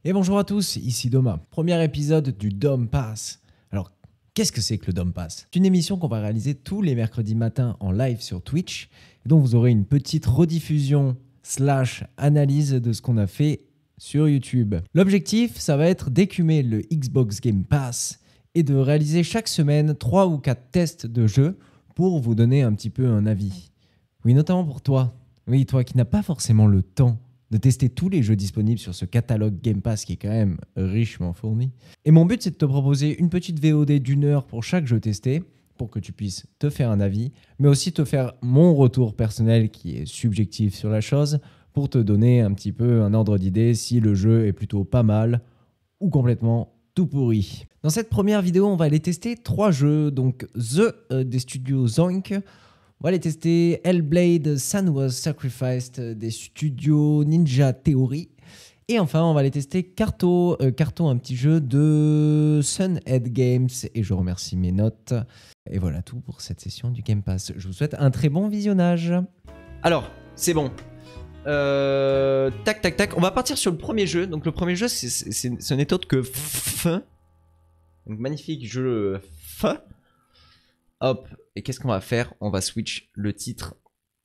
Et bonjour à tous, ici Doma. Premier épisode du Dom Pass. Alors, qu'est-ce que c'est que le Dom Pass? C'est une émission qu'on va réaliser tous les mercredis matins en live sur Twitch, et donc vous aurez une petite rediffusion / analyse de ce qu'on a fait sur YouTube. L'objectif, ça va être d'écumer le Xbox Game Pass et de réaliser chaque semaine 3 ou 4 tests de jeux pour vous donner un petit peu un avis. Oui, notamment pour toi. Oui, toi qui n'as pas forcément le temps de tester tous les jeux disponibles sur ce catalogue Game Pass qui est quand même richement fourni. Et mon but, c'est de te proposer une petite VOD d'1 heure pour chaque jeu testé, pour que tu puisses te faire un avis, mais aussi te faire mon retour personnel qui est subjectif sur la chose, pour te donner un petit peu un ordre d'idée si le jeu est plutôt pas mal ou complètement tout pourri. Dans cette première vidéo, on va aller tester 3 jeux, donc des studios Zoink. On va aller tester Hellblade Senua's Sacrifice des studios Ninja Theory. Et enfin, on va aller tester Carto, un petit jeu de Sunhead Games. Et je remercie mes notes. Et voilà tout pour cette session du Game Pass. Je vous souhaite un très bon visionnage. Alors, c'est bon. Tac, tac, tac. On va partir sur le premier jeu. Donc le premier jeu, ce n'est autre que F. Donc magnifique jeu F. Hop. Et qu'est-ce qu'on va faire? On va switch le titre.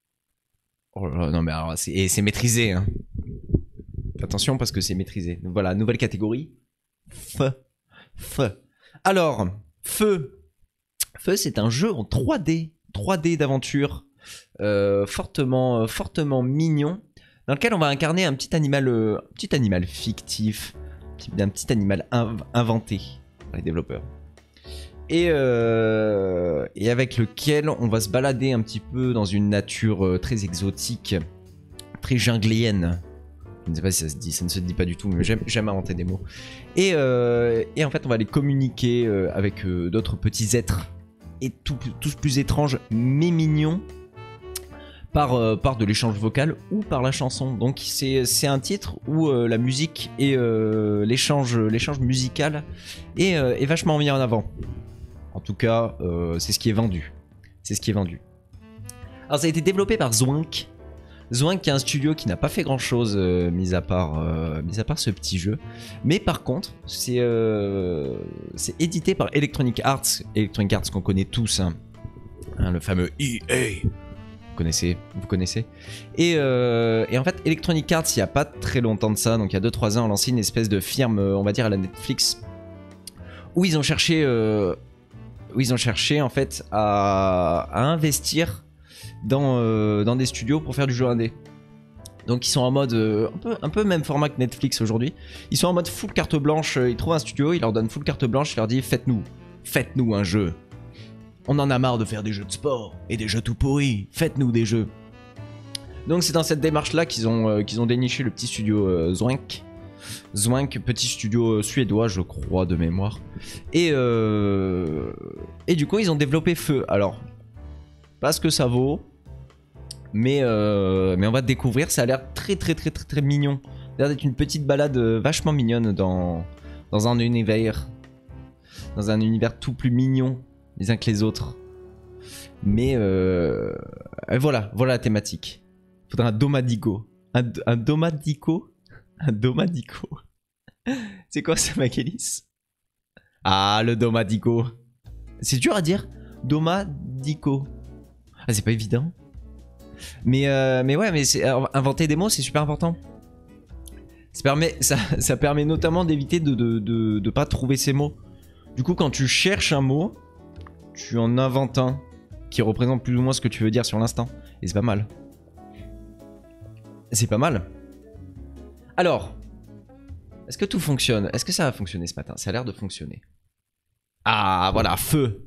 Oh là là, non mais alors, c'est maîtrisé. Hein. Attention parce que c'est maîtrisé. Donc voilà, nouvelle catégorie. F. F. Alors, Feu. Feu, c'est un jeu en 3D. 3D d'aventure. Fortement mignon. Dans lequel on va incarner un petit animal fictif. Un petit animal inventé par les développeurs. Et avec lequel on va se balader un petit peu dans une nature très exotique, très jungléenne. Je ne sais pas si ça se dit, ça ne se dit pas du tout, mais j'aime inventer des mots. Et en fait, on va aller communiquer avec d'autres petits êtres, et tous plus étranges, mais mignons, par de l'échange vocal ou par la chanson. Donc c'est un titre où la musique et l'échange musical est vachement mis en avant. En tout cas, c'est ce qui est vendu. C'est ce qui est vendu. Alors ça a été développé par Zoink. Zoink qui est un studio qui n'a pas fait grand chose mis à part ce petit jeu. Mais par contre, c'est édité par Electronic Arts. Electronic Arts qu'on connaît tous. Hein, le fameux EA. Vous connaissez. Et en fait, Electronic Arts, il n'y a pas très longtemps de ça, donc il y a 2-3 ans, on lancé une espèce de firme, on va dire à la Netflix, où ils ont cherché en fait à investir dans des studios pour faire du jeu indé. Donc ils sont en mode un peu même format que Netflix aujourd'hui. Ils sont en mode full carte blanche. Ils trouvent un studio, ils leur donnent full carte blanche, ils leur disent faites-nous un jeu. On en a marre de faire des jeux de sport et des jeux tout pourris. Faites-nous des jeux. Donc c'est dans cette démarche-là qu'ils ont déniché le petit studio Zoink. Zoink, petit studio suédois, je crois, de mémoire. Et du coup, ils ont développé Feu. Alors, pas ce que ça vaut, mais on va découvrir. Ça a l'air très mignon. Ça a l'air d'être une petite balade vachement mignonne dans un univers tout plus mignon les uns que les autres. Mais voilà la thématique. Faudra un domadico. Un domadico. Un domadico. C'est quoi ça, Makélis? Ah, le domadico. C'est dur à dire. Domadico. Ah, c'est pas évident. Mais ouais, mais inventer des mots, c'est super important. Ça permet notamment d'éviter de pas trouver ces mots. Du coup, quand tu cherches un mot, tu en inventes un qui représente plus ou moins ce que tu veux dire sur l'instant. Et c'est pas mal. C'est pas mal. Alors, est-ce que tout fonctionne? Est-ce que ça va fonctionner ce matin? Ça a l'air de fonctionner. Ah, voilà, Feu.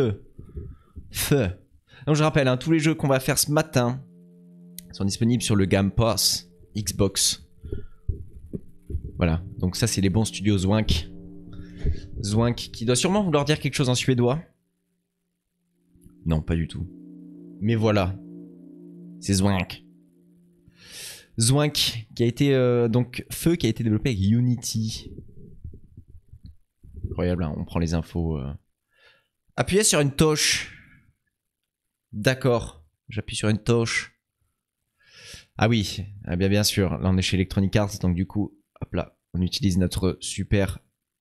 Donc je rappelle, hein, tous les jeux qu'on va faire ce matin sont disponibles sur le Game Pass Xbox. Voilà, donc ça c'est les bons studios Zoink. Zoink qui doit sûrement vouloir dire quelque chose en suédois. Non, pas du tout. Mais voilà, c'est Zoink. Zoink qui a été donc Feu qui a été développé avec Unity. Incroyable, hein, on prend les infos. Appuyez sur une touche. D'accord, j'appuie sur une touche. Ah oui, bien sûr, là on est chez Electronic Arts, donc du coup, hop là, On utilise notre super...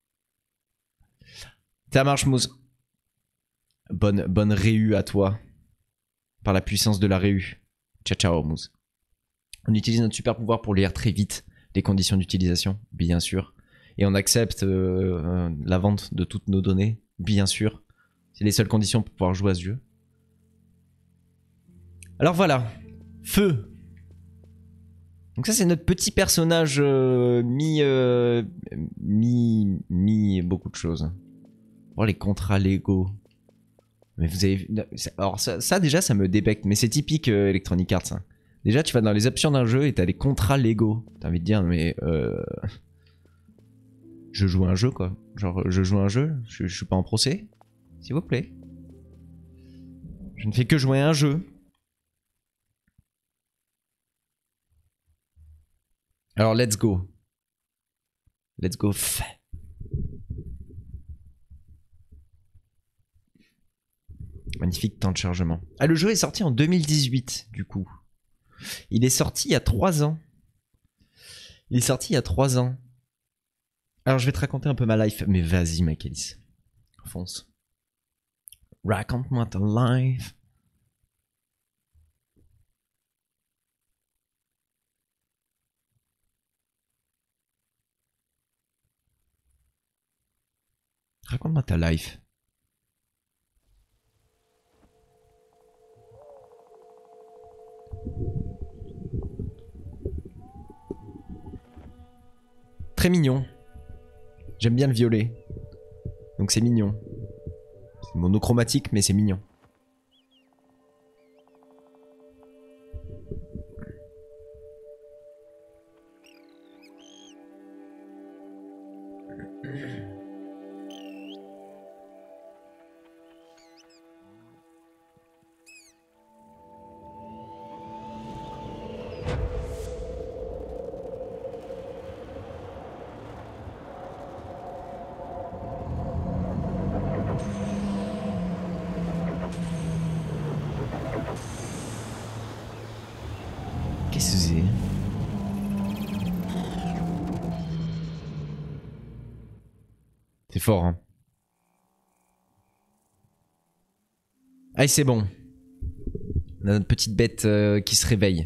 Ça marche, Mousse. Bonne réu à toi. Par la puissance de la réu. Ciao, ciao, Mousse. On utilise notre super pouvoir pour lire très vite les conditions d'utilisation, bien sûr. Et on accepte la vente de toutes nos données, bien sûr. C'est les seules conditions pour pouvoir jouer à ce jeu. Alors voilà. Feu. Donc ça c'est notre petit personnage mi beaucoup de choses. Oh les contrats légaux. Mais vous avez... Alors ça déjà ça me débecte. Mais c'est typique Electronic Arts. Ça. Déjà tu vas dans les options d'un jeu et t'as les contrats légaux. T'as envie de dire mais... Je joue à un jeu quoi. Genre je joue à un jeu. Je suis pas en procès. S'il vous plaît. Je ne fais que jouer à un jeu. Alors let's go. Let's go. Magnifique temps de chargement. Ah, le jeu est sorti en 2018, du coup. Il est sorti il y a 3 ans. Il est sorti il y a 3 ans. Alors, je vais te raconter un peu ma life. Mais vas-y, Macalis. Fonce. Raconte-moi ta life. Raconte-moi ta life. Très mignon. J'aime bien le violet. Donc c'est mignon. C'est monochromatique, mais c'est mignon. Qu'est-ce que c'est? C'est fort, hein. Allez, c'est bon. On a notre petite bête qui se réveille.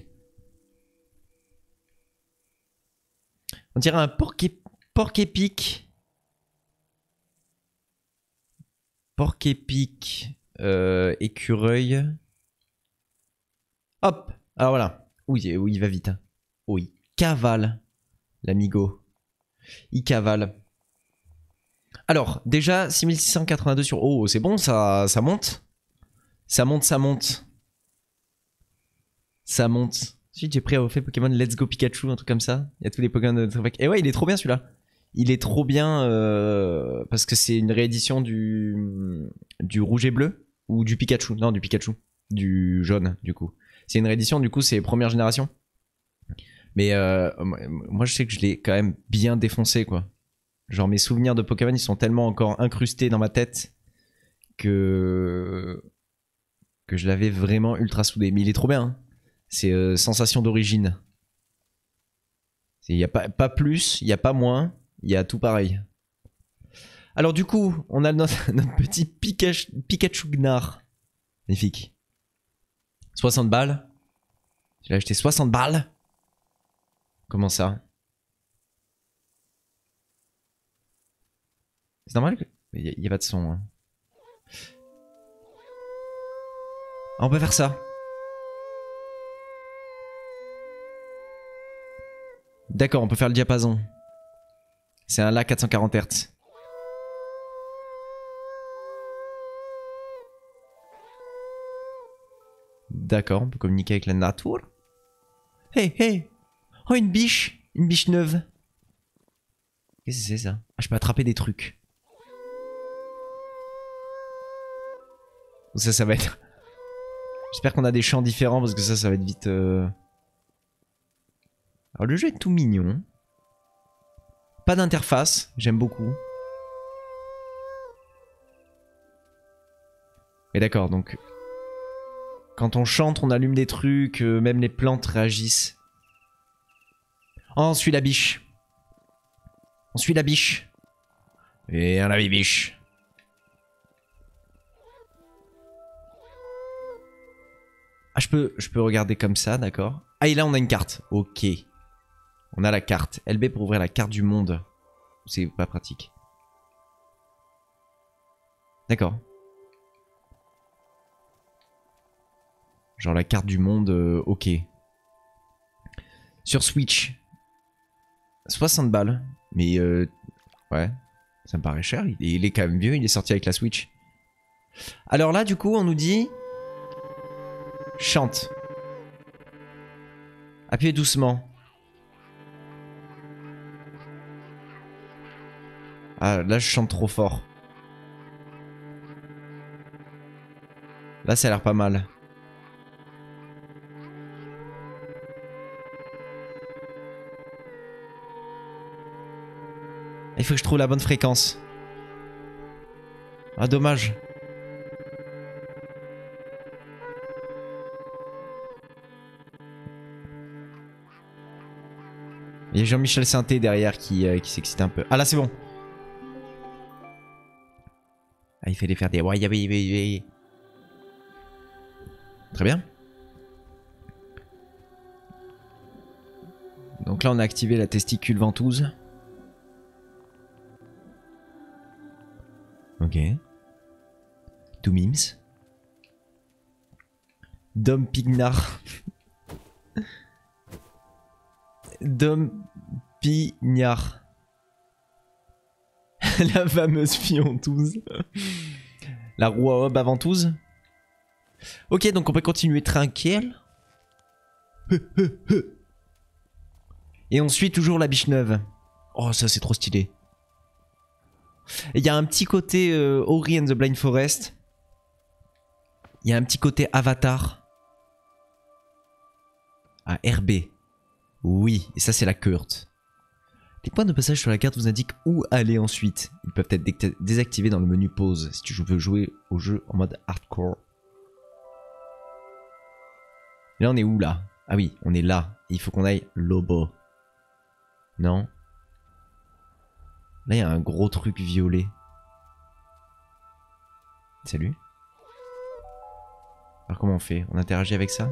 On dirait un porc épic. Porc épic. Écureuil. Hop. Alors voilà. Oui, il va vite. Oh, il cavale. L'amigo. Il cavale. Alors, déjà, 6682 sur... Oh, c'est bon, ça monte. Ça monte. Ça monte. Ensuite, j'ai pris au fait Pokémon Let's Go Pikachu, un truc comme ça. Il y a tous les Pokémon de... Et ouais, il est trop bien celui-là. Il est trop bien parce que c'est une réédition du rouge et bleu. Ou du Pikachu. Non, du Pikachu. Du jaune, du coup. C'est une réédition, du coup, c'est première génération. Mais moi, je sais que je l'ai quand même bien défoncé, quoi. Genre, mes souvenirs de Pokémon, ils sont tellement encore incrustés dans ma tête que je l'avais vraiment ultra soudé. Mais il est trop bien. Hein. C'est sensation d'origine. Il n'y a pas plus, il n'y a pas moins, il y a tout pareil. Alors du coup, on a notre petit Pikachu Gnard. Magnifique. 60 balles. Je l'ai acheté 60 balles. Comment ça? C'est normal qu'il n'y a pas de son. Hein. Ah, on peut faire ça. D'accord, on peut faire le diapason. C'est un La 440 Hz. D'accord, on peut communiquer avec la nature. Hey. Oh, une biche neuve. Qu'est-ce que c'est ça? Ah, je peux attraper des trucs. Ça va être... J'espère qu'on a des champs différents parce que ça va être vite... Alors le jeu est tout mignon. Pas d'interface, j'aime beaucoup. Et d'accord, donc... Quand on chante, on allume des trucs, même les plantes réagissent. Oh, on suit la biche. On suit la biche. Et un la biche. Ah, je peux regarder comme ça, d'accord. Ah, et là, on a une carte. Ok. On a la carte. LB pour ouvrir la carte du monde. C'est pas pratique. D'accord. Genre la carte du monde, ok. Sur Switch. 60 balles. Mais ouais, ça me paraît cher. Il est quand même vieux, il est sorti avec la Switch. Alors là, du coup, on nous dit... Chante. Appuyez doucement. Ah, là, je chante trop fort. Là, ça a l'air pas mal. Il faut que je trouve la bonne fréquence. Ah, dommage. Il y a Jean-Michel Sainté derrière qui s'excite un peu. Ah là, c'est bon. Ah, il fallait faire des... Très bien. Donc là, on a activé la testicule ventouse. Ok. Two memes. Dom Pignard. Dom Pignard. La fameuse fille ventouse. La roue à hob à ventouse. Ok, donc on peut continuer tranquille. Et on suit toujours la biche neuve. Oh, ça c'est trop stylé. Il y a un petit côté Ori and the Blind Forest. Il y a un petit côté Avatar. Ah, RB. Oui, et ça c'est la Kurt. Les points de passage sur la carte vous indiquent où aller ensuite. Ils peuvent être désactivés dans le menu pause si tu veux jouer au jeu en mode hardcore. Et là on est où là? Ah oui, on est là. Et il faut qu'on aille Lobo. Non? Là il y a un gros truc violet. Salut. Alors comment on fait? On interagit avec ça?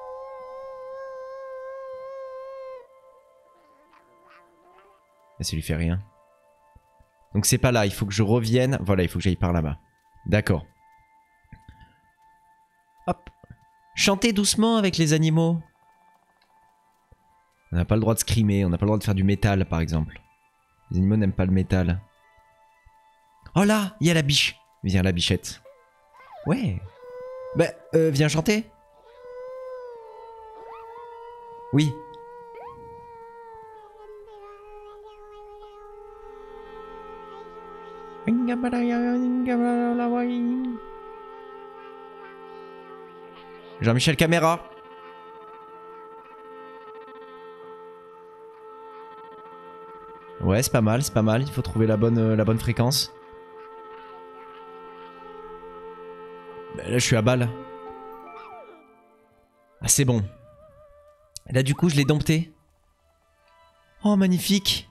Et ça lui fait rien. Donc c'est pas là, il faut que je revienne. Voilà, il faut que j'aille par là-bas. D'accord. Hop. Chantez doucement avec les animaux. On n'a pas le droit de scrimer, on n'a pas le droit de faire du métal par exemple. Les animaux n'aiment pas le métal. Oh là, il y a la biche. Viens la bichette. Ouais. Bah, viens chanter. Oui. Jean-Michel Caméra. Ouais, c'est pas mal, c'est pas mal. Il faut trouver la bonne fréquence. Bah, là, je suis à balle. Ah, c'est bon. Là, du coup, je l'ai dompté. Oh, magnifique.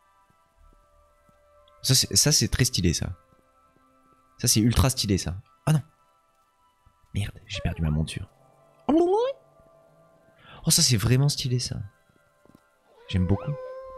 Ça, c'est très stylé, ça. Ça, c'est ultra stylé, ça. Ah non. Merde, j'ai perdu ma monture. Oh, ça, c'est vraiment stylé, ça. J'aime beaucoup.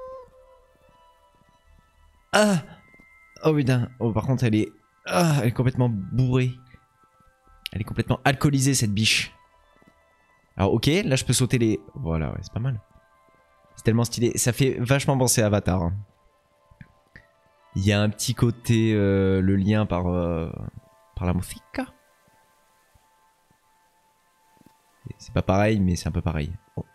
Ah. Oh, putain. Oh, par contre, elle est... Ah, elle est complètement bourrée. Elle est complètement alcoolisée, cette biche. Alors, ok, là, je peux sauter les... Voilà, ouais, c'est pas mal. C'est tellement stylé. Ça fait vachement penser à Avatar. Hein. Il y a un petit côté... le lien par la musique. C'est pas pareil, mais c'est un peu pareil. Oh.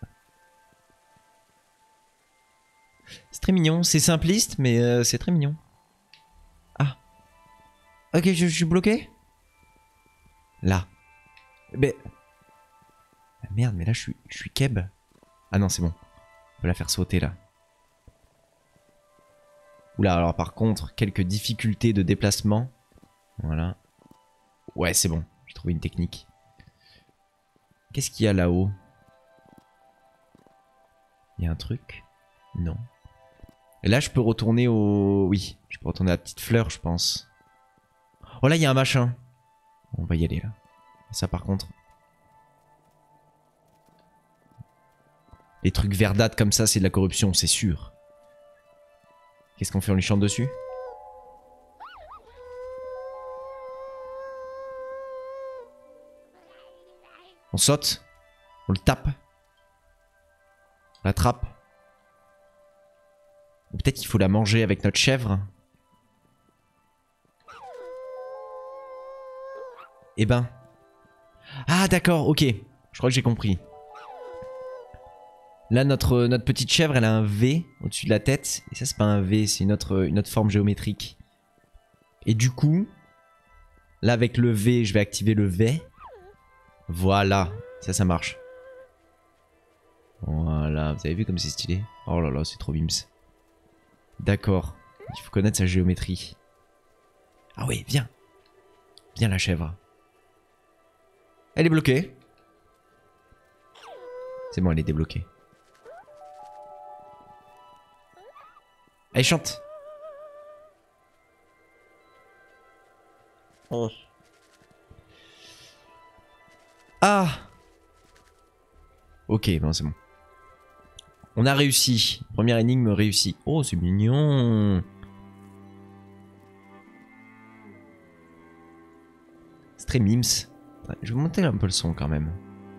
C'est très mignon. C'est simpliste, mais c'est très mignon. Ah. Ok, je suis bloqué. Là. Mais... Ah, merde, mais là, je suis keb. Ah non, c'est bon. On peut la faire sauter, là. Oula, alors par contre, quelques difficultés de déplacement. Voilà. Ouais, c'est bon. J'ai trouvé une technique. Qu'est-ce qu'il y a là-haut? Il y a un truc? Non. Et là, je peux retourner au... Oui, je peux retourner à la petite fleur, je pense. Oh là, il y a un machin. On va y aller, là. Ça, par contre... Les trucs verdâtres comme ça, c'est de la corruption, c'est sûr. Qu'est-ce qu'on fait? On lui chante dessus? On saute? On le tape? On l'attrape? Ou peut-être qu'il faut la manger avec notre chèvre? Eh ben... Ah d'accord, ok. Je crois que j'ai compris. Là, notre petite chèvre, elle a un V au-dessus de la tête. Et ça, c'est pas un V, c'est une autre forme géométrique. Et du coup, là, avec le V, je vais activer le V. Voilà, ça marche. Voilà, vous avez vu comme c'est stylé? Oh là là, c'est trop bims. D'accord, il faut connaître sa géométrie. Ah oui, viens. Viens la chèvre. Elle est bloquée. C'est bon, elle est débloquée. Allez, chante. Oh. Ah. Ok, bon, c'est bon. On a réussi. Première énigme réussie. Oh, c'est mignon. C'est très mims. Je vais monter un peu le son quand même.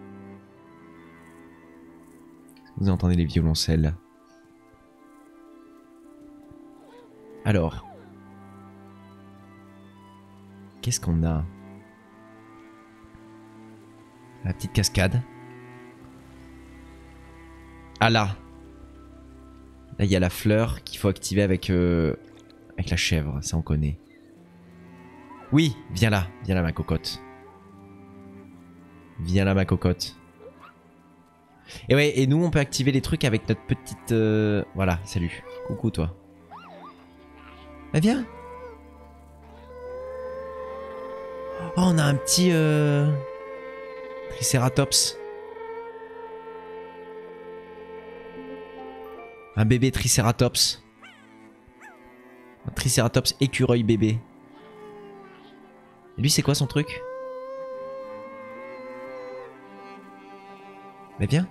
Vous entendez les violoncelles. Alors. Qu'est-ce qu'on a? La petite cascade. Ah là. Là, il y a la fleur qu'il faut activer avec la chèvre. Ça, on connaît. Oui, viens là ma cocotte. Viens là ma cocotte. Et ouais, et nous on peut activer les trucs avec notre petite... Voilà, salut. Coucou toi. Bah viens. Oh, on a un petit... Triceratops. Un bébé Triceratops. Un Triceratops écureuil bébé. Et lui c'est quoi son truc? Mais viens.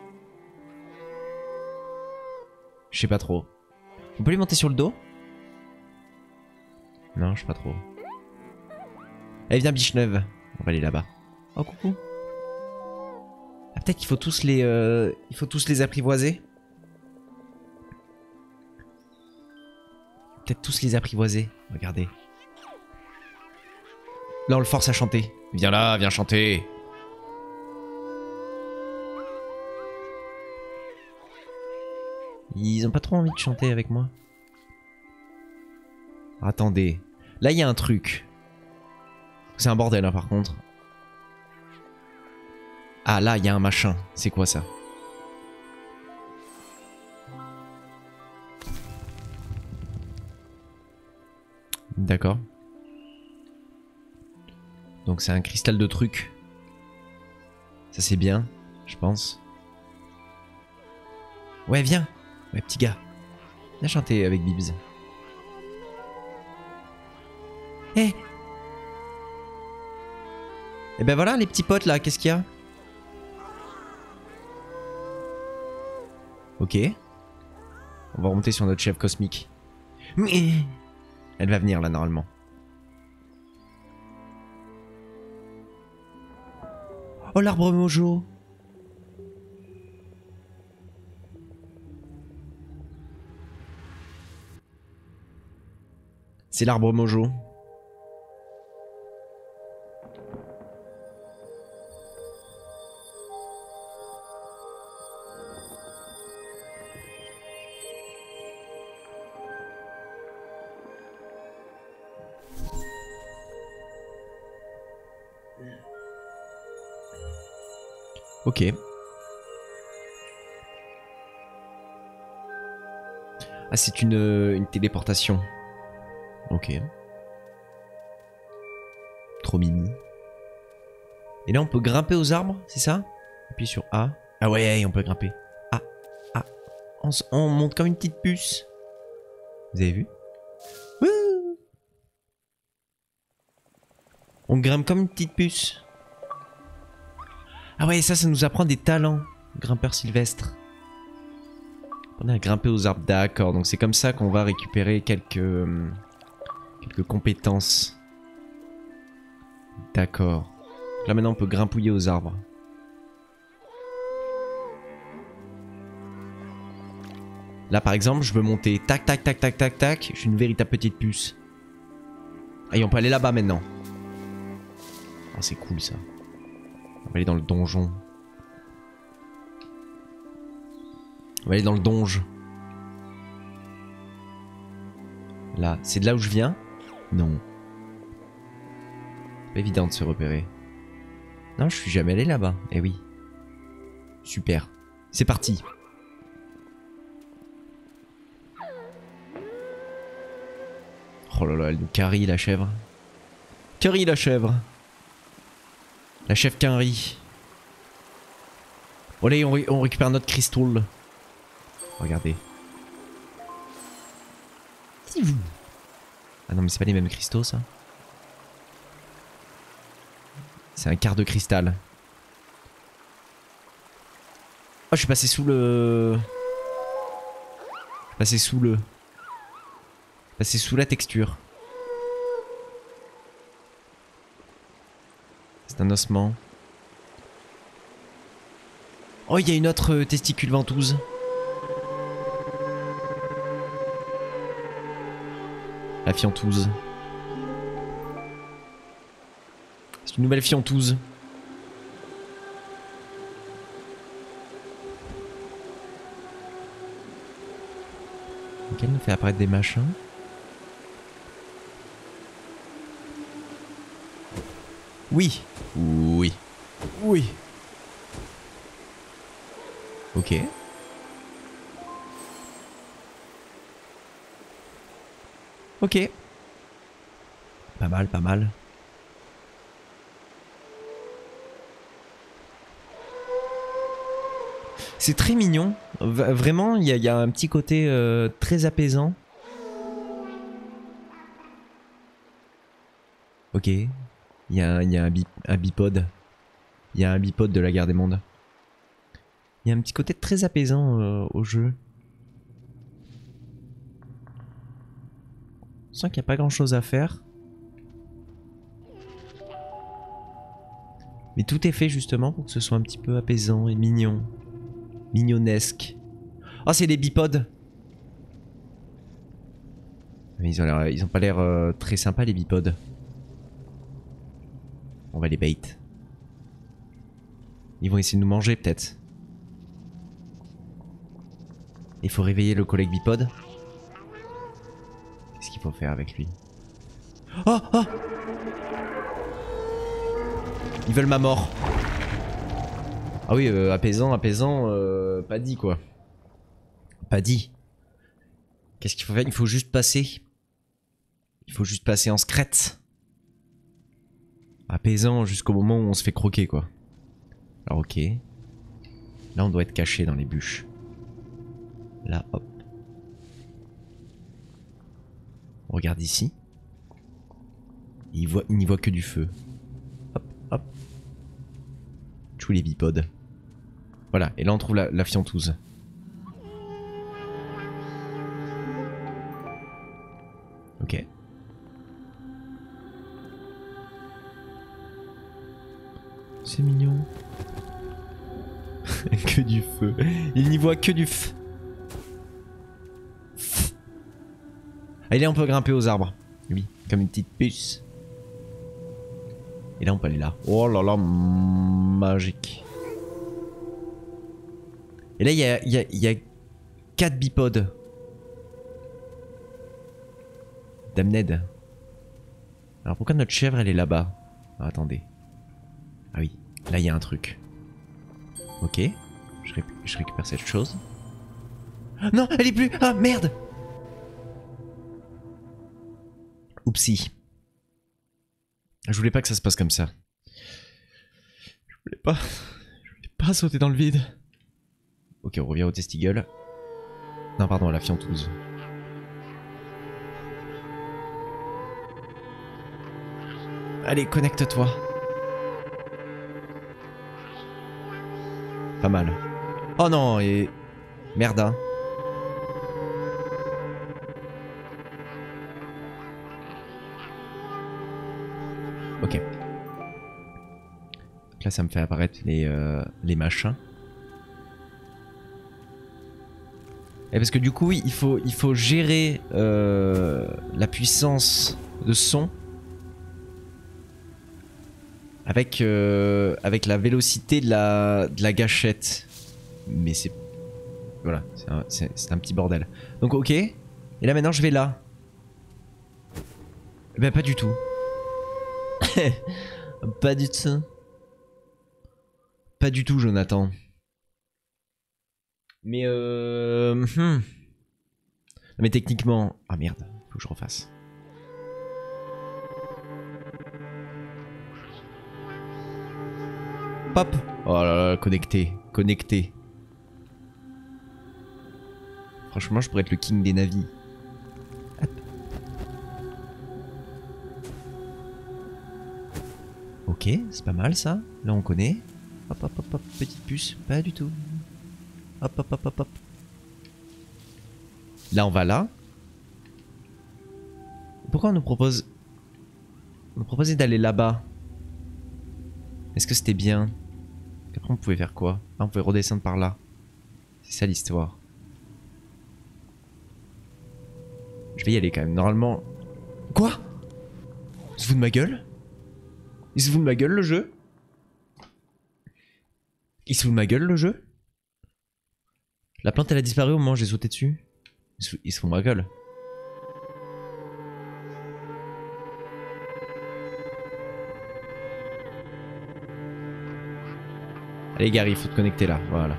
Je sais pas trop. On peut lui monter sur le dos? Non, je sais pas trop. Allez, viens, biche neuve. On va aller là-bas. Oh, coucou. Ah, peut-être qu'il faut tous les... il faut tous les apprivoiser. Peut-être tous les apprivoiser. Regardez. Là, on le force à chanter. Viens là, viens chanter. Ils ont pas trop envie de chanter avec moi. Attendez. Là, il y a un truc. C'est un bordel, hein, par contre. Ah, là, il y a un machin. C'est quoi, ça? D'accord. Donc, c'est un cristal de truc. Ça, c'est bien, je pense. Ouais, viens. Ouais, petit gars. Viens chanter avec Bibs. Eh. Et ben voilà, les petits potes, là. Qu'est-ce qu'il y a? Ok. On va remonter sur notre chef cosmique. Mais... Elle va venir, là, normalement. Oh, l'arbre mojo. C'est l'arbre mojo. Ok. Ah, c'est une téléportation. Ok. Trop mimi. Et là, on peut grimper aux arbres, c'est ça? Appuie sur A. Ah ouais, on peut grimper. Ah, ah. On monte comme une petite puce. Vous avez vu? Wouh, on grimpe comme une petite puce. Ah ouais, ça nous apprend des talents. Grimpeur sylvestre. On a grimpé aux arbres, d'accord. Donc c'est comme ça qu'on va récupérer quelques compétences. D'accord. Là maintenant on peut grimpouiller aux arbres. Là par exemple je veux monter. Tac tac tac tac tac tac. Je suis une véritable petite puce. Ah, et on peut aller là-bas maintenant. Oh, c'est cool ça. On va aller dans le donjon. On va aller dans le donge. Là, c'est de là où je viens? Non. Pas évident de se repérer. Non, je suis jamais allé là-bas. Eh oui. Super. C'est parti. Oh là là, elle nous carry la chèvre. Carry la chèvre. La chèvre carry. Allez, on récupère notre cristal. Regardez. Ah non mais c'est pas les mêmes cristaux ça. C'est un quart de cristal. Oh je suis passé sous le... Je suis passé sous la texture. C'est un ossement. Oh il y a une autre testicule ventouse. La fiantouse. C'est une nouvelle fiantouse. Ok, elle nous fait apparaître des machins. Oui. Oui. Oui. Ok. Ok. Pas mal, pas mal. C'est très mignon. Vraiment, il y a un petit côté très apaisant. Ok. Il y a un bipode. Il y a un bipode de la Guerre des Mondes. Il y a un petit côté très apaisant au jeu. Je sens qu'il n'y a pas grand chose à faire. Mais tout est fait justement pour que ce soit un petit peu apaisant et mignon. Mignonesque. Oh, c'est des bipodes. Mais ils ont pas l'air très sympas les bipodes. On va les bait. Ils vont essayer de nous manger peut-être. Il faut réveiller le collègue bipode. Qu'est-ce qu'il faut faire avec lui? Oh, oh! Ils veulent ma mort. Ah oui, apaisant, pas dit quoi. Pas dit. Qu'est-ce qu'il faut faire? Il faut juste passer. Il faut juste passer en secrète. Apaisant jusqu'au moment où on se fait croquer quoi. Alors ok. Là on doit être caché dans les bûches. Là hop. On regarde ici. Il n'y voit que du feu. Hop, hop. Tchou les bipodes. Voilà, et là on trouve la fiantouse. Ok. C'est mignon. Que du feu. Il n'y voit que du feu. Ah, et là on peut grimper aux arbres. Oui, comme une petite puce. Et là on peut aller là. Oh là là, magique. Et là il y a 4 bipodes. Damned. Alors pourquoi notre chèvre elle est là-bas? Ah, attendez. Ah oui, là il y a un truc. Ok, je récupère cette chose. Non, elle est plus. Ah merde. Oupsie. Je voulais pas que ça se passe comme ça. Je voulais pas sauter dans le vide. Ok, on revient au testigle. Non, pardon, à la fiantouse. Allez, connecte-toi. Pas mal. Oh non, et... Merde, hein. Ok. Donc là, ça me fait apparaître les machins. Et parce que du coup, il faut gérer la puissance de son avec la vélocité de la gâchette. Mais c'est... Voilà, c'est un petit bordel. Donc ok. Et là maintenant je vais là. Eh ben pas du tout. Pas du tout. Pas du tout, Jonathan. Mais Non, mais techniquement... Ah merde, faut que je refasse. Pop. Oh là là, connecté. Connecté. Franchement, je pourrais être le king des navis. Hop. Ok, c'est pas mal ça. Là, on connaît. Hop, hop, hop, hop. Petite puce. Pas du tout. Hop, hop, hop, hop, hop. Là, on va là. Pourquoi on nous propose... On nous proposait d'aller là-bas. Est-ce que c'était bien? Après, on pouvait faire quoi? Ah, on pouvait redescendre par là. C'est ça l'histoire. Je vais y aller quand même. Normalement... Quoi? Il se fout de ma gueule? Il se fout de ma gueule le jeu? Il se fout de ma gueule le jeu? La plante elle a disparu au moment où j'ai sauté dessus. Il se fout de ma gueule. Allez Gary, il faut te connecter là, voilà.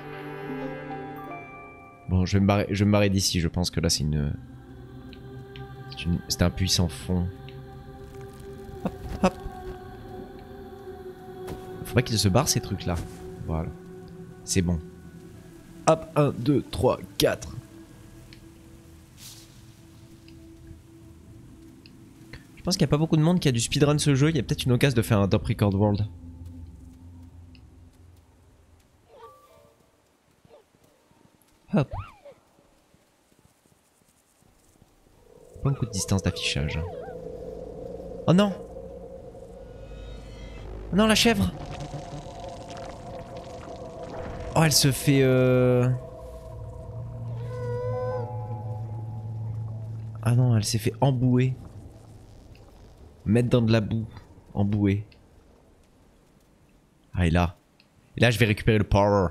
Bon, je vais me barrer d'ici, je pense que là c'est une... C'est un puissant fond. Hop, hop. Faut pas qu'ils se barrent ces trucs là. Voilà. C'est bon. Hop, 1, 2, 3, 4. Je pense qu'il n'y a pas beaucoup de monde qui a du speedrun ce jeu. Il y a peut-être une occasion de faire un top record world. Hop. Pas beaucoup de distance d'affichage. Oh non! Oh non, la chèvre! Oh, elle se fait... Ah non, elle s'est fait embouer. Mettre dans de la boue. Embouer. Ah, et là. Et là, je vais récupérer le power.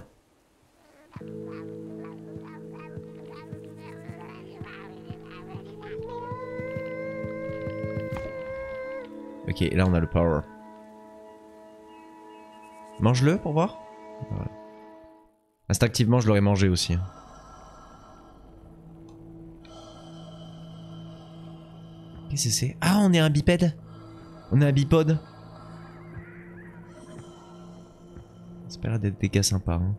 Ok, et là on a le power. Mange-le pour voir. Voilà. Instinctivement je l'aurais mangé aussi. Qu'est-ce que c'est? Ah, on est un bipède. On est un bipode. Ça a l'air d'être des gars sympas. Hein.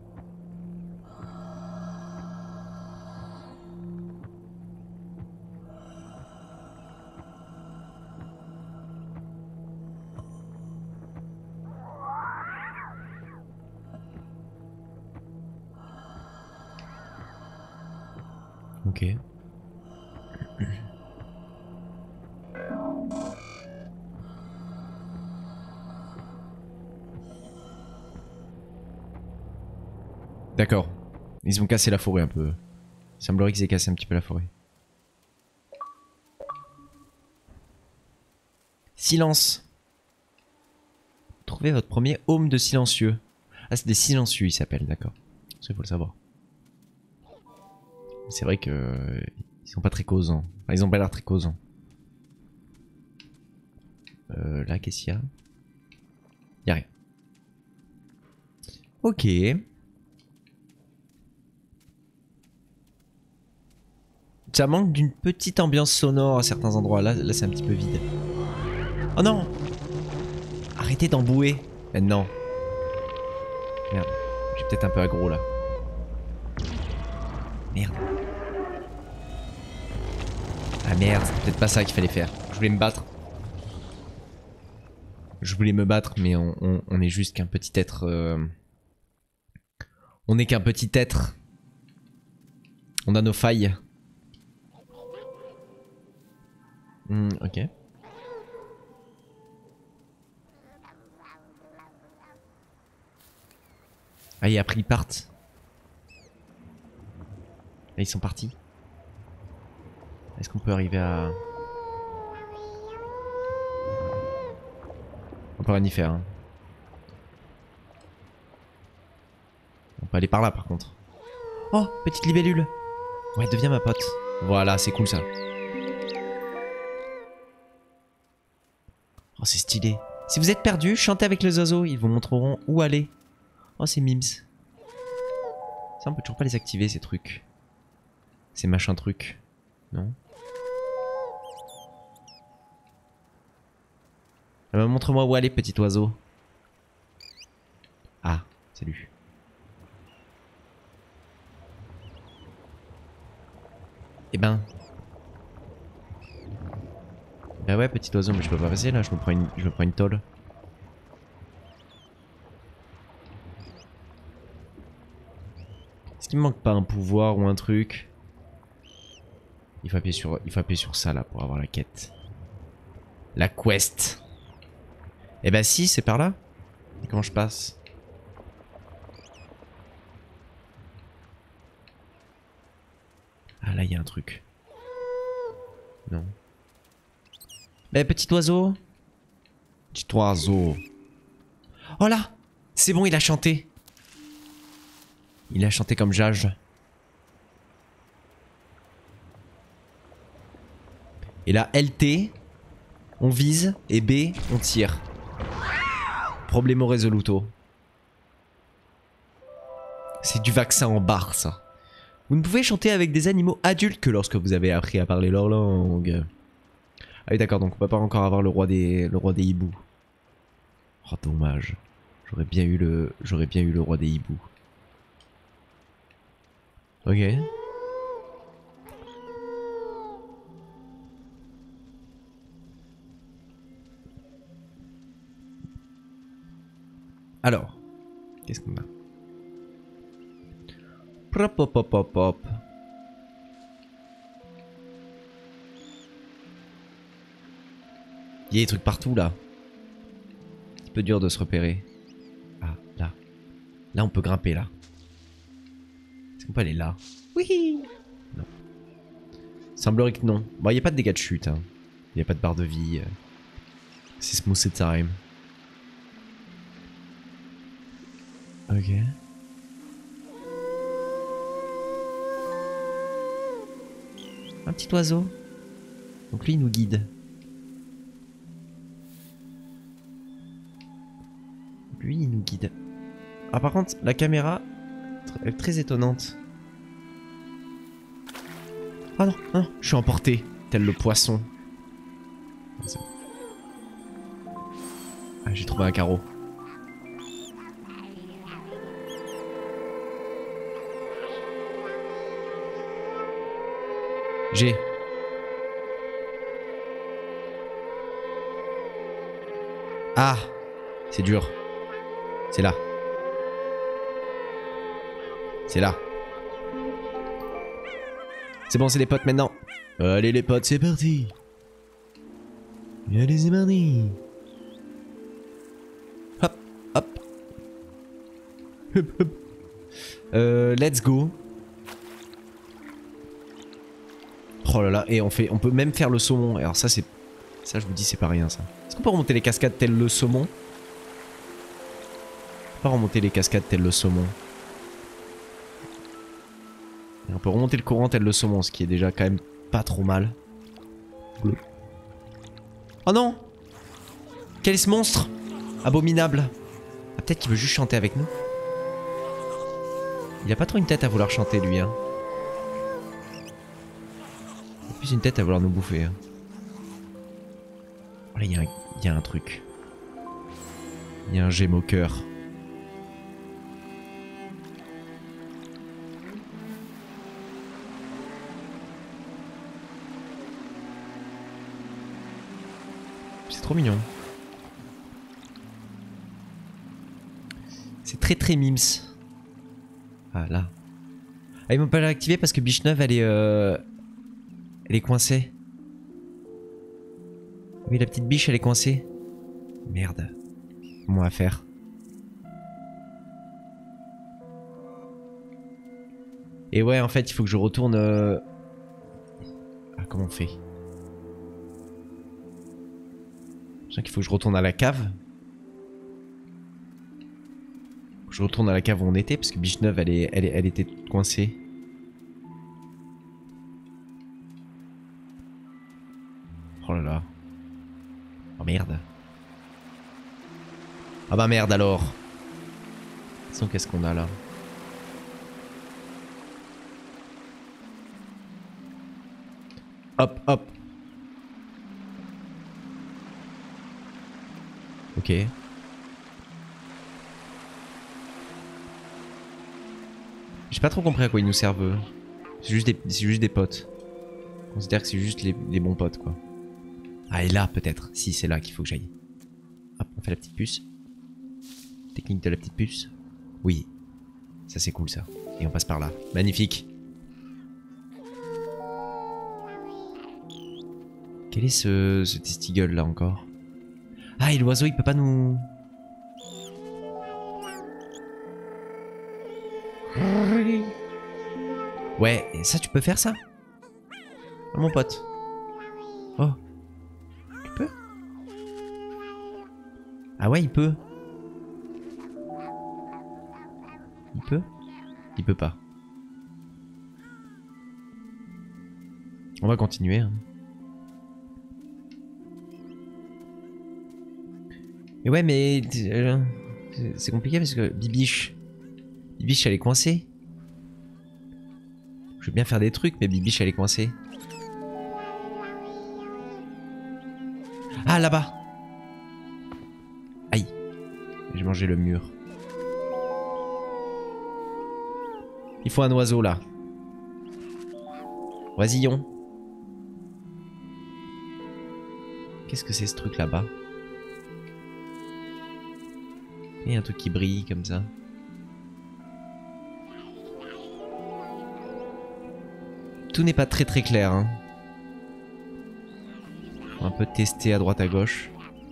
Ok. D'accord. Ils ont cassé la forêt un peu. Il semblerait qu'ils aient cassé un petit peu la forêt. Silence. Trouvez votre premier home de silencieux. Ah, c'est des silencieux, ils s'appellent, d'accord. Ça, il faut le savoir. C'est vrai que... Ils sont pas très causants. Enfin, ils ont pas l'air très causants. Là, qu'est-ce qu'il y a? Y'a rien. Ok. Ça manque d'une petite ambiance sonore à certains endroits. Là c'est un petit peu vide. Oh non! Arrêtez d'embouer. Non. Merde. J'ai peut-être un peu aggro là. Merde. Ah merde, c'est peut-être pas ça qu'il fallait faire. Je voulais me battre. Je voulais me battre, mais on est juste qu'un petit être... On n'est qu'un petit être. On a nos failles. Ok. Ah, et après ils partent. Là, ils sont partis. Est-ce qu'on peut arriver à... On peut rien y faire. Hein. On peut aller par là par contre. Oh, petite libellule. Ouais, deviens ma pote. Voilà, c'est cool ça. Oh, c'est stylé. Si vous êtes perdu, chantez avec les oiseaux. Ils vous montreront où aller. Oh, c'est Mims. Ça, on peut toujours pas les activer ces trucs. Ces machins trucs. Non. Montre-moi où aller, petit oiseau. Ah, salut. Eh ben. Bah ouais, petit oiseau, mais je peux pas passer là, je me prends une tôle. Est-ce qu'il me manque pas un pouvoir ou un truc? Il faut appuyer sur ça là pour avoir la quête. La quest. Eh bah si, c'est par là. Et comment je passe? Ah là, il y a un truc. Non. Bah petit oiseau. Petit oiseau. Oh là! C'est bon, il a chanté. Il a chanté comme Jage. Et là, LT, on vise, et B, on tire. Problemo resoluto. C'est du vaccin en barre, ça. Vous ne pouvez chanter avec des animaux adultes que lorsque vous avez appris à parler leur langue. Ah oui, d'accord, donc on peut pas encore avoir le roi des hiboux. Oh, dommage. J'aurais bien eu le roi des hiboux. Ok. Alors, qu'est-ce qu'on a? Prop, pop, pop, pop, pop. Il y a des trucs partout là. Un petit peu dur de se repérer. Ah, là. Là, on peut grimper là. Est-ce qu'on peut aller là? Oui. Non. Semblerait que non. Bon, il n'y a pas de dégâts de chute. Hein. Il n'y a pas de barre de vie. C'est smooth time. Ok. Un petit oiseau. Donc lui il nous guide. Lui il nous guide. Ah par contre la caméra est très étonnante. Ah non, non, je suis emporté. Tel le poisson. Ah j'ai trouvé un carreau. J'ai. Ah, c'est dur. C'est là. C'est là. C'est bon, c'est les potes maintenant. Allez les potes, c'est parti. Allez, c'est parti. Hop, hop. Hop, hop. Let's go. Oh là là, et on peut même faire le saumon. Alors ça c'est... Ça je vous dis c'est pas rien ça. Est-ce qu'on peut remonter les cascades tel le saumon? On peut pas remonter les cascades tel le saumon. Et on peut remonter le courant tel le saumon, ce qui est déjà quand même pas trop mal. Bleu. Oh non! Quel est ce monstre? Abominable. Ah, peut-être qu'il veut juste chanter avec nous. Il a pas trop une tête à vouloir chanter lui hein. Plus une tête à vouloir nous bouffer. Hein. Oh là, il y a un truc. Il y a un gemme au cœur. C'est trop mignon. C'est très très mims. Ah là. Ah, ils m'ont pas réactivé parce que Biche Neuve elle est coincée. Oui, la petite biche elle est coincée. Merde. Comment on va faire? Et ouais, en fait, il faut que je retourne. Ah, comment on fait? Je sens qu'il faut que je retourne à la cave. Je retourne à la cave où on était parce que Biche Neuve elle était coincée. Oh là là. Oh merde. Ah bah merde alors. Sinon qu'est-ce qu'on a là? Hop hop. Ok. J'ai pas trop compris à quoi ils nous servent eux. C'est juste des potes. On considère que c'est juste les bons potes quoi. Ah et là peut-être. Si c'est là qu'il faut que j'aille. Hop, on fait la petite puce. Technique de la petite puce. Oui. Ça c'est cool ça. Et on passe par là. Magnifique. Quel est ce testigle là encore? Ah et l'oiseau il peut pas nous... Ouais, et ça tu peux faire ça? Oh, mon pote. Oh. Tu peux? Ah ouais il peut. Il peut? Il peut pas. On va continuer. Hein. Et ouais mais... c'est compliqué parce que Bibiche... Bibiche elle est coincée. Je veux bien faire des trucs mais Bibiche elle est coincée. Ah là-bas. Aïe. J'ai mangé le mur. Il faut un oiseau là. Oisillon. Qu'est-ce que c'est ce truc là-bas? Il y a un truc qui brille comme ça. Tout n'est pas très très clair. Hein. Faut un peu tester à droite à gauche.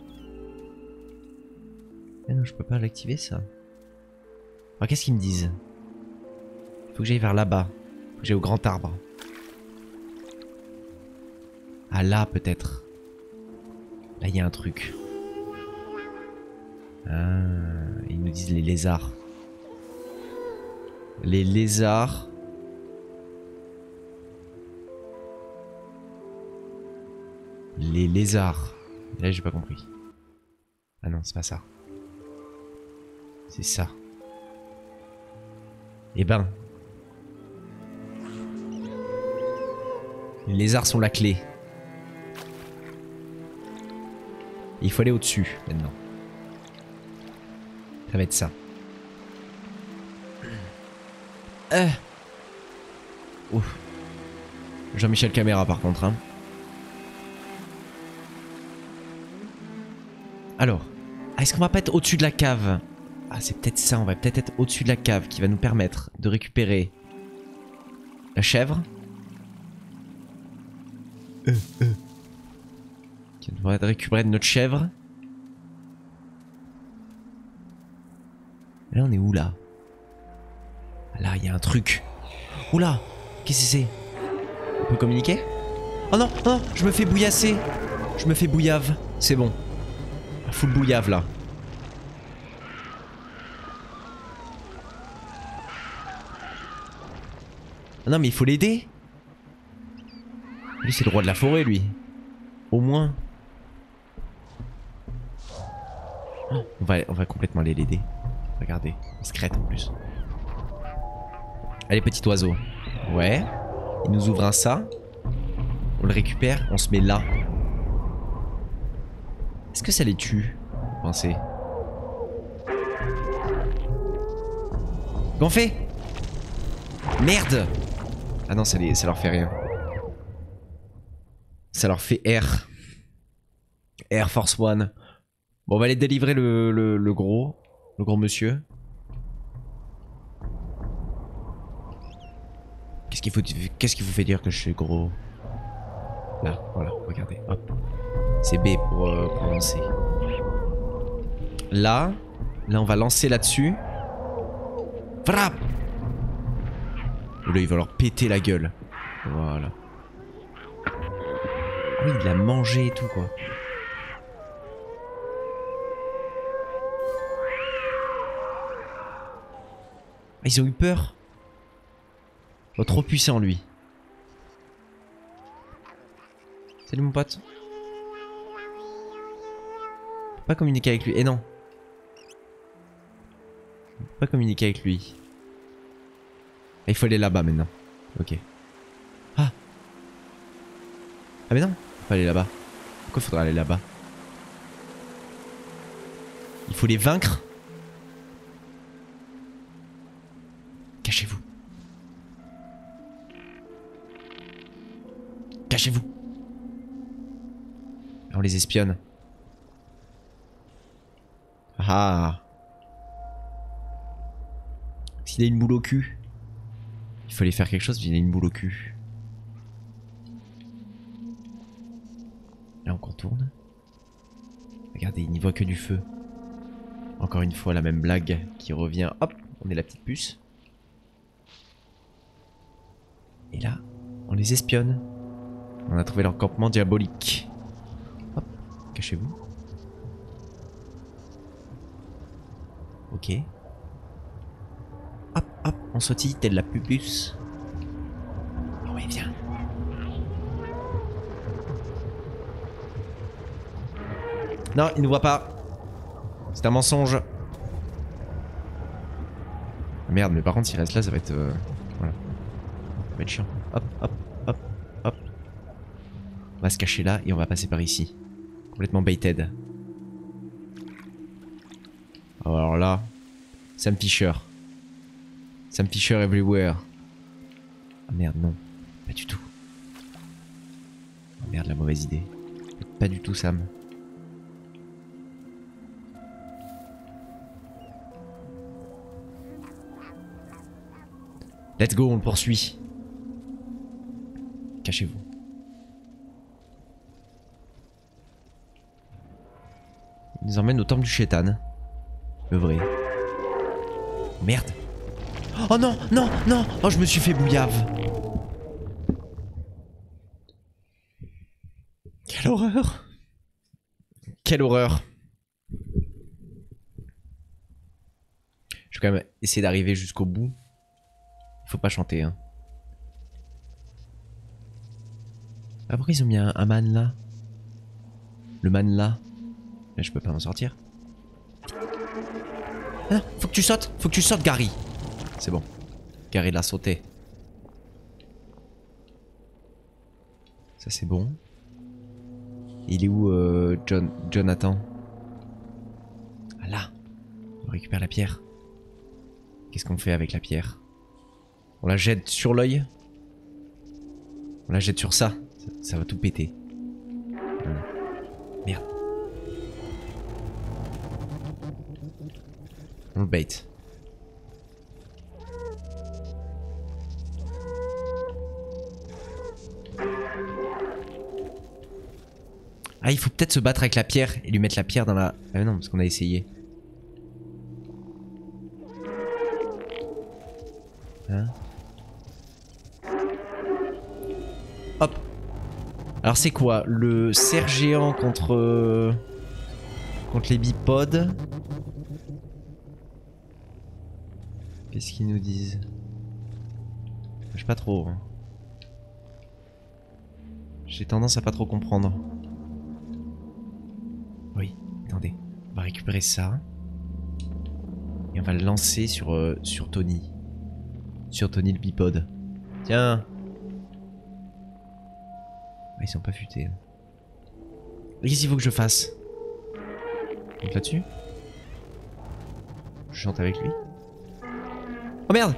Ah non, je peux pas l'activer ça. Alors qu'est-ce qu'ils me disent? Faut que j'aille vers là-bas. Faut que j'aille au grand arbre. Ah là peut-être. Là il y a un truc. Ah, ils nous disent les lézards. Les lézards. Les lézards. Là j'ai pas compris. Ah non c'est pas ça. C'est ça. Eh ben. Les lézards sont la clé. Il faut aller au-dessus maintenant. Ça va être ça. Ouf. Jean-Michel Caméra par contre. Hein. Alors. Est-ce qu'on va pas être au-dessus de la cave? Ah c'est peut-être ça. On va peut-être être au-dessus de la cave qui va nous permettre de récupérer la chèvre. Qui va récupérer notre chèvre. Là on est où là? Là il y a un truc. Oula, qu'est-ce que c'est? On peut communiquer? Oh non, non, je me fais bouillasser. Je me fais bouillave, c'est bon. Full bouillave là. Ah non mais il faut l'aider. Lui c'est le roi de la forêt lui. Au moins. Oh, on va complètement aller l'aider. Regardez, on secrète en plus. Allez petit oiseau. Ouais. Il nous ouvre un ça. On le récupère, on se met là. Est-ce que ça les tue? Pensez. Qu'en fait? Merde! Ah non, ça leur fait rien. Ça leur fait Air. Air Force One. Bon, on va aller délivrer le gros monsieur. Qu'est-ce qui vous fait dire que je suis gros? Là, voilà, regardez, hop. C'est B pour lancer. Là, on va lancer là-dessus. Frappe! Là, il va leur péter la gueule. Voilà. Oui, il a mangé et tout, quoi. Ah, ils ont eu peur. Oh, trop puissant, lui. Salut, mon pote. Faut pas communiquer avec lui. Eh non. Faut pas communiquer avec lui. Ah, il faut aller là-bas maintenant. Ok. Ah. Ah mais non. Faut aller là-bas. Pourquoi faudrait aller là-bas? Il faut les vaincre. Cachez-vous. Cachez-vous. On les espionne. Ah. S'il a une boule au cul. Il fallait faire quelque chose, il a une boule au cul. Là on contourne. Regardez, il n'y voit que du feu. Encore une fois la même blague qui revient. Hop, on est la petite puce. Et là, on les espionne. On a trouvé leur campement diabolique. Hop, cachez-vous. Ok. Hop, hop, on sautille tel la pupus. Oh oui, viens. Non, il ne voit pas. C'est un mensonge. Ah, merde, mais par contre, s'il reste là, ça va être... voilà. Ça va être chiant. Hop, hop, hop, hop. On va se cacher là et on va passer par ici. Complètement baited. Oh, alors là... Sam Fisher. Sam Fisher everywhere. Ah merde, non. Pas du tout. Oh merde, la mauvaise idée. Pas du tout, Sam. Let's go, on le poursuit. Cachez-vous. Il nous emmène au temple du Shaitan. Le vrai. Merde. Oh non, non, non. Oh, je me suis fait bouillave. Quelle horreur. Quelle horreur. Je vais quand même essayer d'arriver jusqu'au bout. Faut pas chanter, hein. Ah, pourquoi ils ont mis un man là? Le man là. Là, je peux pas m'en sortir. Ah, faut que tu sautes, Gary. C'est bon. Gary l'a sauté. Ça, c'est bon. Il est où, Jonathan? Ah là. On récupère la pierre. Qu'est-ce qu'on fait avec la pierre? On la jette sur l'œil. On la jette sur ça. Ça va tout péter. Merde. On le bait. Ah, il faut peut-être se battre avec la pierre et lui mettre la pierre dans la... Ah non, parce qu'on a essayé. Hein? Hop. Alors c'est quoi? Le cerf géant contre... contre les bipodes. Qu'est-ce qu'ils nous disent? Je sais pas trop. Hein. J'ai tendance à pas trop comprendre. Oui, attendez. On va récupérer ça. Et on va le lancer sur Tony. Sur Tony le bipode. Tiens. Ah, ils sont pas futés. Qu'est-ce qu'il faut que je fasse? Donc là-dessus. Je chante avec lui. Oh merde!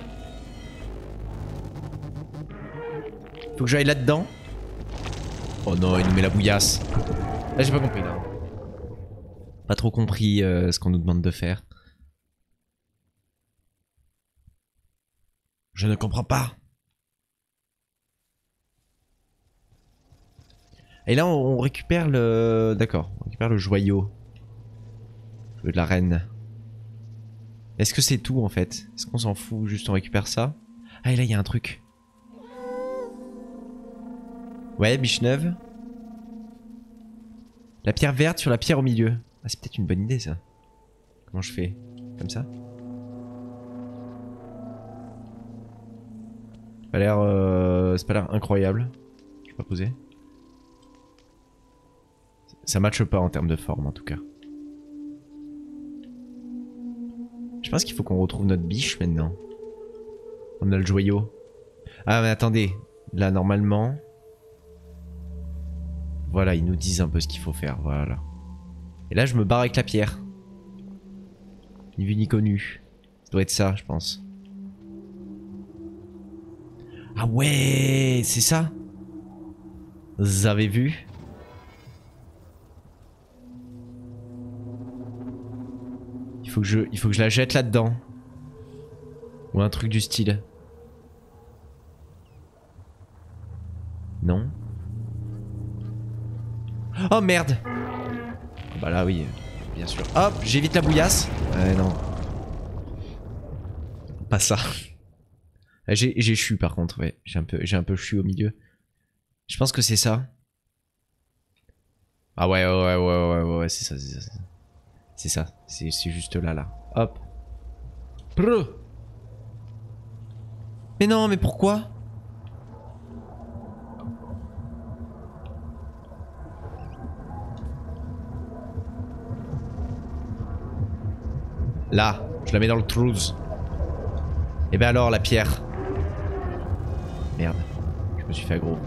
Faut que j'aille là-dedans. Oh non, il nous met la bouillasse. Là, j'ai pas compris, là. Pas trop compris ce qu'on nous demande de faire. Je ne comprends pas. Et là, on récupère le... D'accord, on récupère le joyau. De la reine. Est-ce que c'est tout, en fait? Est-ce qu'on s'en fout? Juste on récupère ça? Ah, et là, il y a un truc. Ouais, biche neuve. La pierre verte sur la pierre au milieu. Ah, c'est peut-être une bonne idée, ça. Comment je fais? Comme ça? C'est pas l'air incroyable. Je vais pas poser. Ça matche pas en termes de forme en tout cas. Je pense qu'il faut qu'on retrouve notre biche maintenant. On a le joyau. Ah mais attendez. Là normalement... Voilà, ils nous disent un peu ce qu'il faut faire. Voilà. Et là je me barre avec la pierre. Ni vu ni connu. Ça doit être ça je pense. Ah ouais, c'est ça. Vous avez vu? Il faut que je la jette là-dedans. Ou un truc du style. Non. Oh merde. Bah là oui, bien sûr. Hop, j'évite la bouillasse. Non. Pas ça. J'ai chu par contre, ouais. J'ai un peu chu au milieu. Je pense que c'est ça. Ah ouais, c'est ça, c'est ça. C'est ça, c'est juste là. Hop. Prrr. Mais non, mais pourquoi? Là, je la mets dans le trousse. Et ben alors, la pierre. Merde, je me suis fait aggro.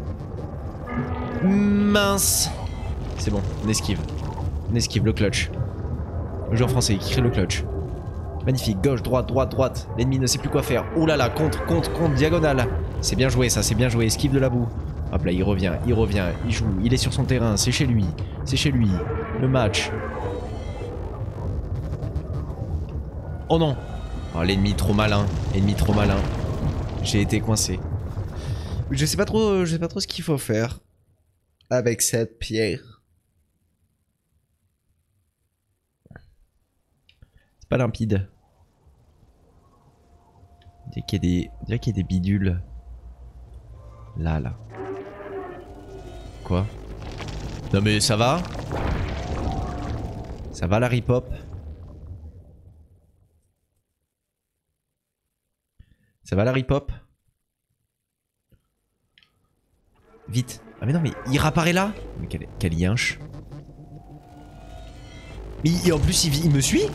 Mince. C'est bon, on esquive. On esquive le clutch. Le jeu en français, il crée le clutch. Magnifique, gauche, droite, droite, droite. L'ennemi ne sait plus quoi faire. Oh là là, contre, diagonale. C'est bien joué ça, c'est bien joué. Esquive de la boue. Hop là, il revient, il joue. Il est sur son terrain, c'est chez lui. C'est chez lui. Le match. Oh non. Oh, l'ennemi trop malin. Ennemi trop malin. J'ai été coincé. Je sais pas trop ce qu'il faut faire avec cette pierre. C'est pas limpide. On dirait qu'il y a des bidules. Là. Quoi? Non mais ça va? Ça va la rip-hop? Ça va la rip-hop? Vite. Ah mais non mais il réapparaît là? Mais quel yinche. Mais en plus il me suit?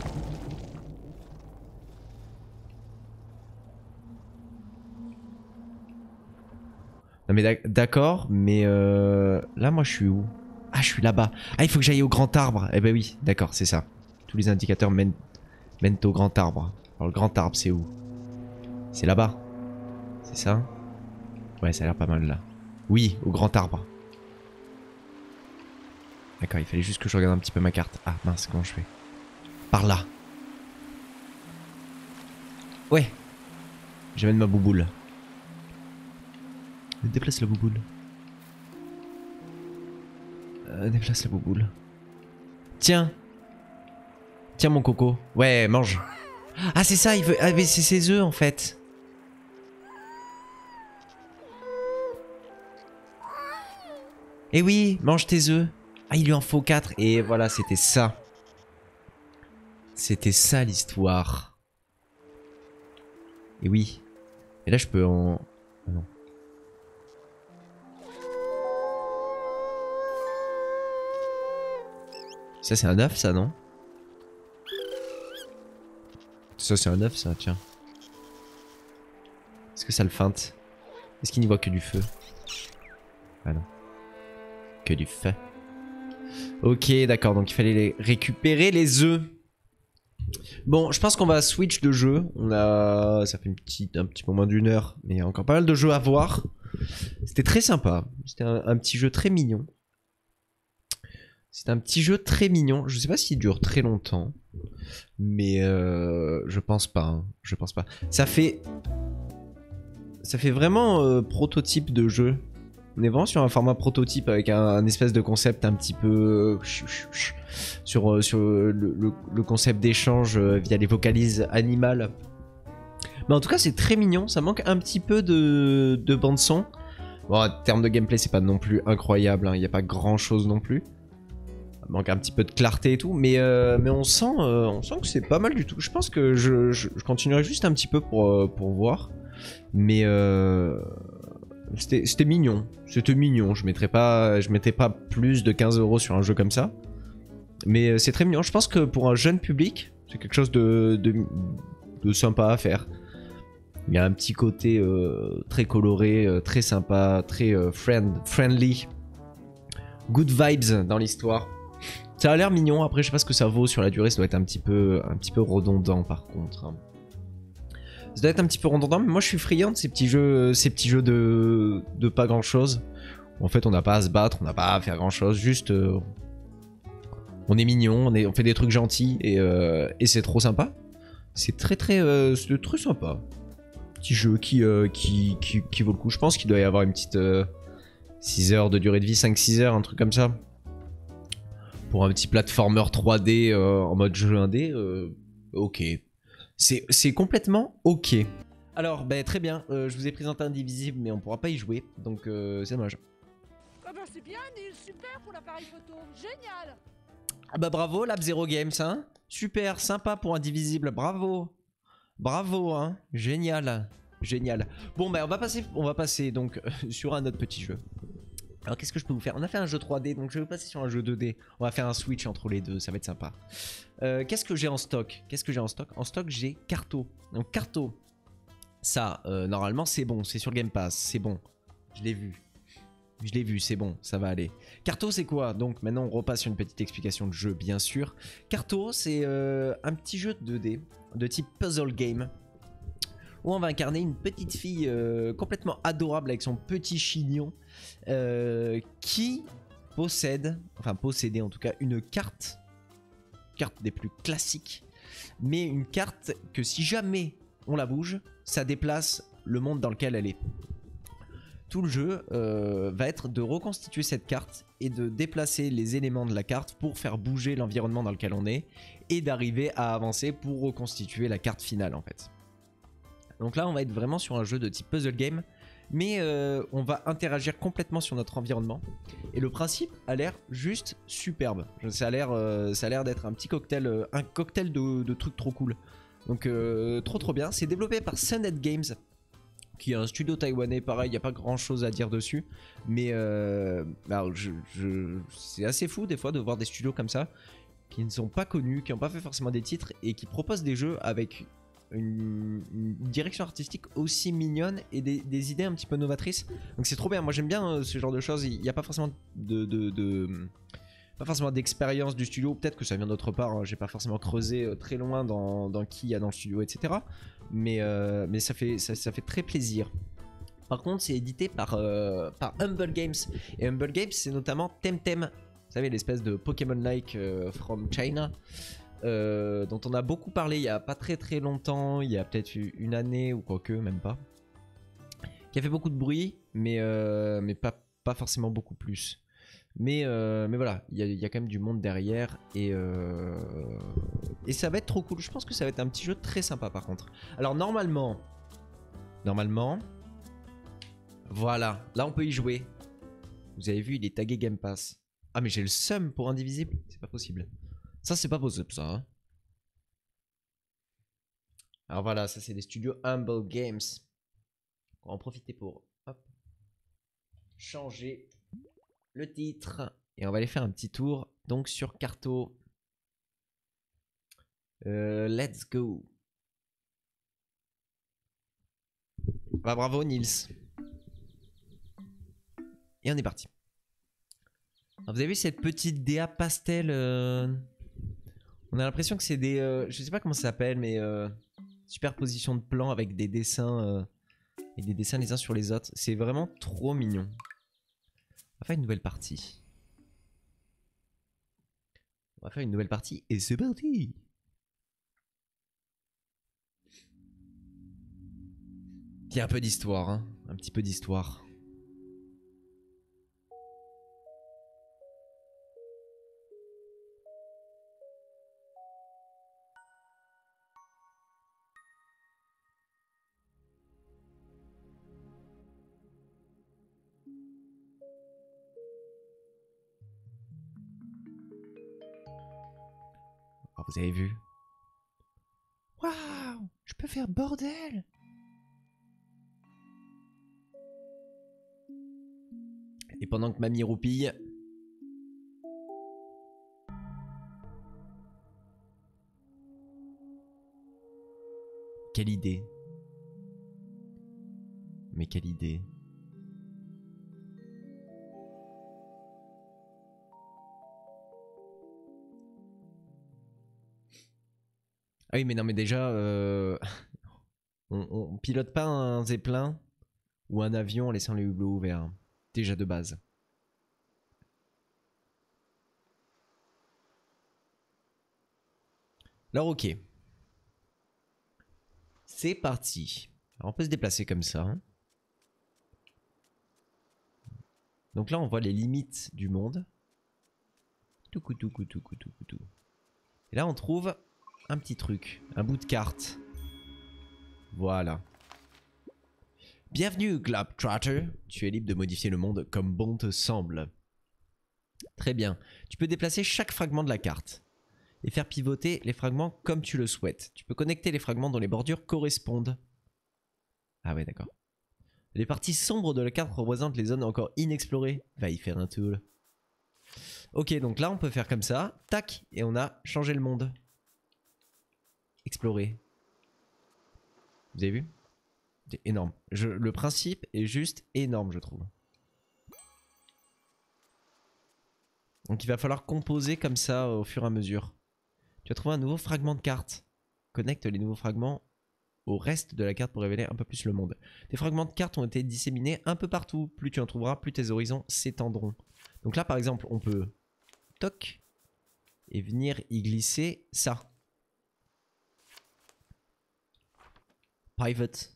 Non mais d'accord, mais là moi je suis où? Ah je suis là-bas. Ah il faut que j'aille au grand arbre. Eh ben oui, d'accord, c'est ça. Tous les indicateurs mènent au grand arbre. Alors le grand arbre c'est où? C'est là-bas. C'est ça? Ouais ça a l'air pas mal là. Oui, au grand arbre. D'accord, il fallait juste que je regarde un petit peu ma carte. Ah mince, comment je fais? Par là. Ouais. J'amène ma bouboule. Déplace la bouboule. Déplace la bouboule. Tiens. Tiens mon coco. Ouais, mange. Ah c'est ça, il veut... Ah mais c'est ses œufs en fait. Eh oui, mange tes œufs. Ah il lui en faut 4. Et voilà, c'était ça. C'était ça l'histoire. Et oui. Et là je peux en... Ah non. Ça c'est un œuf ça non? Ça c'est un œuf ça tiens. Est-ce que ça le feinte? Est-ce qu'il n'y voit que du feu? Ah non. Que du feu. Ok d'accord donc il fallait récupérer les œufs. Bon je pense qu'on va switch de jeu. On a... Ça fait un petit peu moins d'une heure. Mais il y a encore pas mal de jeux à voir. C'était très sympa. C'était un petit jeu très mignon. C'est un petit jeu très mignon. Je sais pas s'il dure très longtemps. Mais je pense pas. Hein. Je pense pas. Ça fait vraiment prototype de jeu. On est vraiment sur un format prototype avec un espèce de concept un petit peu sur le concept d'échange via les vocalises animales. Mais en tout cas, c'est très mignon. Ça manque un petit peu de bande son. Bon, en termes de gameplay, c'est pas non plus incroyable. Il n'y a pas grand chose non plus. Ça manque un petit peu de clarté et tout. Mais on sent que c'est pas mal du tout. Je pense que je continuerai juste un petit peu pour voir. Mais c'était mignon. C'était mignon. Je mettais pas plus de 15 € sur un jeu comme ça. Mais c'est très mignon. Je pense que pour un jeune public, c'est quelque chose de sympa à faire. Il y a un petit côté très coloré, très sympa, très friendly. Good vibes dans l'histoire. Ça a l'air mignon. Après, je sais pas ce que ça vaut sur la durée. Ça doit être un petit peu redondant par contre. Ça doit être un petit peu redondant, mais moi je suis friand de ces petits jeux de pas grand chose. En fait, on n'a pas à se battre, on n'a pas à faire grand chose. Juste, on est mignon, on fait des trucs gentils et c'est trop sympa. C'est très sympa. Petit jeu qui vaut le coup. Je pense qu'il doit y avoir une petite 6 heures de durée de vie, 5-6 heures, un truc comme ça. Pour un petit platformer 3D en mode jeu indé, ok. C'est complètement ok. Alors, très bien, je vous ai présenté Indivisible, mais on pourra pas y jouer, donc c'est dommage. Ah bah c'est bien Neil, super pour l'appareil photo, génial. Ah bah bravo Lab Zero Games, hein. Super, sympa pour Indivisible, bravo. Bravo, hein. Génial. Génial. Bon, on va passer donc sur un autre petit jeu. Alors, qu'est-ce que je peux vous faire? On a fait un jeu 3D, donc je vais passer sur un jeu 2D. On va faire un switch entre les deux, ça va être sympa. Qu'est-ce que j'ai en stock? En stock, j'ai Carto. Donc, Carto, ça, normalement, c'est bon. C'est sur Game Pass, c'est bon. Je l'ai vu, c'est bon, ça va aller. Carto, c'est quoi? Donc, maintenant, on repasse sur une petite explication de jeu, bien sûr. Carto, c'est un petit jeu 2D de type puzzle game, où on va incarner une petite fille complètement adorable avec son petit chignon qui possédait en tout cas une carte des plus classiques, mais une carte que si jamais on la bouge, ça déplace le monde dans lequel elle est. Tout le jeu va être de reconstituer cette carte et de déplacer les éléments de la carte pour faire bouger l'environnement dans lequel on est et d'arriver à avancer pour reconstituer la carte finale en fait. Donc là on va être vraiment sur un jeu de type puzzle game, mais on va interagir complètement sur notre environnement et le principe a l'air juste superbe. Ça a l'air d'être un petit cocktail, de trucs trop cool. Donc trop bien. C'est développé par Sunhead Games, qui est un studio taïwanais. Pareil, il n'y a pas grand chose à dire dessus, mais c'est assez fou des fois de voir des studios comme ça qui ne sont pas connus, qui n'ont pas fait forcément des titres et qui proposent des jeux avec une direction artistique aussi mignonne et des idées un petit peu novatrices. Donc c'est trop bien. Moi j'aime bien ce genre de choses. Il n'y a pas forcément pas forcément d'expérience du studio. Peut-être que ça vient d'autre part, hein. J'ai pas forcément creusé très loin dans qui il y a dans le studio, etc. Mais ça fait très plaisir. Par contre, c'est édité par Humble Games. Et Humble Games, c'est notamment Temtem. Vous savez, l'espèce de Pokémon-like from China. Dont on a beaucoup parlé il y a pas très longtemps, il y a peut-être une année ou quoique, même pas. Qui a fait beaucoup de bruit, mais pas forcément beaucoup plus. Mais voilà, il y a quand même du monde derrière et ça va être trop cool. Je pense que ça va être un petit jeu très sympa par contre. Alors normalement, voilà, là on peut y jouer. Vous avez vu, il est tagué Game Pass. Ah mais j'ai le seum pour Indivisible, c'est pas possible. Ça c'est pas possible ça. Hein. Alors voilà, ça c'est les studios Humble Games. On va en profiter pour changer le titre et on va aller faire un petit tour donc sur Carto. Let's go. Bah bravo Nils. Et on est parti. Alors, vous avez vu cette petite DA pastel on a l'impression que c'est des je sais pas comment ça s'appelle, mais superposition de plans avec des dessins les uns sur les autres. C'est vraiment trop mignon. On va faire une nouvelle partie. Et c'est parti. Il y a un peu d'histoire, hein. Un petit peu d'histoire. Oh, vous avez vu? Waouh! Je peux faire bordel! Et pendant que mamie roupille... Quelle idée! Mais quelle idée! Ah oui, mais non, mais déjà, on pilote pas un zeppelin ou un avion en laissant les hublots ouverts. Déjà de base. Alors ok. C'est parti. Alors, on peut se déplacer comme ça. Hein. Donc là, on voit les limites du monde. Et là, on trouve un petit truc. Un bout de carte. Voilà. Bienvenue, Globetrotter. Tu es libre de modifier le monde comme bon te semble. Très bien. Tu peux déplacer chaque fragment de la carte et faire pivoter les fragments comme tu le souhaites. Tu peux connecter les fragments dont les bordures correspondent. Ah ouais, d'accord. Les parties sombres de la carte représentent les zones encore inexplorées. Va y faire un tour. Ok, donc là, on peut faire comme ça. Tac, et on a changé le monde. Explorer. Vous avez vu? C'est énorme. Le principe est juste énorme, je trouve. Donc il va falloir composer comme ça au fur et à mesure. Tu vas trouver un nouveau fragment de carte. Connecte les nouveaux fragments au reste de la carte pour révéler un peu plus le monde. Des fragments de cartes ont été disséminés un peu partout. Plus tu en trouveras, plus tes horizons s'étendront. Donc là, par exemple, on peut... Toc. Et venir y glisser ça. Private.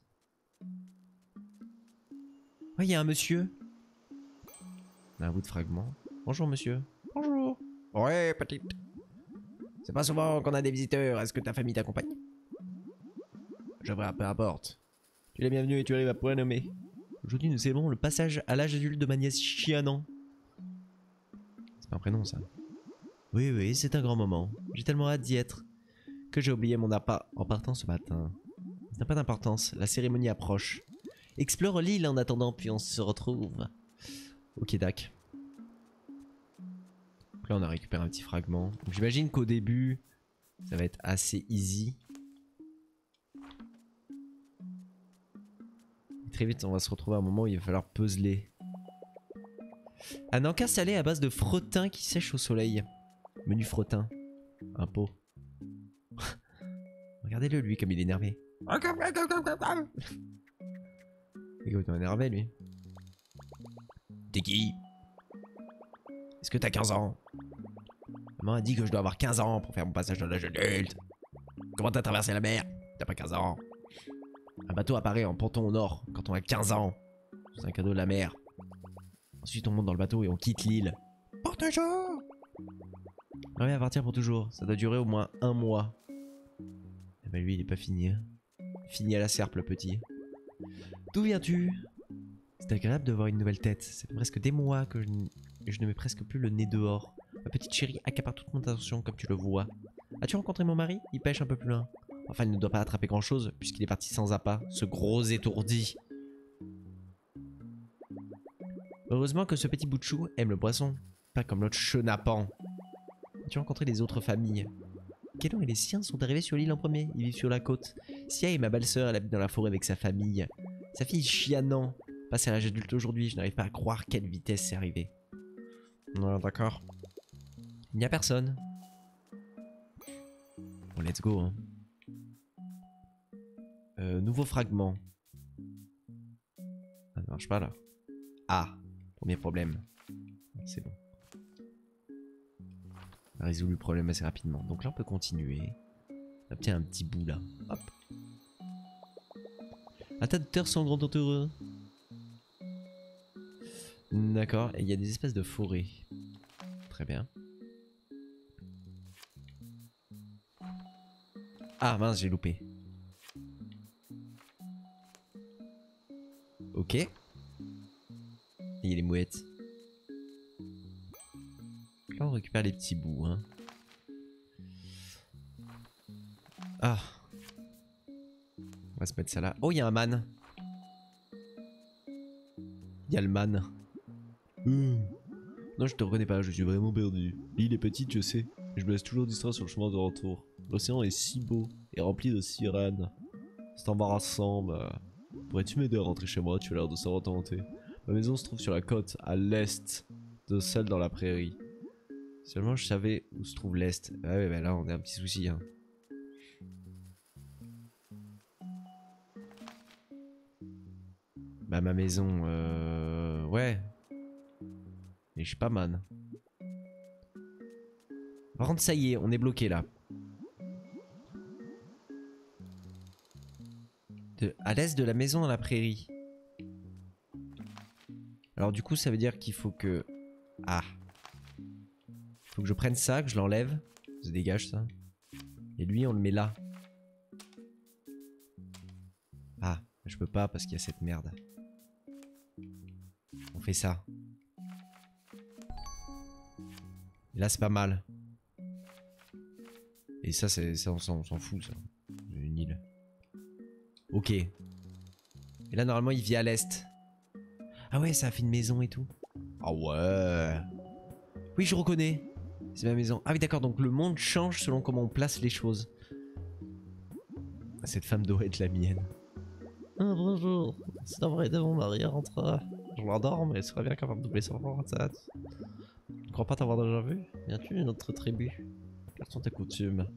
Ouais, il y a un monsieur. On a un bout de fragment. Bonjour, monsieur. Bonjour. Ouais, petite. C'est pas souvent qu'on a des visiteurs. Est-ce que ta famille t'accompagne? Je vois, peu importe. Tu es la bienvenue et tu arrives à point nommé. Aujourd'hui, nous célébrons le passage à l'âge adulte de ma nièce Chianan. C'est pas un prénom, ça. Oui, oui, c'est un grand moment. J'ai tellement hâte d'y être que j'ai oublié mon appât en partant ce matin. Ça n'a pas d'importance, la cérémonie approche. Explore l'île en attendant, puis on se retrouve. Ok, dac. Donc là, on a récupéré un petit fragment. J'imagine qu'au début, ça va être assez easy. Et très vite, on va se retrouver à un moment où il va falloir puzzler. Un encas salé à base de fretin qui sèche au soleil. Menu fretin. Un pot. Regardez-le, lui, comme il est énervé. Il est complètement énervé, lui. T'es qui? Est-ce que t'as 15 ans? Maman a dit que je dois avoir 15 ans pour faire mon passage dans l'âge adulte. Comment t'as traversé la mer? T'as pas 15 ans. Un bateau apparaît en ponton au nord quand on a 15 ans. C'est un cadeau de la mer. Ensuite on monte dans le bateau et on quitte l'île. Pour toujours! Ouais, à partir pour toujours. Ça doit durer au moins 1 mois. Eh ben lui il est pas fini. Hein. Fini à la serpe le petit. D'où viens-tu? C'est agréable de voir une nouvelle tête. C'est presque des mois que je ne mets presque plus le nez dehors. Ma petite chérie accapare toute mon attention comme tu le vois. As-tu rencontré mon mari? Il pêche un peu plus loin. Enfin, il ne doit pas attraper grand chose puisqu'il est parti sans appât, ce gros étourdi. Heureusement que ce petit bout de chou aime le poisson, pas comme l'autre chenapan. As-tu rencontré les autres familles? Kélan et les siens sont arrivés sur l'île en premier, ils vivent sur la côte. Sia est ma belle-sœur, elle habite dans la forêt avec sa famille. Sa fille Chianan, passée à l'âge adulte aujourd'hui, je n'arrive pas à croire quelle vitesse c'est arrivé. Ouais, d'accord. Il n'y a personne. Bon, let's go. Hein. Nouveau fragment. Ah, ça marche pas là. Ah, premier problème. C'est bon. On a résolu le problème assez rapidement. Donc là, on peut continuer. On obtient un petit bout là. Hop. Un tas de terre sans grand heureux. D'accord. Et il y a des espèces de forêts. Très bien. Ah mince, j'ai loupé. Ok. Et il y a les mouettes. Là on récupère les petits bouts. Hein. Ah. On va se mettre ça là. Oh, il y a un man. Il y a le man. Non, je te reconnais pas, je suis vraiment perdu. L'île est petite, je sais. Mais je me laisse toujours distraire sur le chemin de retour. L'océan est si beau et rempli de sirènes. C'est embarrassant, bah... Pourrais-tu m'aider à rentrer chez moi? Tu as l'air de savoir t'orienter. Ma maison se trouve sur la côte, à l'est de celle dans la prairie. Seulement je savais où se trouve l'est. Ah ouais, bah là on a un petit souci, hein. Bah ma maison, ouais. Mais je suis pas man. Par contre ça y est, on est bloqué là. À l'est de la maison dans la prairie. Alors du coup ça veut dire qu'il faut que... Ah. Faut que je prenne ça, que je l'enlève. Ça dégage ça. Et lui on le met là. Ah, je peux pas parce qu'il y a cette merde. On fait ça. Et là c'est pas mal. Et ça, on s'en fout ça. Une île. Ok. Et là normalement il vit à l'est. Ah ouais, ça a fait une maison et tout. Ah ouais. Oui, je reconnais. C'est ma maison. Ah oui, d'accord, donc le monde change selon comment on place les choses. Cette femme doit être la mienne. Ah bonjour. C'est la vraie de mon mari rentre. Je l'adore, mais elle serait bien capable de doubler sa tête. Je crois pas t'avoir déjà vu. Viens-tu d'une autre tribu? Quelles sont tes coutumes?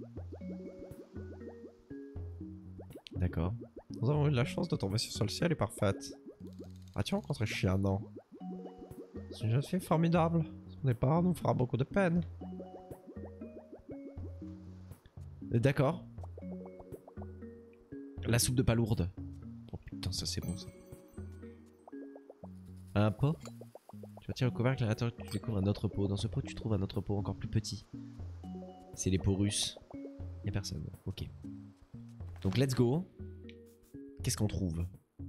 D'accord. Nous avons eu la chance de tomber sur celle-ci, elle est parfaite. As-tu rencontré Chianan? C'est une jeune fille formidable. Son départ nous fera beaucoup de peine. D'accord. La soupe de palourde. Oh putain, ça c'est bon ça. Un pot? Tu retires le couvercle, à l'intérieur tu découvres un autre pot. Dans ce pot tu trouves un autre pot encore plus petit. C'est les pots russes. Y'a personne. Ok. Donc let's go. Qu'est-ce qu'on trouve?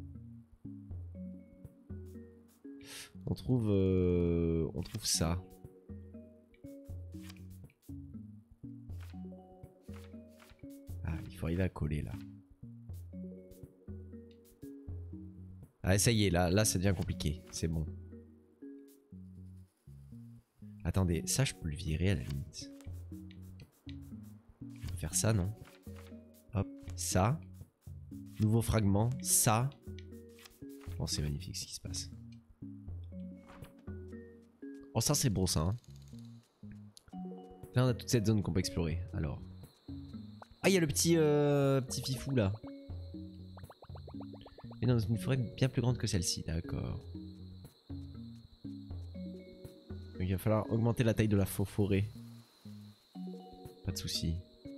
On trouve ça. Ah, il faut arriver à coller là. Ah, ça y est, là ça devient compliqué. C'est bon. Attendez, ça je peux le virer à la limite. On peut faire ça, non? Hop, ça. Nouveau fragment, ça. Oh, c'est magnifique ce qui se passe. Oh, ça c'est beau ça. Hein. Là on a toute cette zone qu'on peut explorer. Alors. Ah, il y a le petit fifou là. Et dans une forêt bien plus grande que celle-ci, d'accord. Donc il va falloir augmenter la taille de la forêt. Pas de soucis.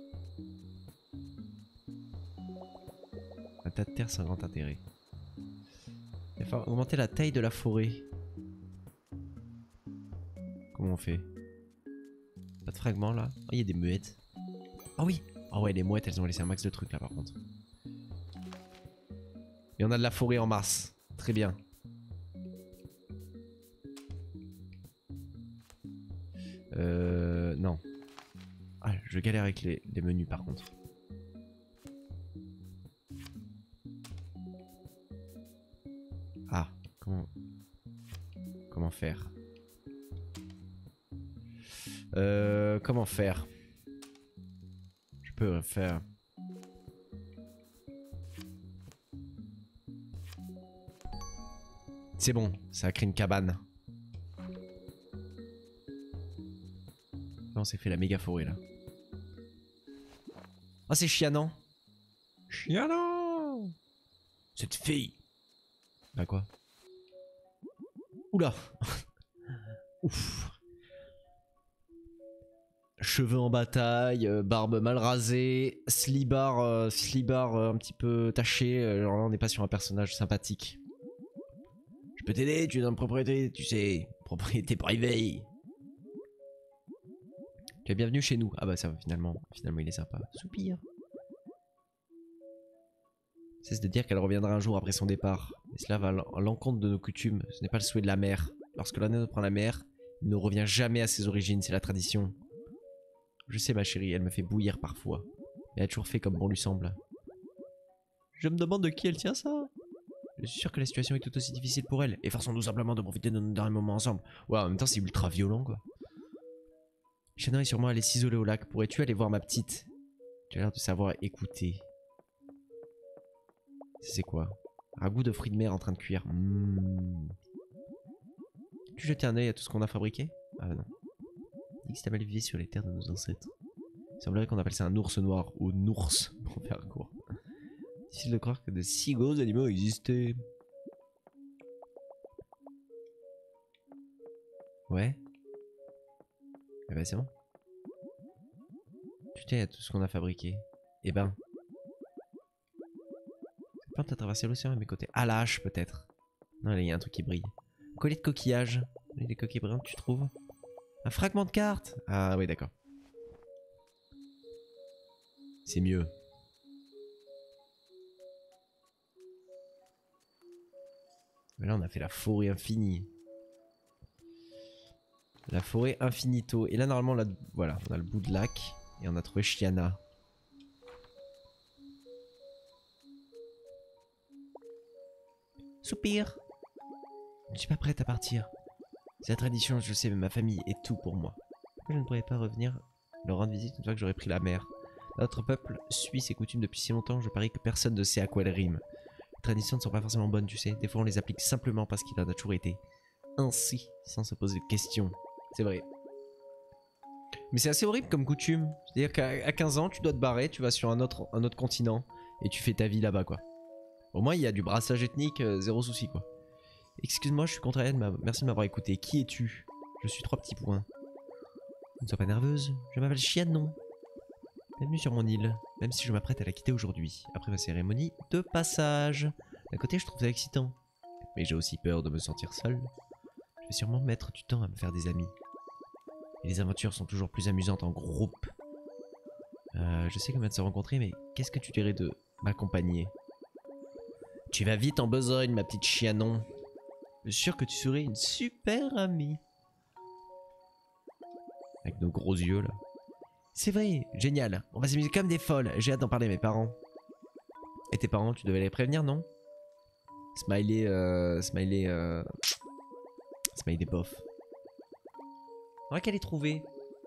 Un tas de terre sans grand intérêt. Il va falloir augmenter la taille de la forêt. Comment on fait? Pas de fragments là? Oh, il y a des muettes. Ah oui! Ah ouais, les mouettes elles ont laissé un max de trucs là par contre. Et on a de la forêt en masse. Très bien. Non. Ah, je galère avec les menus par contre. Ah, comment faire? Comment faire? Je peux faire... C'est bon, ça a créé une cabane. Là, on s'est fait la méga forêt là. Oh, c'est Chianan. Chianan! Cette fille! Bah quoi? Oula! Ouf! Cheveux en bataille, barbe mal rasée, slibard un petit peu taché. Alors là, on n'est pas sur un personnage sympathique. Je peux t'aider, tu es dans une propriété, tu sais, propriété privée. Tu es bienvenu chez nous. Ah bah ça, finalement il est sympa. Soupir. Cesse de dire qu'elle reviendra un jour après son départ. Mais cela va à l'encontre de nos coutumes. Ce n'est pas le souhait de la mère. Lorsque l'un prend la mer, il ne revient jamais à ses origines, c'est la tradition. Je sais ma chérie, elle me fait bouillir parfois. Mais elle a toujours fait comme bon lui semble. Je me demande de qui elle tient ça. Je suis sûr que la situation est tout aussi difficile pour elle. Efforçons-nous simplement de profiter de nos derniers moments ensemble. Ouais, en même temps, c'est ultra violent, quoi. Shannon est sûrement allée s'isoler au lac. Pourrais-tu aller voir ma petite? Tu as l'air de savoir écouter. C'est quoi? Ragoût de fruits de mer en train de cuire. Tu jeter un œil à tout ce qu'on a fabriqué? Ah non. Dis que c'est mal vivé sur les terres de nos ancêtres. Il semblerait qu'on appelle ça un ours noir ou nours pour faire court. Difficile de croire que de si gros animaux existaient. Ouais. Eh ben c'est bon. Tu tiens à tout ce qu'on a fabriqué. Eh ben. Cette plante a traversé l'océan à mes côtés. Ah la hache peut-être. Non là il y a un truc qui brille. Collier de coquillage. Des coquilles brillantes tu trouves? Un fragment de carte. Ah oui d'accord. C'est mieux. Mais là on a fait la forêt infinie. La forêt infinito. Et là normalement là, voilà, on a le bout de lac. Et on a trouvé Chiana. Soupir. Je ne suis pas prête à partir. C'est la tradition, je sais, mais ma famille est tout pour moi. Pourquoi je ne pourrais pas revenir leur rendre visite une fois que j'aurais pris la mer? Notre peuple suit ses coutumes depuis si longtemps, je parie que personne ne sait à quoi elles riment. Les traditions ne sont pas forcément bonnes, tu sais. Des fois on les applique simplement parce qu'il en a toujours été ainsi, sans se poser de questions. C'est vrai. Mais c'est assez horrible comme coutume. C'est-à-dire qu'à 15 ans, tu dois te barrer, tu vas sur un autre continent et tu fais ta vie là-bas, quoi. Au moins, il y a du brassage ethnique, zéro souci, quoi. Excuse-moi, je suis contrarié, merci de m'avoir écouté. Qui es-tu? Je suis 3 petits points. Ne sois pas nerveuse, je m'appelle Chianon. Bienvenue sur mon île, même si je m'apprête à la quitter aujourd'hui, après ma cérémonie de passage. D'un côté, je trouve ça excitant, mais j'ai aussi peur de me sentir seul. Je vais sûrement mettre du temps à me faire des amis. Et les aventures sont toujours plus amusantes en groupe. Je sais qu'on vient de se rencontrer, mais qu'est-ce que tu dirais de m'accompagner? Tu vas vite en besogne, ma petite Chianon. Je suis sûr que tu serais une super amie. Avec nos gros yeux, là. C'est vrai, génial. On va s'amuser comme des folles. J'ai hâte d'en parler à mes parents. Et tes parents, tu devais les prévenir, non? Smiley, Smiley bof. On va qu'à les trouver.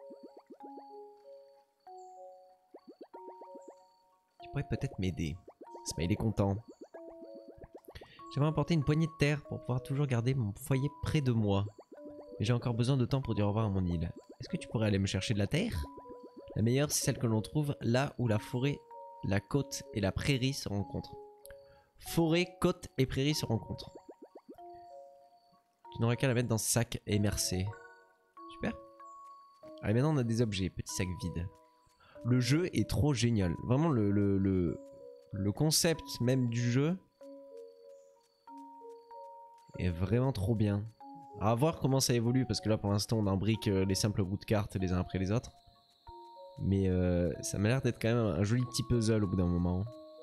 Tu pourrais peut-être m'aider. Smiley content. J'aimerais emporter une poignée de terre pour pouvoir toujours garder mon foyer près de moi. Mais j'ai encore besoin de temps pour dire au revoir à mon île. Est-ce que tu pourrais aller me chercher de la terre? La meilleure, c'est celle que l'on trouve là où la forêt, la côte et la prairie se rencontrent. Forêt, côte et prairie se rencontrent. Tu n'auras qu'à la mettre dans ce sac émercé. Super. Allez, maintenant on a des objets, petit sac vide. Le jeu est trop génial. Vraiment le concept même du jeu est vraiment trop bien. À voir comment ça évolue, parce que là pour l'instant on imbrique les simples bouts de cartes les uns après les autres. Mais ça m'a l'air d'être quand même un joli petit puzzle au bout d'un moment.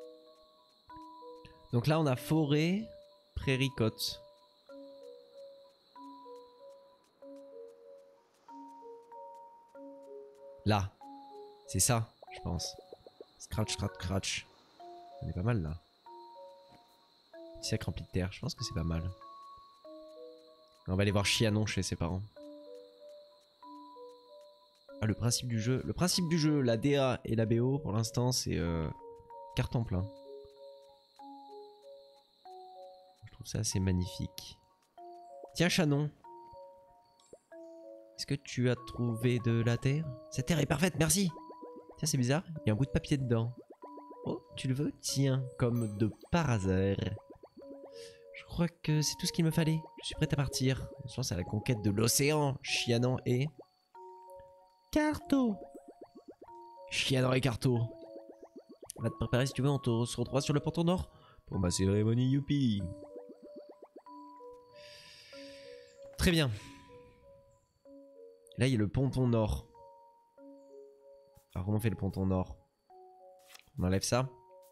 Donc là on a forêt, prairie, côte. Là, c'est ça, je pense. Scratch, scratch, scratch. On est pas mal là. Petit sac rempli de terre, je pense que c'est pas mal. On va aller voir Chianon chez ses parents. Ah, le principe du jeu. Le principe du jeu, la DA et la BO, pour l'instant, c'est carton plein. Je trouve ça assez magnifique. Tiens, Chanon. Est-ce que tu as trouvé de la terre? Cette terre est parfaite, merci. Tiens, c'est bizarre, il y a un bout de papier dedans. Oh, tu le veux? Tiens, comme de par hasard. Je crois que c'est tout ce qu'il me fallait. Je suis prête à partir. On se lance à la conquête de l'océan. Chianon et... Carto. Chianon et Carto. On va te préparer si tu veux, on se retrouve sur le ponton nord pour ma cérémonie, youpi. Très bien. Là, il y a le ponton nord. Alors, comment on fait le ponton nord? On enlève ça.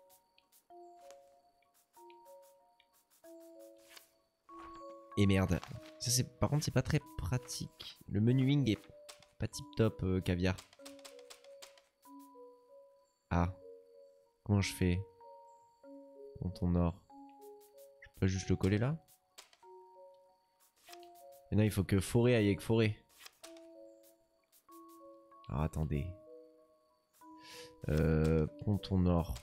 Et merde. Ça, c'est, par contre, c'est pas très pratique. Le menuing est pas tip top, caviar. Ah, Comment je fais? Ponton nord. Je peux pas juste le coller là? Mais non, il faut que forêt aille avec forêt. Alors attendez. Ponton nord.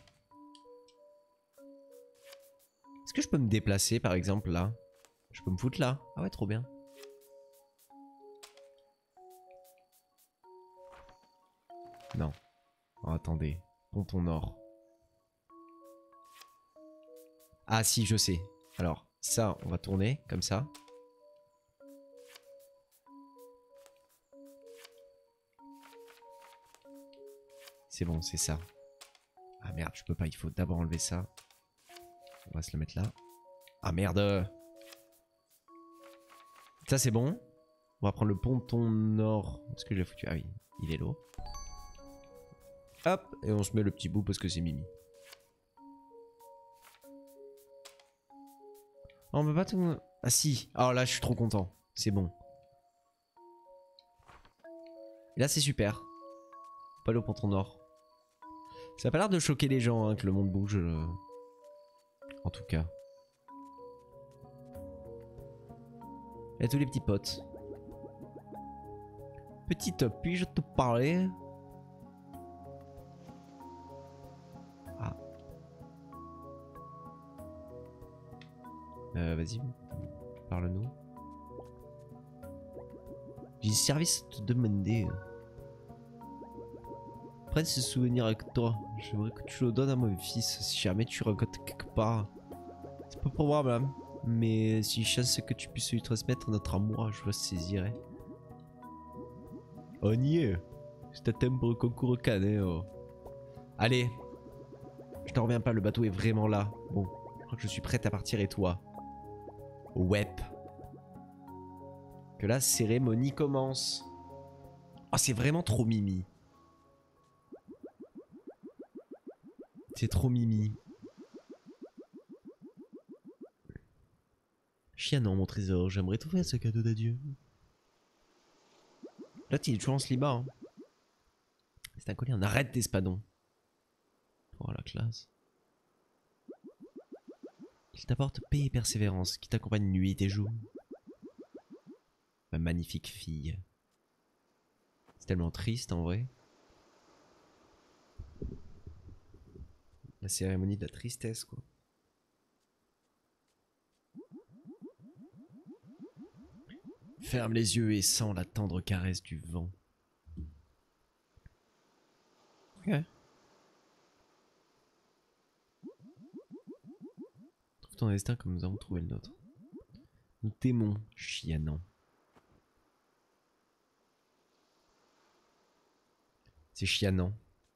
Est-ce que je peux me déplacer par exemple là? Je peux me foutre là? Ah ouais, trop bien. Non. Oh, attendez. Ponton nord. Ah si, je sais. Alors, ça, on va tourner comme ça. C'est bon, c'est ça. Ah merde, je peux pas, il faut d'abord enlever ça. On va se le mettre là. Ah merde! Ça c'est bon. On va prendre le ponton nord. Est-ce que j'ai foutu? Ah oui, il est lourd. Hop, et on se met le petit bout parce que c'est Mimi. On peut pas tout... Ah si. Alors là, je suis trop content. C'est bon. Et là, c'est super. Pas le ponton nord. Ça a pas l'air de choquer les gens hein, que le monde bouge. En tout cas. Et tous les petits potes. Petite, puis-je te parler? Ah. Vas-y. Parle-nous. J'ai un service à te demander. Prends ce souvenir avec toi. J'aimerais que tu le donnes à mon fils si jamais tu rencontres quelque part. C'est pas probable, mais si chance que tu puisses lui transmettre notre amour, je le saisirai. On y est. Je t'attends pour le concours canet. Oh. Allez. Je t'en reviens pas, le bateau est vraiment là. Bon, je crois que je suis prête à partir et toi? Ouais. Que la cérémonie commence. Oh, c'est vraiment trop mimi. C'est trop mimi. Chianon, mon trésor, j'aimerais t'offrir ce cadeau d'adieu. Là, il est toujours en slibard. Hein. C'est un collier, on arrête d'espadon. Oh la classe. Il t'apporte paix et persévérance, qui t'accompagne nuit et jour. Ma magnifique fille. C'est tellement triste en vrai. La cérémonie de la tristesse quoi. Ferme les yeux et sens la tendre caresse du vent. Ok. Trouve ton destin comme nous avons trouvé le nôtre. Nous t'aimons, Chianon. C'est Chianon.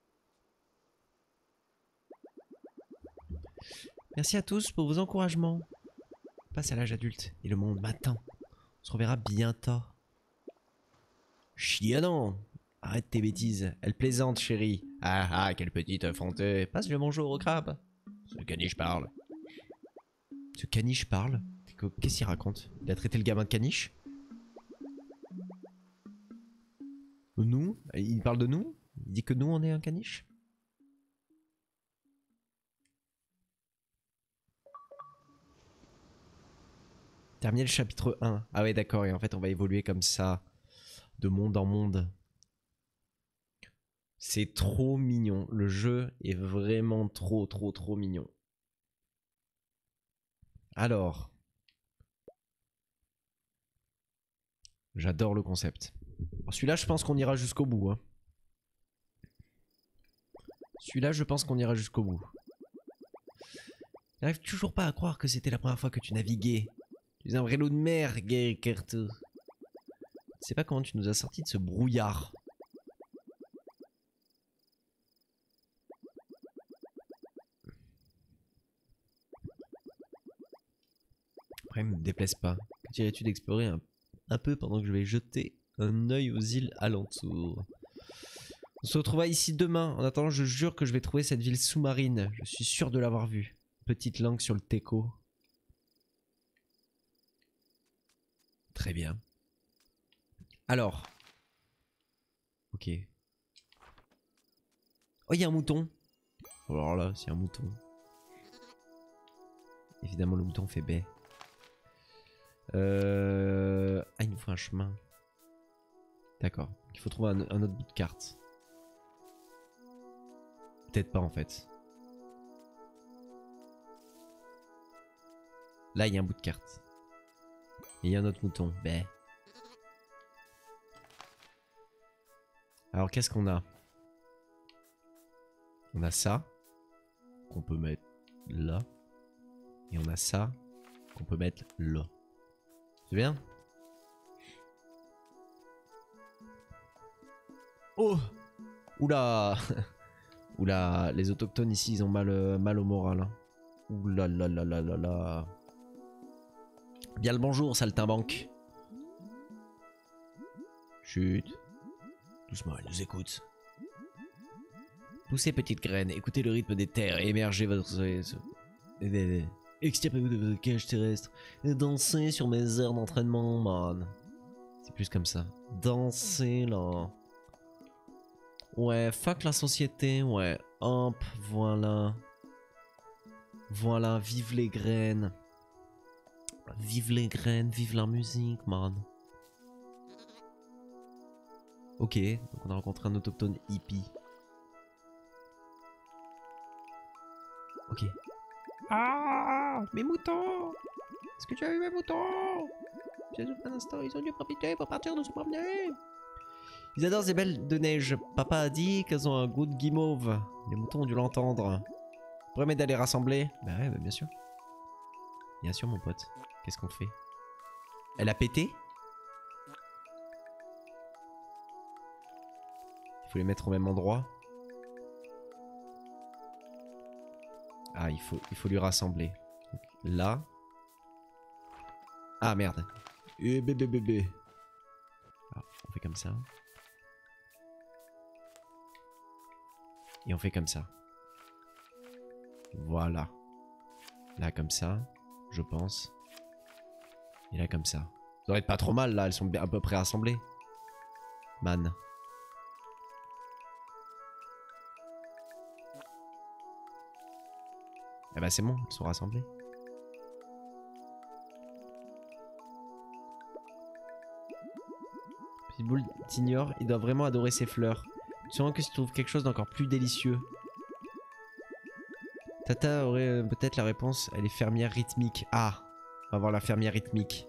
Merci à tous pour vos encouragements. Passe à l'âge adulte et le monde m'attend. On se reverra bientôt. Chianon, arrête tes bêtises. Elle plaisante, chérie. Ah ah, quelle petite effrontée. Passe le bonjour au crabe. Ce caniche parle. Ce caniche parle? Qu'est-ce qu'il raconte? Il a traité le gamin de caniche? Nous? Il parle de nous? Il dit que nous on est un caniche? Terminer le chapitre 1. Ah ouais d'accord, et en fait on va évoluer comme ça. De monde en monde. C'est trop mignon. Le jeu est vraiment trop mignon. Alors. J'adore le concept. Celui-là je pense qu'on ira jusqu'au bout. Hein. Celui-là je pense qu'on ira jusqu'au bout. J'arrive toujours pas à croire que c'était la première fois que tu naviguais. Tu es un vrai loup de mer, gay Kerto. Je sais pas comment tu nous as sorti de ce brouillard. Après, me déplaise pas. Que dirais-tu d'explorer un peu pendant que je vais jeter un œil aux îles alentours? On se retrouvera ici demain. En attendant, je jure que je vais trouver cette ville sous-marine. Je suis sûr de l'avoir vue. Petite langue sur le teco. Très bien. Alors. Ok. Oh, il y a un mouton. Alors là, c'est un mouton. Évidemment, le mouton fait baie. Ah, il nous faut un chemin. D'accord. Il faut trouver un autre bout de carte. Peut-être pas en fait. Là, il y a un bout de carte. Et il y a un autre mouton. Baie. Alors, qu'est-ce qu'on a? On a ça. Qu'on peut mettre là. Et on a ça. Qu'on peut mettre là. C'est bien? Oh! Oula! Oula, les autochtones ici, ils ont mal au moral. Hein. Oula là là là là là. Bien le bonjour, saltimbanque. Chut. Doucement, elle nous écoute. Poussez petites graines, écoutez le rythme des terres et émergez votre... Extirpez-vous de votre cage terrestre et dansez sur mes aires d'entraînement, man. C'est plus comme ça. Dansez là. Ouais, fuck la société, ouais. Hop, voilà. Voilà, vive les graines. Vive les graines, vive la musique, man. Ok, donc on a rencontré un autochtone hippie. Ok. Ah, mes moutons! Est-ce que tu as vu mes moutons? Un instant, ils ont dû profiter pour partir de se promener. Ils adorent ces belles de neige. Papa a dit qu'elles ont un goût de guimauve. Les moutons ont dû l'entendre. Pourrais m'aider à les rassembler? Bah ouais, bah bien sûr. Bien sûr, mon pote. Qu'est-ce qu'on fait? Elle a pété? Il faut les mettre au même endroit. Ah, il faut lui rassembler. Donc, là. Ah, merde. Et bébé. Ah, on fait comme ça. Et on fait comme ça. Voilà. Là, comme ça, je pense. Et là, comme ça. Ça devrait être pas trop mal, là. Elles sont à peu près rassemblées. Man. Eh bah, c'est bon. Elles sont rassemblées. Pitbull t'ignore. Il doit vraiment adorer ses fleurs. Sûrement que tu trouves quelque chose d'encore plus délicieux. Tata aurait peut-être la réponse. Elle est fermière rythmique. Ah, on va voir la fermière rythmique.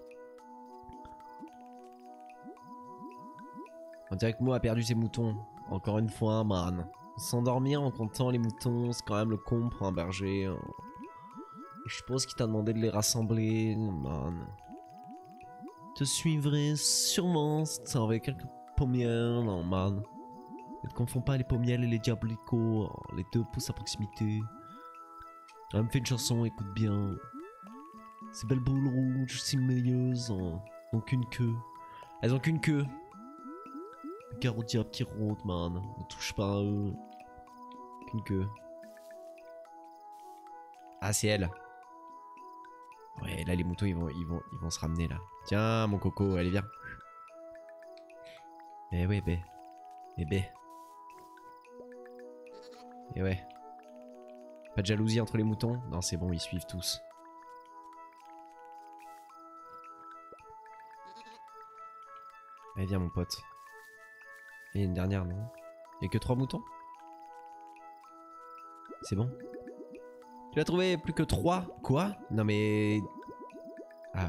On dirait que Mo a perdu ses moutons. Encore une fois, man. S'endormir en comptant les moutons, c'est quand même le con pour un berger. Je suppose qu'il t'a demandé de les rassembler, man. Te suivrai sûrement avec quelques pommières, non, man. Ne confonds pas les pommiers et les diablicots. Les deux poussent à proximité. Elle me fait une chanson, écoute bien. Ces belles boules rouges, si meilleuses, n'ont qu'une queue. Elles ont qu'une queue. Gare au diable qui rôde, man. Ne touche pas à eux. Qu'une queue. Ah, c'est elle. Ouais, là, les moutons, ils vont se ramener, là. Tiens, mon coco, allez, viens. Eh ouais, bé. Eh bé. Eh ouais. Pas de jalousie entre les moutons? Non, c'est bon, ils suivent tous. Allez, viens, mon pote. Il y a une dernière, non? Il y a que 3 moutons? C'est bon? Tu l'as trouvé plus que 3? Quoi? Non, mais... Ah.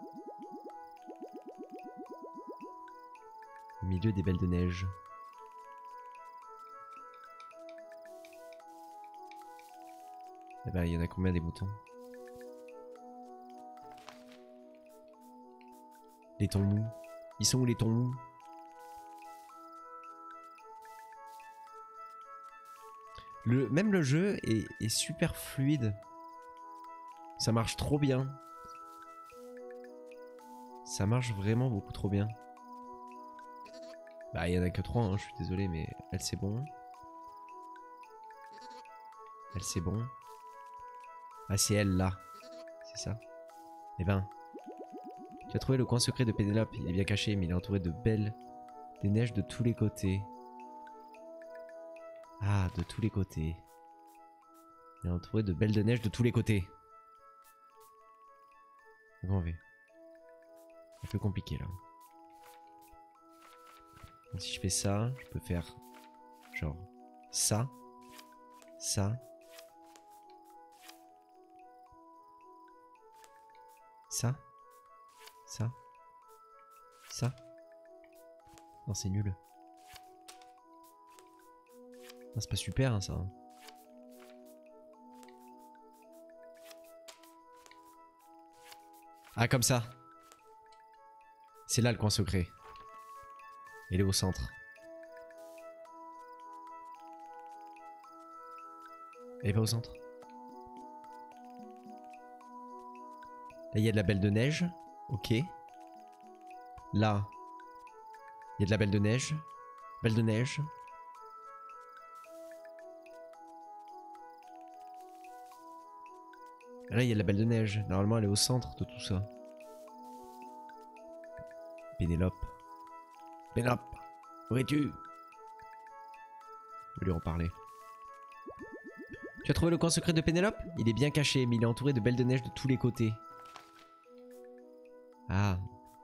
Au milieu des belles de neige. Eh ben, il y en a combien des moutons? Les tons mous. Ils sont où les tons mous? Même le jeu est super fluide. Ça marche trop bien. Ça marche vraiment beaucoup trop bien. Bah, il y en a que 3, hein, je suis désolé, mais elle c'est bon. Elle c'est bon. Ah, c'est elle là. C'est ça. Eh ben. Tu as trouvé le coin secret de Pénélope. Il est bien caché, mais il est entouré de belles. Des neiges de tous les côtés. Ah, de tous les côtés. Il est entouré de belles de neige de tous les côtés. Comment on fait? Un peu compliqué là. Donc, si je fais ça, je peux faire genre ça, ça, ça, ça, ça. Non, c'est nul. Non, c'est pas super hein, ça. Ah, comme ça. C'est là le coin secret. Il est au centre. Elle est pas au centre. Là, il y a de la belle de neige. Ok. Là, il y a de la belle de neige. Belle de neige. Là, il y a de la belle de neige. Normalement, elle est au centre de tout ça. Pénélope. Pénélope, où es-tu? Je vais lui reparler. Tu as trouvé le coin secret de Pénélope? Il est bien caché, mais il est entouré de belles de neige de tous les côtés. Ah.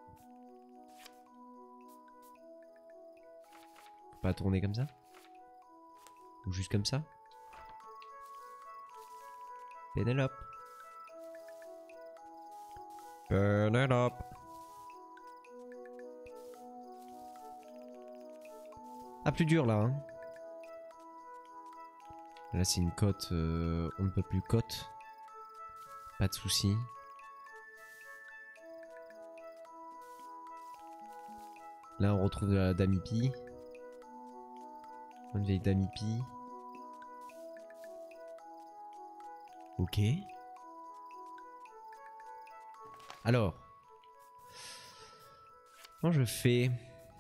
Faut pas tourner comme ça? Ou juste comme ça? Pénélope. Pénélope. Ah, plus dur là. Hein. Là, c'est une côte. On ne peut plus côte. Pas de soucis. Là, on retrouve la Damipi. Une vieille Damipi. Ok. Alors. Comment je fais?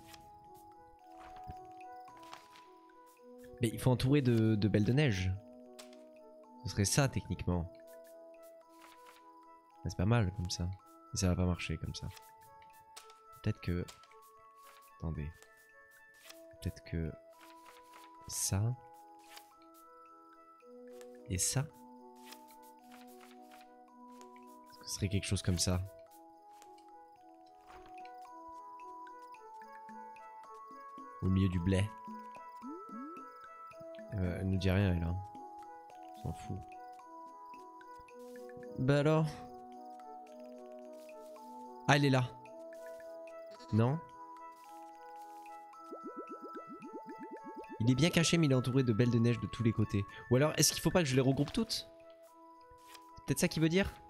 Mais il faut entourer de belles de neige. Ce serait ça techniquement. C'est pas mal comme ça. Mais ça va pas marcher comme ça. Peut-être que... Attendez. Peut-être que... Ça. Et ça. Est-ce que ce serait quelque chose comme ça? Au milieu du blé. Elle nous dit rien elle, hein. On s'en fout. Bah alors. Ah, elle est là. Non? Il est bien caché, mais il est entouré de belles de neige de tous les côtés. Ou alors, est-ce qu'il faut pas que je les regroupe toutes? C'est peut-être ça qu'il veut dire?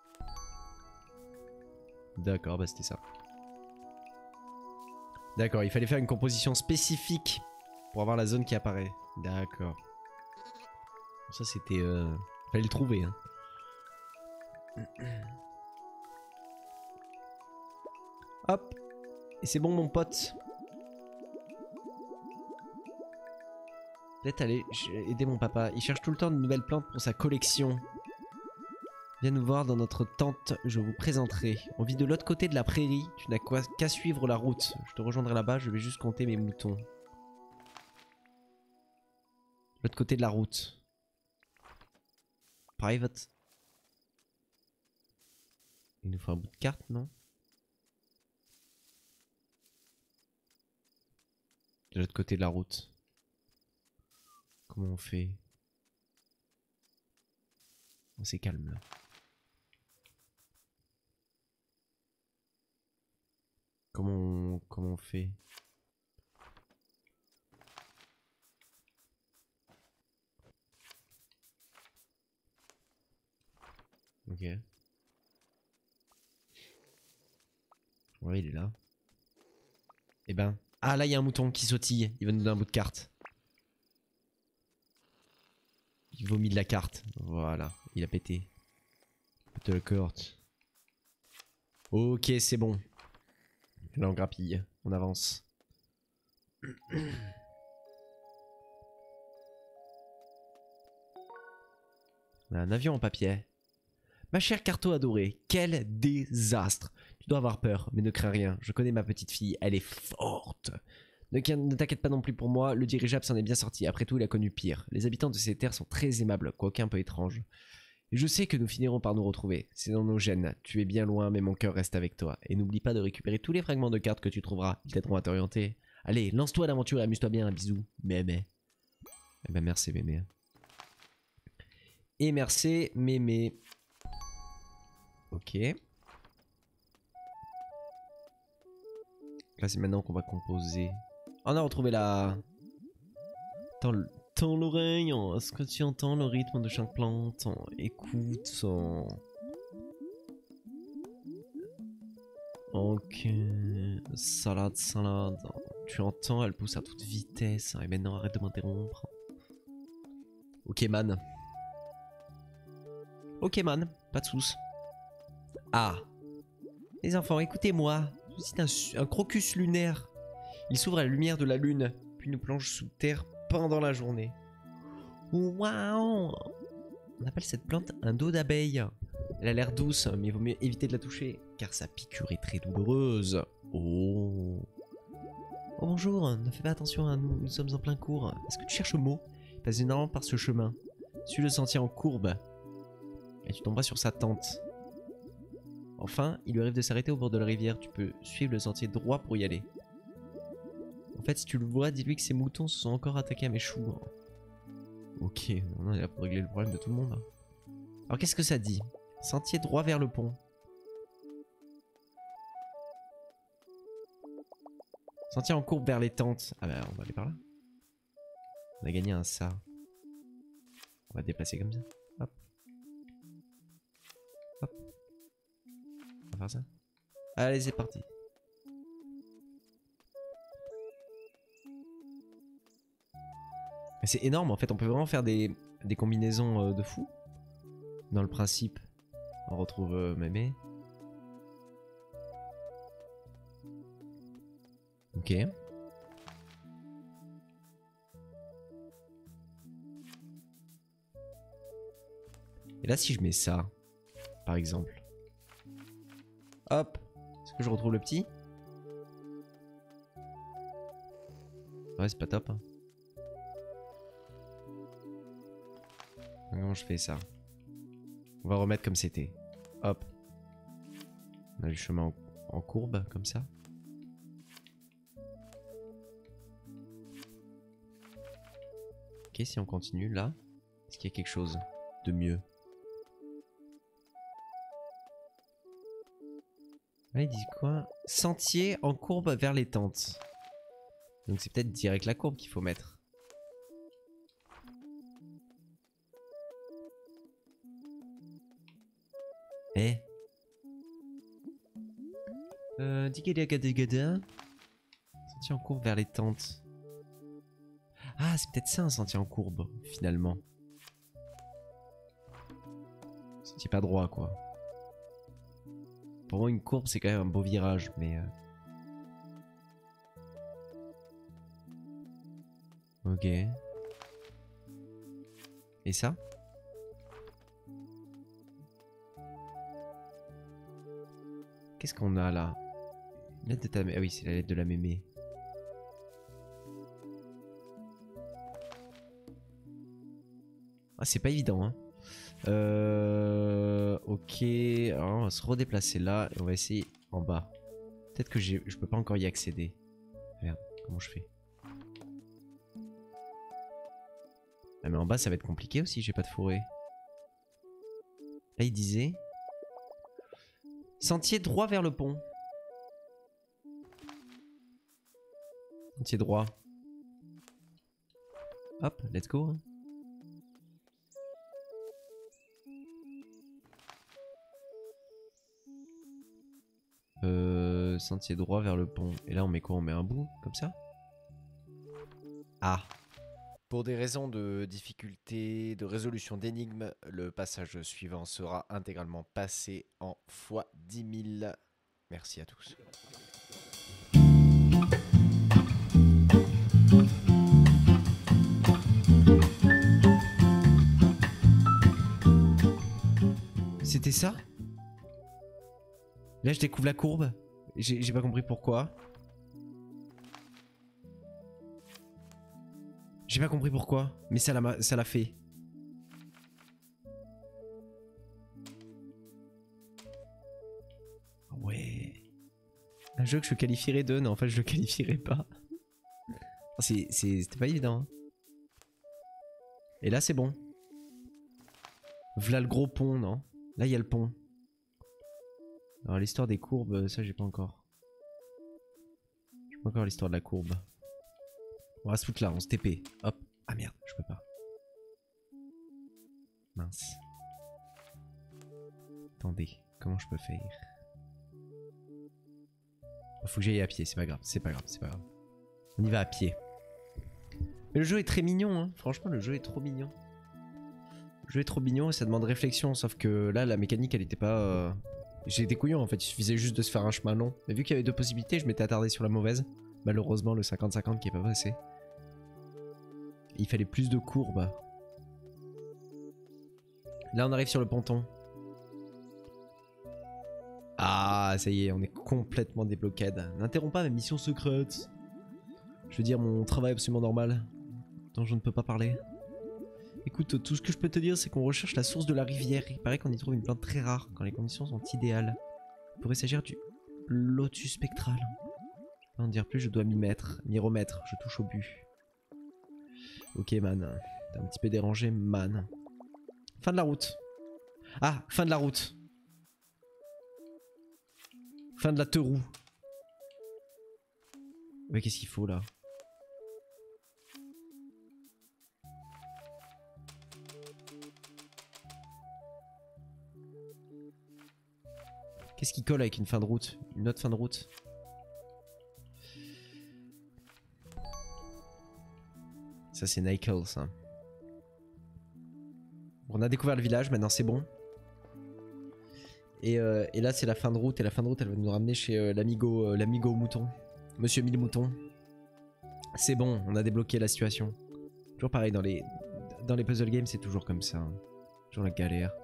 D'accord, bah c'était ça. D'accord, il fallait faire une composition spécifique pour avoir la zone qui apparaît. D'accord. Ça c'était... Fallait le trouver. Hein. Hop. Et c'est bon mon pote. Peut-être aller aider mon papa. Il cherche tout le temps de nouvelles plantes pour sa collection. Viens nous voir dans notre tente, je vous présenterai. On vit de l'autre côté de la prairie. Tu n'as qu'à suivre la route. Je te rejoindrai là-bas, je vais juste compter mes moutons. L'autre côté de la route. Private. Il nous faut un bout de carte, non? De l'autre côté de la route. Comment on fait? Oh, c'est calme là. Comment on fait? Ok. Ouais, il est là. Eh ben. Ah, là, il y a un mouton qui sautille. Il va nous donner un bout de carte. Il vomit de la carte. Voilà. Il a pété. Pété le carte. Ok, c'est bon. Là, on grappille. On avance. On a un avion en papier. Ma chère Carto adorée, quel désastre! Tu dois avoir peur, mais ne crains rien. Je connais ma petite fille, elle est forte. Ne t'inquiète pas non plus pour moi, le dirigeable s'en est bien sorti. Après tout, il a connu pire. Les habitants de ces terres sont très aimables, quoique un peu étranges. Et je sais que nous finirons par nous retrouver. C'est dans nos gènes. Tu es bien loin, mais mon cœur reste avec toi. Et n'oublie pas de récupérer tous les fragments de cartes que tu trouveras. Ils t'aideront à t'orienter. Allez, lance-toi à l'aventure et amuse-toi bien. Bisous. Mémé. Eh ben merci, Mémé. Et merci, Mémé. Ok. Là, c'est maintenant qu'on va composer. On a retrouvé la... Tends l'oreille, est-ce que tu entends le rythme de chaque plante? Écoute. Ok. Salade, salade. Tu entends, elle pousse à toute vitesse. Et maintenant, arrête de m'interrompre. Ok, man. Ok, man. Pas de soucis. Ah. Les enfants, écoutez-moi. C'est un crocus lunaire. Il s'ouvre à la lumière de la lune, puis nous plonge sous terre pendant la journée. Waouh! On appelle cette plante un dos d'abeille. Elle a l'air douce, mais il vaut mieux éviter de la toucher, car sa piqûre est très douloureuse. Oh. Oh bonjour, ne fais pas attention à nous, nous sommes en plein cours. Est-ce que tu cherches mot? Passe énormément par ce chemin. Suis le sentier en courbe. Et tu tomberas sur sa tente. Enfin, il lui arrive de s'arrêter au bord de la rivière. Tu peux suivre le sentier droit pour y aller. En fait, si tu le vois, dis-lui que ces moutons se sont encore attaqués à mes choux. Ok, on est là pour régler le problème de tout le monde. Alors qu'est-ce que ça dit? Sentier droit vers le pont. Sentier en courbe vers les tentes. Ah bah on va aller par là. On a gagné un ça. On va déplacer comme ça. Hop. Hop. On va faire ça. Allez, c'est parti. C'est énorme en fait, on peut vraiment faire des combinaisons de fou. Dans le principe, on retrouve Mémé. Ok. Et là si je mets ça, par exemple. Hop. Est-ce que je retrouve le petit? Ouais, c'est pas top. Hein. Comment je fais ça? On va remettre comme c'était. Hop. On a le chemin en courbe, comme ça. Ok, si on continue là, est-ce qu'il y a quelque chose de mieux? Là, il dit quoi? Sentier en courbe vers les tentes. Donc c'est peut-être direct la courbe qu'il faut mettre. Eh? Digadagada. Sentier en courbe vers les tentes. Ah, c'est peut-être ça un sentier en courbe, finalement. Sentier pas droit, quoi. Pour moi, une courbe, c'est quand même un beau virage, mais... Ok. Et ça? Qu'est-ce qu'on a là? Lettre de ta... Ah oui, c'est la lettre de la mémé. Ah, c'est pas évident, hein. Ok. Alors, on va se redéplacer là et on va essayer en bas. Peut-être que je peux pas encore y accéder. Merde, comment je fais? Ah, mais en bas, ça va être compliqué aussi, j'ai pas de forêt. Là, il disait... Sentier droit vers le pont. Sentier droit. Hop, let's go. Sentier droit vers le pont. Et là, on met quoi? On met un bout, comme ça? Ah. Pour des raisons de difficulté, de résolution d'énigmes, le passage suivant sera intégralement passé en x10 000. Merci à tous. C'était ça? Là, je découvre la courbe. J'ai pas compris pourquoi. J'ai pas compris pourquoi, mais ça l'a fait. Ouais. Un jeu que je qualifierais de... Non, en fait, je le qualifierais pas. C'était pas évident. Hein. Et là, c'est bon. V'là le gros pont, non? Là, il y a le pont. Alors, l'histoire des courbes, ça, j'ai pas encore. J'ai pas encore l'histoire de la courbe. On va se foutre là, on se TP. Hop. Ah merde, je peux pas. Mince. Attendez, comment je peux faire? Faut que j'aille à pied, c'est pas grave, c'est pas grave, c'est pas grave. On y va à pied. Mais le jeu est très mignon, hein. Franchement, le jeu est trop mignon. Le jeu est trop mignon et ça demande réflexion, sauf que là, la mécanique, elle était pas... J'ai été couillon en fait, il suffisait juste de se faire un chemin long. Mais vu qu'il y avait deux possibilités, je m'étais attardé sur la mauvaise. Malheureusement, le 50-50 qui est pas passé. Il fallait plus de courbes. Là, on arrive sur le ponton. Ah, ça y est, on est complètement débloqué. N'interromps pas ma mission secrète. Je veux dire, mon travail absolument normal, dont je ne peux pas parler. Écoute, tout ce que je peux te dire, c'est qu'on recherche la source de la rivière. Il paraît qu'on y trouve une plante très rare, quand les conditions sont idéales. Il pourrait s'agir du lotus spectral. Je peux en dire plus, je dois m'y remettre. Je touche au but. Ok, man. T'es un petit peu dérangé, man. Fin de la route. Ah, fin de la route. Fin de la teroue. Mais qu'est-ce qu'il faut là? Qu'est-ce qui colle avec une fin de route? Une autre fin de route? Ça c'est Nickel ça. On a découvert le village, maintenant c'est bon. Et là c'est la fin de route, et la fin de route elle va nous ramener chez l'amigo mouton. Monsieur Mille Moutons. C'est bon, on a débloqué la situation. Toujours pareil, dans les puzzle games c'est toujours comme ça. Hein. Toujours la galère.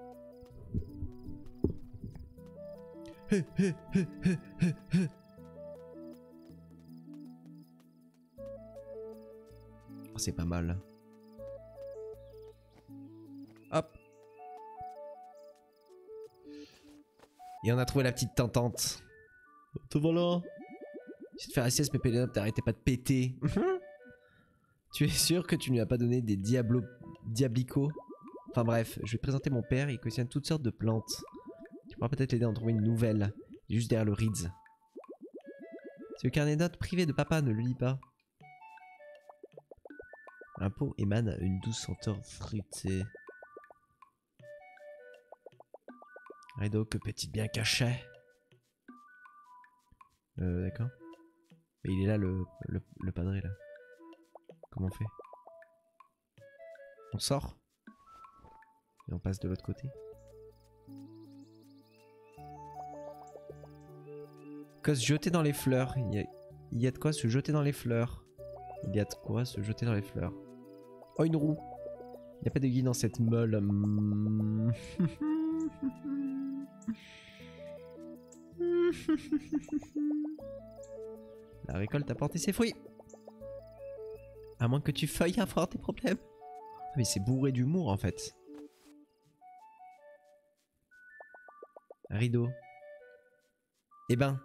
Oh, c'est pas mal. Hop. Et on a trouvé la petite tentante. Te voilà. Je vais te faire assise, mais Pénélope, t'arrêtais pas de péter. Tu es sûr que tu ne lui as pas donné des diablicots? Enfin bref, je vais te présenter mon père, il collectionne toutes sortes de plantes. Tu pourras peut-être l'aider à en trouver une nouvelle. Juste derrière le Ritz. C'est le carnet de notes privé de papa, ne le lis pas. Un pot émane une douce senteur fruitée. Rideau que peut-il bien cacher? D'accord. Mais il est là le padré là. Comment on fait? On sort? Et on passe de l'autre côté? Quoi se jeter dans les fleurs? Il y a de quoi se jeter dans les fleurs. Il y a de quoi se jeter dans les fleurs. Oh, une roue. Il n'y a pas de guide dans cette meule. La récolte a porté ses fruits. À moins que tu failles avoir des problèmes. Ah, mais c'est bourré d'humour en fait. Un rideau. Eh ben.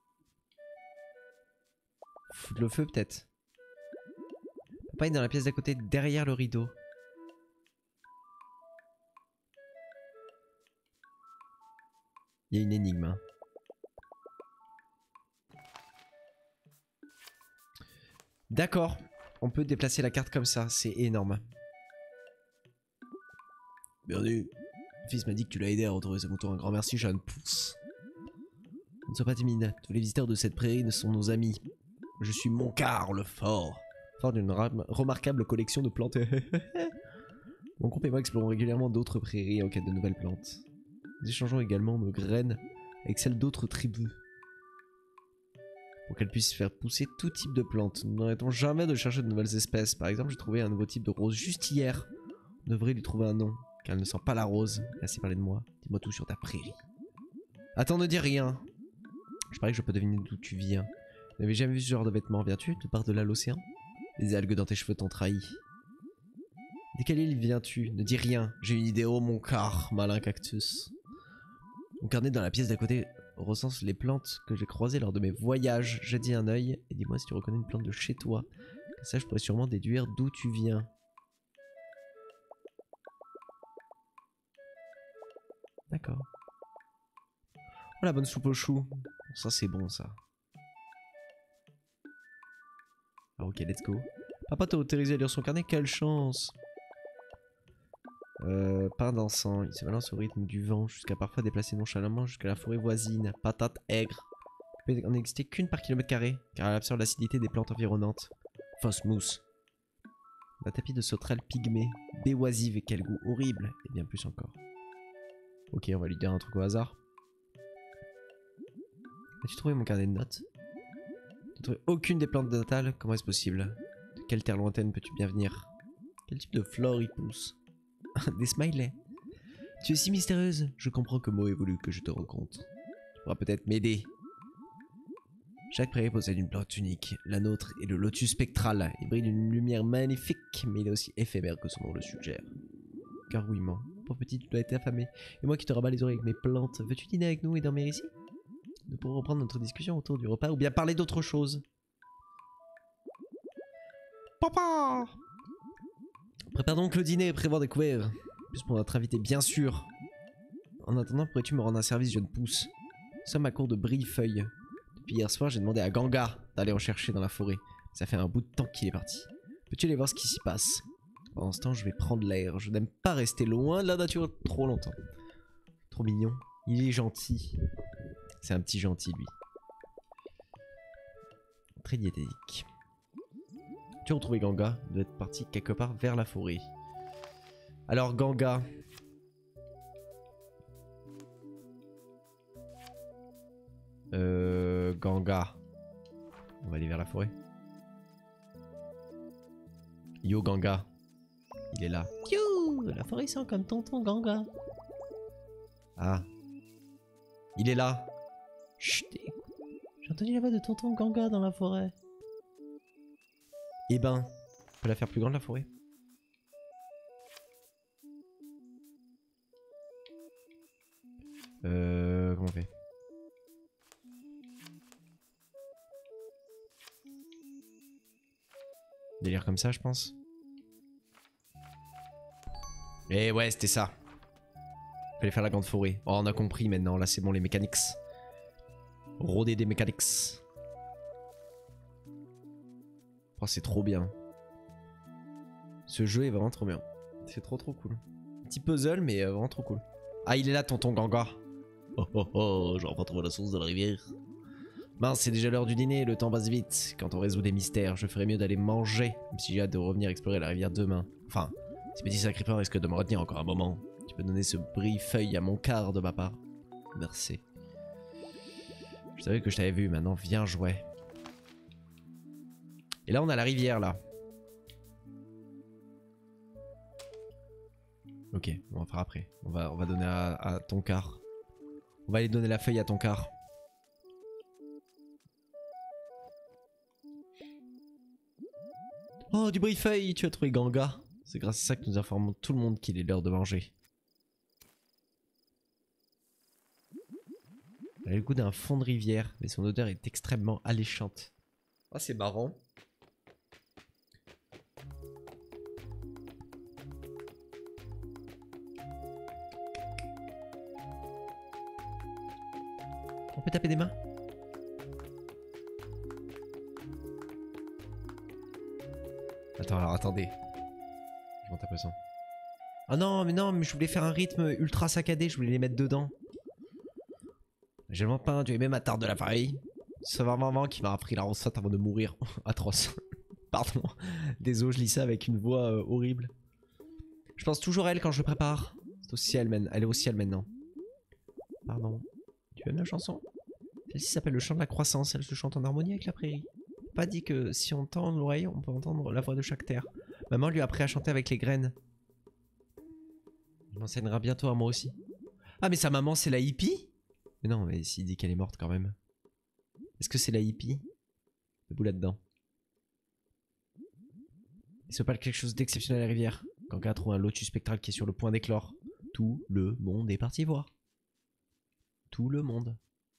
Foutre le feu peut-être. Papa est dans la pièce d'à côté, derrière le rideau. Il y a une énigme. Hein. D'accord. On peut déplacer la carte comme ça, c'est énorme. Bienvenue. Mon fils m'a dit que tu l'as aidé à retrouver ce mouton. Un grand merci, Jeanne Pousse. Ne sois pas timide. Tous les visiteurs de cette prairie sont nos amis. Je suis Moncar le Fort. Fort d'une remarquable collection de plantes. Mon groupe et moi explorons régulièrement d'autres prairies en quête de nouvelles plantes. Nous échangeons également nos graines avec celles d'autres tribus. Pour qu'elles puissent faire pousser tout type de plantes. Nous n'arrêtons jamais de chercher de nouvelles espèces. Par exemple, j'ai trouvé un nouveau type de rose juste hier. On devrait lui trouver un nom, car elle ne sent pas la rose. Assez parlé de moi. Dis-moi tout sur ta prairie. Attends, ne dis rien. Je parie que je peux deviner d'où tu viens. Tu n'avais jamais vu ce genre de vêtements, viens-tu de par-delà l'océan? Les algues dans tes cheveux t'ont trahi. De quelle île viens-tu? Ne dis rien. J'ai une idée. Oh mon car, malin cactus. Mon carnet dans la pièce d'à côté recense les plantes que j'ai croisées lors de mes voyages. Jette-y un œil et dis-moi si tu reconnais une plante de chez toi. Comme ça, je pourrais sûrement déduire d'où tu viens. D'accord. Oh la bonne soupe au chou. Ça c'est bon ça. Ah, ok, let's go. Papa t'a autorisé à lire son carnet, quelle chance. Pain d'encens, il se balance au rythme du vent jusqu'à parfois déplacer nonchalamment jusqu'à la forêt voisine. Patate aigre. Il peut en exister qu'une par kilomètre carré, car elle absorbe l'acidité des plantes environnantes. Fausse mousse. Un tapis de sauterelle pygmée, béoisive et quel goût horrible, et bien plus encore. Ok, on va lui dire un truc au hasard. As-tu trouvé mon carnet de notes? Tu n'as trouvé aucune des plantes natales? Comment est-ce possible? De quelle terre lointaine peux-tu bien venir? Quel type de flore y pousse? Des smileys. Tu es si mystérieuse. Je comprends que Mo ait voulu que je te rencontre. Tu pourras peut-être m'aider. Chaque prairie possède une plante unique. La nôtre est le lotus spectral. Il brille d'une lumière magnifique, mais il est aussi éphémère que son nom le suggère. Car oui, Mo, pauvre petit, tu dois être affamé. Et moi qui te rabats les oreilles avec mes plantes, veux-tu dîner avec nous et dormir ici? Nous pourrons reprendre notre discussion autour du repas ou bien parler d'autre chose. Papa! Prépare donc le dîner et prévois des couverts. Juste pour notre invité, bien sûr. En attendant, pourrais-tu me rendre un service, jeune pousse? Nous sommes à court de brille-feuilles. Depuis hier soir, j'ai demandé à Ganga d'aller en chercher dans la forêt. Ça fait un bout de temps qu'il est parti. Peux-tu aller voir ce qui s'y passe? Pendant ce temps, je vais prendre l'air. Je n'aime pas rester loin de la nature trop longtemps. Trop mignon. Il est gentil. C'est un petit gentil, lui. Très diététique. Tu as retrouvé Ganga, il doit être parti quelque part vers la forêt. Alors Ganga. Ganga. On va aller vers la forêt. Yo Ganga. Il est là. Yo, la forêt sent comme tonton Ganga. Ah. Il est là. Chut. J'ai entendu la voix de tonton Ganga dans la forêt. Eh ben, on peut la faire plus grande la forêt. Comment on fait? Délire comme ça, je pense. Eh ouais, c'était ça. Fallait faire la grande forêt. Oh, on a compris maintenant. Là, c'est bon, les mécaniques. Rôder des mécaniques. Oh, c'est trop bien. Ce jeu est vraiment trop bien. C'est trop cool. Petit puzzle, mais vraiment trop cool. Ah, il est là, tonton Ganga. Oh oh oh, je retrouve la source de la rivière. Mince, c'est déjà l'heure du dîner, le temps passe vite. Quand on résout des mystères, je ferais mieux d'aller manger, même si j'ai hâte de revenir explorer la rivière demain. Enfin, ces petits sacrifices risquent de me retenir encore un moment. Tu peux donner ce brille-feuille à mon quart de ma part. Merci. Je savais que je t'avais vu, maintenant viens jouer. Et là on a la rivière là. Ok, on va faire après. On va donner à ton quart. On va aller donner la feuille à ton quart. Oh, du brille-feuille, tu as trouvé Ganga. C'est grâce à ça que nous informons tout le monde qu'il est l'heure de manger. Elle a le goût d'un fond de rivière, mais son odeur est extrêmement alléchante. Ah, c'est marrant. On peut taper des mains? Attends, alors attendez. Je m'en tape ça. Ah non, mais je voulais faire un rythme ultra saccadé, je voulais les mettre dedans. J'ai vraiment pas tu aimais ma tarte de la farine. C'est ma maman qui m'a appris la recette avant de mourir. Atroce. Pardon. Désolé, je lis ça avec une voix horrible. Je pense toujours à elle quand je le prépare. C'est au ciel, elle est au ciel maintenant. Pardon. Tu aimes la chanson? Celle-ci s'appelle le chant de la croissance. Elle se chante en harmonie avec la prairie. Pas dit que si on tend l'oreille, on peut entendre la voix de chaque terre. Maman lui a appris à chanter avec les graines. Il m'enseignera bientôt à moi aussi. Ah mais sa maman c'est la hippie? Mais non, mais s'il dit qu'elle est morte quand même. Est-ce que c'est la hippie? Debout là-dedans. Il se passe quelque chose d'exceptionnel à la rivière. Ganga trouve un lotus spectral qui est sur le point d'éclore. Tout le monde est parti voir. Tout le monde.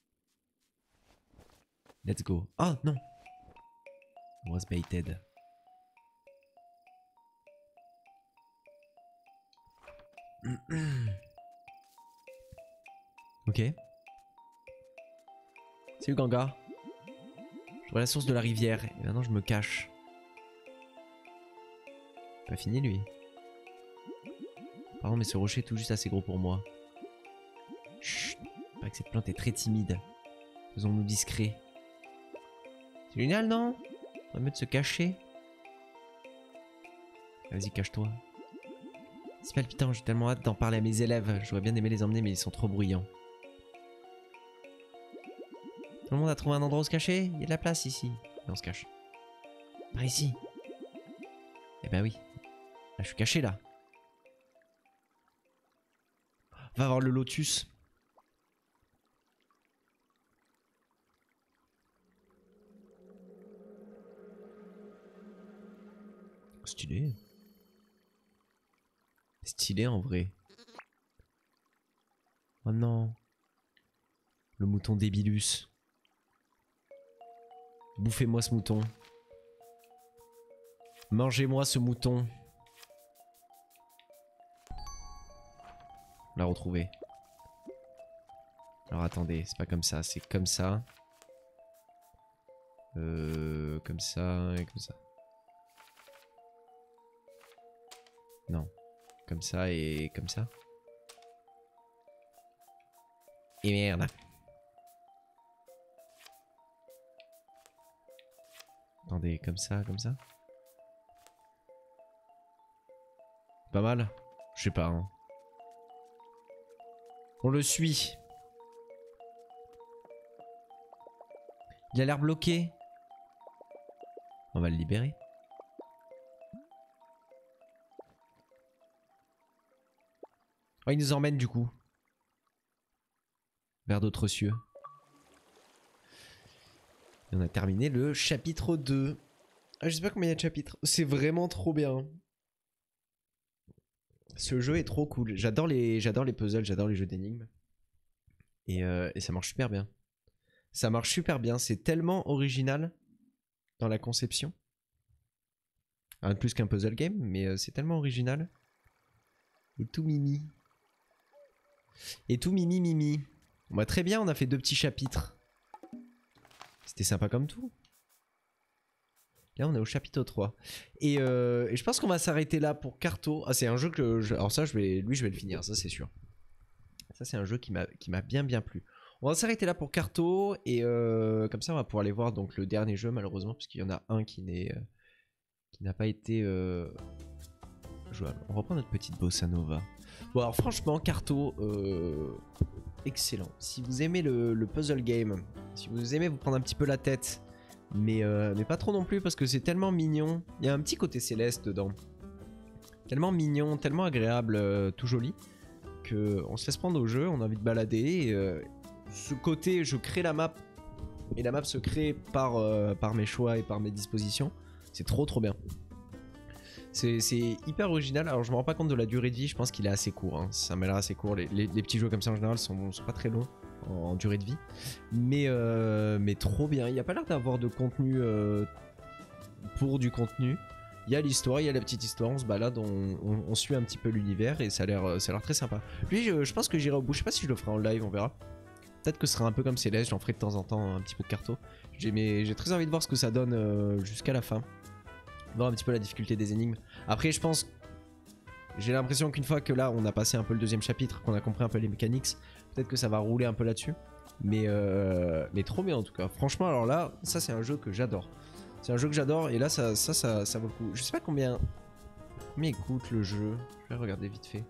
Let's go. Ah non. Was baited. Ok. Salut Ganga. Je vois la source de la rivière et maintenant je me cache. Pas fini lui. Pardon mais ce rocher est tout juste assez gros pour moi. Chut. Il paraît que cette plante est très timide. Faisons-nous discrets. C'est génial non? On va mieux de se cacher. Vas-y cache-toi. C'est palpitant, j'ai tellement hâte d'en parler à mes élèves. J'aurais bien aimé les emmener mais ils sont trop bruyants. Tout le monde a trouvé un endroit où se cacher? Il y a de la place ici. Et on se cache. Par ici. Eh ben oui. Là je suis caché là. Va voir le lotus. Stylé. Stylé en vrai. Oh non. Le mouton débilus. Bouffez-moi ce mouton. Mangez-moi ce mouton. On l'a retrouvé. Alors attendez, c'est pas comme ça, c'est comme ça. Comme ça et comme ça. Non. Comme ça et comme ça. Et merde. Attendez, comme ça, comme ça. Pas mal? Je sais pas. Hein. On le suit. Il a l'air bloqué. On va le libérer. Oh, il nous emmène du coup. Vers d'autres cieux. Et on a terminé le chapitre 2. Ah, je sais pas combien il y a de chapitres. C'est vraiment trop bien. Ce jeu est trop cool. J'adore les puzzles, j'adore les jeux d'énigmes. Et ça marche super bien. Ça marche super bien. C'est tellement original dans la conception. Rien de plus qu'un puzzle game, mais c'est tellement original. Et tout mimi. Et tout mimi mimi. Bah, très bien, on a fait 2 petits chapitres. C'était sympa comme tout. Là on est au chapitre 3. Et je pense qu'on va s'arrêter là pour Carto. Ah c'est un jeu que... Alors ça je vais le finir, ça c'est sûr. Ça c'est un jeu qui m'a bien plu. On va s'arrêter là pour Carto. Et comme ça on va pouvoir aller voir donc, le dernier jeu malheureusement. Parce qu'il y en a un qui n'a pas été jouable. On reprend notre petite bossa nova. Bon alors franchement Carto... excellent. Si vous aimez le puzzle game, si vous aimez vous prendre un petit peu la tête, mais pas trop non plus parce que c'est tellement mignon. Il y a un petit côté céleste dedans. Tellement mignon, tellement agréable, tout joli, qu'on se laisse prendre au jeu, on a envie de balader. Et, ce côté, je crée la map, et la map se crée par mes choix et par mes dispositions. C'est trop bien. C'est hyper original. Alors je me rends pas compte de la durée de vie, je pense qu'il est assez court. Hein. Ça m'a l'air assez court. Les petits jeux comme ça en général sont pas très longs en durée de vie. Mais trop bien. Il n'y a pas l'air d'avoir de contenu pour du contenu. Il y a l'histoire, il y a la petite histoire, on se balade, on suit un petit peu l'univers et ça a l'air très sympa. Lui je pense que j'irai au bout, je sais pas si je le ferai en live, on verra. Peut-être que ce sera un peu comme Céleste, j'en ferai de temps en temps un petit peu de carto. J'ai très envie de voir ce que ça donne jusqu'à la fin. Voir un petit peu la difficulté des énigmes. Après je pense... J'ai l'impression qu'une fois que là on a passé un peu le deuxième chapitre, qu'on a compris un peu les mécaniques, peut-être que ça va rouler un peu là-dessus. Mais trop bien en tout cas. Franchement alors là, ça c'est un jeu que j'adore. C'est un jeu que j'adore et là ça vaut le coup. Je sais pas combien il coûte le jeu. Je vais regarder vite fait.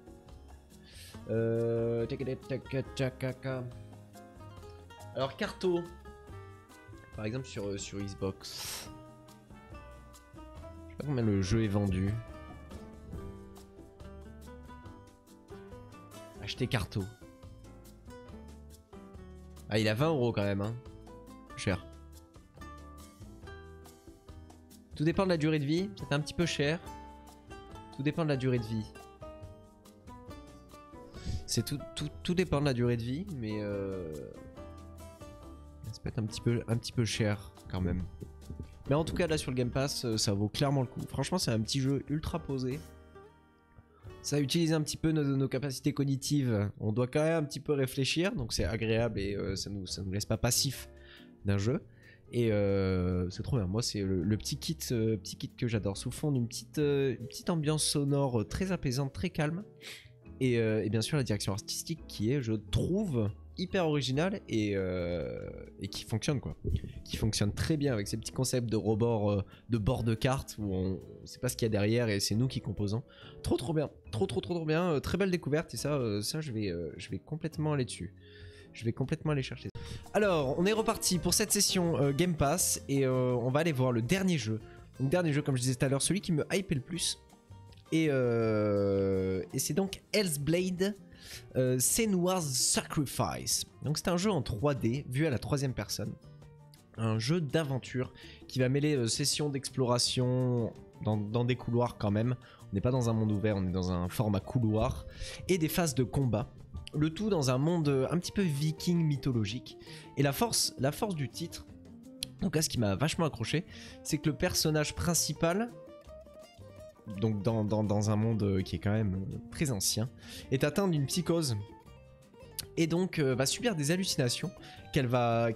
Alors Carto, par exemple sur Xbox. Je sais pas combien le jeu est vendu. Acheter Carto. Ah il a 20 € quand même hein. Cher. Tout dépend de la durée de vie, c'est un petit peu cher. Tout dépend de la durée de vie. C'est tout dépend de la durée de vie, mais ça peut être un petit peu cher quand même. Mais en tout cas là sur le Game Pass, ça vaut clairement le coup. Franchement c'est un petit jeu ultra posé. Ça utilise un petit peu nos capacités cognitives. On doit quand même un petit peu réfléchir, donc c'est agréable et ça nous laisse pas passif d'un jeu. Et c'est trop bien. Moi c'est le petit kit que j'adore, sous fond d'une petite ambiance sonore très apaisante, très calme. Et bien sûr la direction artistique qui est, je trouve, hyper originale et qui fonctionne quoi. Qui fonctionne très bien avec ces petits concepts de rebord, de bord de carte où on sait pas ce qu'il y a derrière et c'est nous qui composons. Trop bien, trop bien, très belle découverte et ça je vais complètement aller dessus. Je vais complètement aller chercher. Alors on est reparti pour cette session Game Pass et on va aller voir le dernier jeu. Donc dernier jeu comme je disais tout à l'heure, celui qui me hypait le plus. Et c'est donc Hellblade Senua's Sacrifice. Donc c'est un jeu en 3D vu à la troisième personne. Un jeu d'aventure qui va mêler sessions d'exploration dans des couloirs quand même. On n'est pas dans un monde ouvert, on est dans un format couloir. Et des phases de combat. Le tout dans un monde un petit peu viking mythologique. Et la force du titre, donc là ce qui m'a vachement accroché, c'est que le personnage principal... donc dans un monde qui est quand même très ancien, est atteint d'une psychose et donc va subir des hallucinations qu'elle va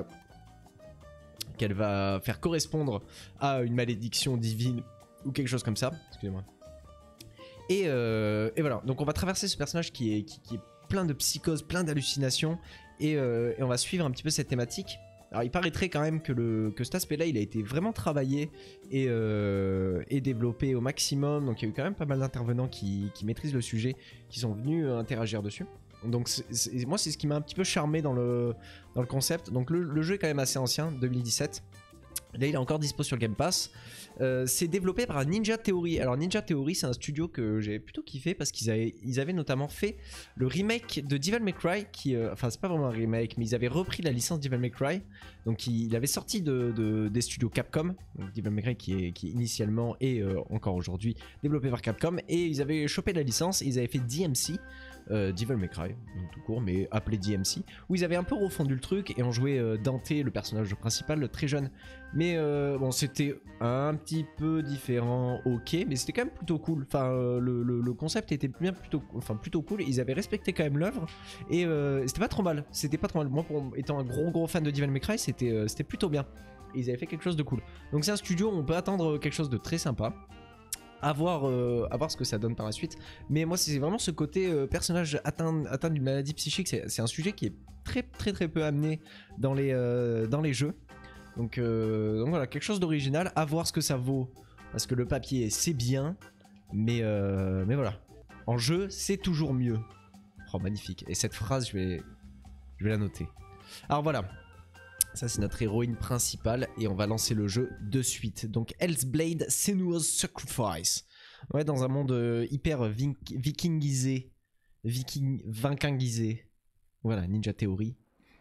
faire correspondre à une malédiction divine ou quelque chose comme ça, excusez-moi. Et voilà, donc on va traverser ce personnage qui est plein de psychose, plein d'hallucinations et on va suivre un petit peu cette thématique. Alors il paraîtrait quand même que cet aspect-là il a été vraiment travaillé et développé au maximum. Donc il y a eu quand même pas mal d'intervenants qui maîtrisent le sujet, qui sont venus interagir dessus. Donc moi c'est ce qui m'a un petit peu charmé dans le concept. Donc le jeu est quand même assez ancien, 2017. Là il est encore dispo sur Game Pass. C'est développé par Ninja Theory. Alors Ninja Theory c'est un studio que j'ai plutôt kiffé parce qu'ils avaient notamment fait le remake de Devil May Cry qui, enfin c'est pas vraiment un remake mais ils avaient repris la licence Devil May Cry. Donc il avait sorti des studios Capcom, donc Devil May Cry qui est initialement et encore aujourd'hui développé par Capcom, et ils avaient chopé la licence et ils avaient fait DMC, Devil May Cry donc tout court mais appelé DMC, où ils avaient un peu refondu le truc et on jouait Dante, le personnage principal, très jeune. Mais bon c'était un petit peu différent, ok, mais c'était quand même plutôt cool. Enfin le concept était bien plutôt cool. Ils avaient respecté quand même l'œuvre et c'était pas trop mal. Moi étant un gros fan de Devil May Cry, c'était plutôt bien. Et ils avaient fait quelque chose de cool. Donc c'est un studio où on peut attendre quelque chose de très sympa. À voir ce que ça donne par la suite. Mais moi c'est vraiment ce côté personnage atteint d'une maladie psychique. C'est un sujet qui est très peu amené dans les jeux. Donc voilà, quelque chose d'original, à voir ce que ça vaut, parce que le papier c'est bien, mais voilà, en jeu c'est toujours mieux. Oh magnifique, et cette phrase je vais la noter. Alors voilà, ça c'est notre héroïne principale et on va lancer le jeu de suite. Donc Hellblade Senua's Sacrifice. Ouais, dans un monde hyper vikingisé, vinkingisé. Voilà, Ninja Theory.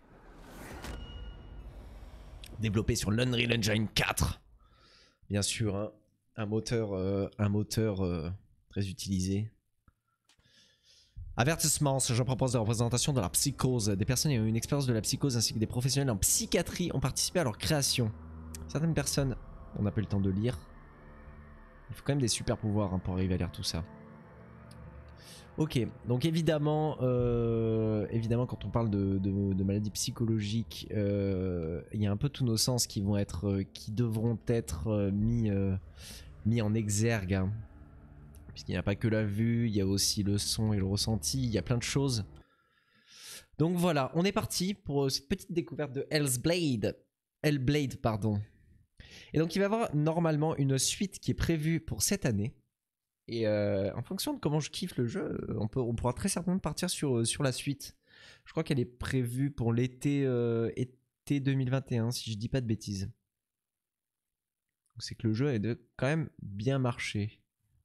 Développé sur l'Unreal Engine 4. Bien sûr, hein, un moteur très utilisé. Avertissement, ce jeu propose des représentations de la psychose. Des personnes ayant une expérience de la psychose ainsi que des professionnels en psychiatrie ont participé à leur création. Certaines personnes, on n'a pas eu le temps de lire. Il faut quand même des super pouvoirs hein, pour arriver à lire tout ça. Ok, donc évidemment quand on parle de maladies psychologiques, il y a un peu tous nos sens qui devront être mis en exergue. Hein. Puisqu'il n'y a pas que la vue, il y a aussi le son et le ressenti, il y a plein de choses. Donc voilà, on est parti pour cette petite découverte de Hellblade, pardon. Et donc il va y avoir normalement une suite qui est prévue pour cette année. Et en fonction de comment je kiffe le jeu, on pourra très certainement partir sur la suite. Je crois qu'elle est prévue pour l'été 2021, si je dis pas de bêtises. C'est que le jeu a quand même bien marché.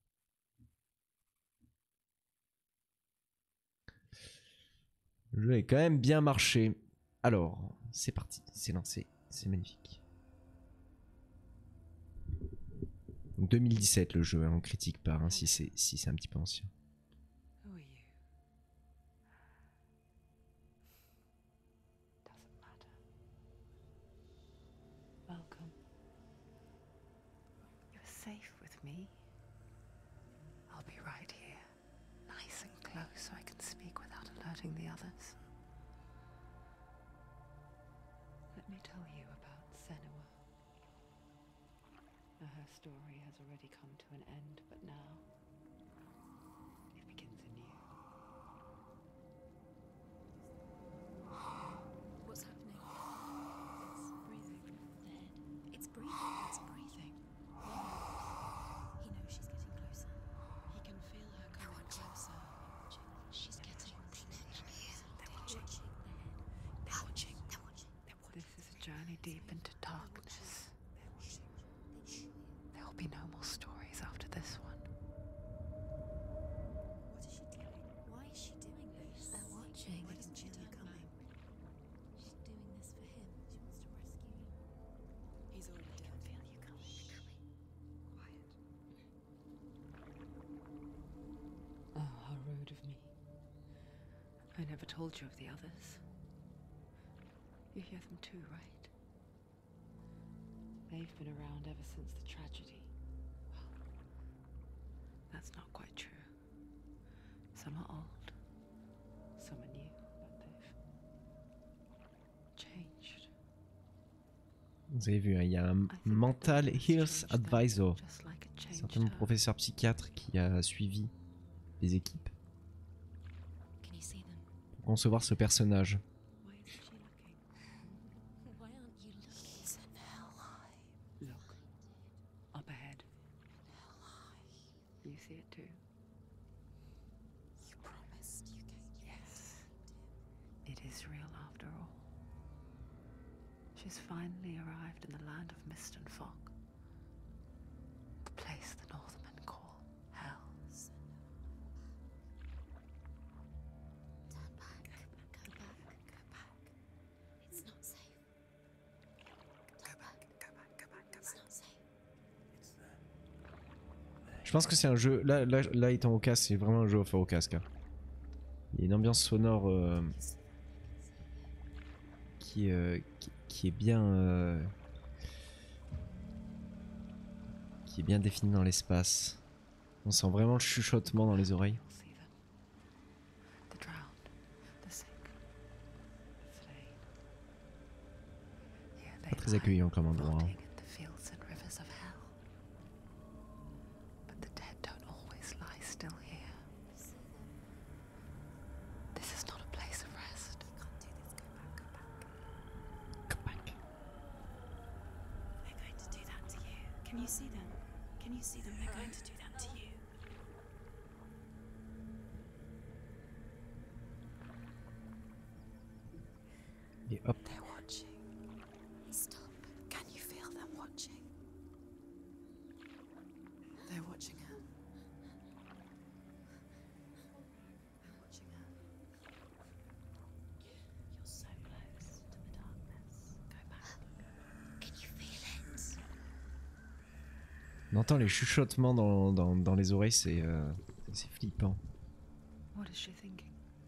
Le jeu a quand même bien marché. Alors, c'est parti, c'est lancé, c'est magnifique. Donc 2017 le jeu, hein, on critique pas hein, si c'est un petit peu ancien. Who are you? Doesn't matter. Welcome. You're safe with me. I'll be right here, nice and close so I can speak without alerting the others. Let me tell you about Senua. Now, her story has already come to an end, but now it begins anew. What's happening? It's breathing. The head. It's breathing. It's breathing. He knows she's getting closer. He can feel her coming closer. She's getting. They're watching. They're watching. They're watching. They're watching. This is a journey deep into darkness. They're watching. There will be no more stories after this one. What is she doing? Why is she doing this? They're watching. Why doesn't she turn coming? She's doing this for him. She wants to rescue you. He's already dead. I can feel you coming. Quiet. Oh, how rude of me. I never told you of the others. You hear them too, right? They've been around ever since the tragedy. Well, that's not quite true. Some are old, some are new, but they've changed. Vous avez vu, hein, il y a un I think mental the darkness health changed them, advisor, just like it changed certainement her. professeur psychiatre qui a suivi les équipes Can you see them? pour concevoir ce personnage. Why isn't she looking? Why aren't you looking? He's in hell high. Look, up ahead. You see it too? You promised you came. Yes. It is real after all. She's finally arrived in the land of mist and fog. The place the Northmen call hell. Turn back. Go back. Go back. It's not safe. Go back. Go back. Go back. It's not safe. Je pense que c'est un jeu, là étant au casque, c'est vraiment un jeu offert au casque. Hein. Il y a une ambiance sonore qui est bien définie dans l'espace. On sent vraiment le chuchotement dans les oreilles. You'll see them. The drowned, the sick, the slain. Here they Pas très lie, accueillant comme endroit. Hein. rotting in the fields and rivers of hell. But the dead don't always lie still here. This is not a place of rest. You can't do this. Go back. Go back. Come back. They're going to do that to you. Can you see them? Can you see them? They're going to do that to you. Et hop. They're watching. Stop. Can you feel them watching? They're watching her. They're watching her. You're so close to the darkness. Go back. Can you feel it? On entend les chuchotements dans les oreilles, c'est flippant. What is she thinking?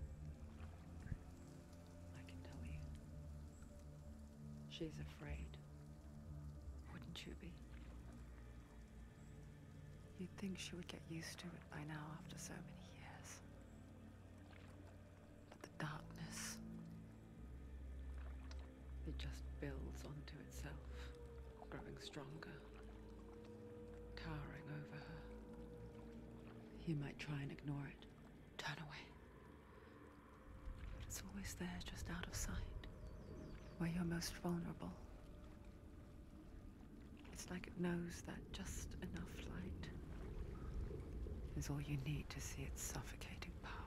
I can tell you. She's afraid. Wouldn't you be? You'd think she would get used to it by now after so many years. But the darkness, it just builds onto itself, growing stronger, towering over her. You might try and ignore it, turn away. But it's always there, just out of sight, where you're most vulnerable. It's like it knows that just enough light is all you need to see its suffocating power.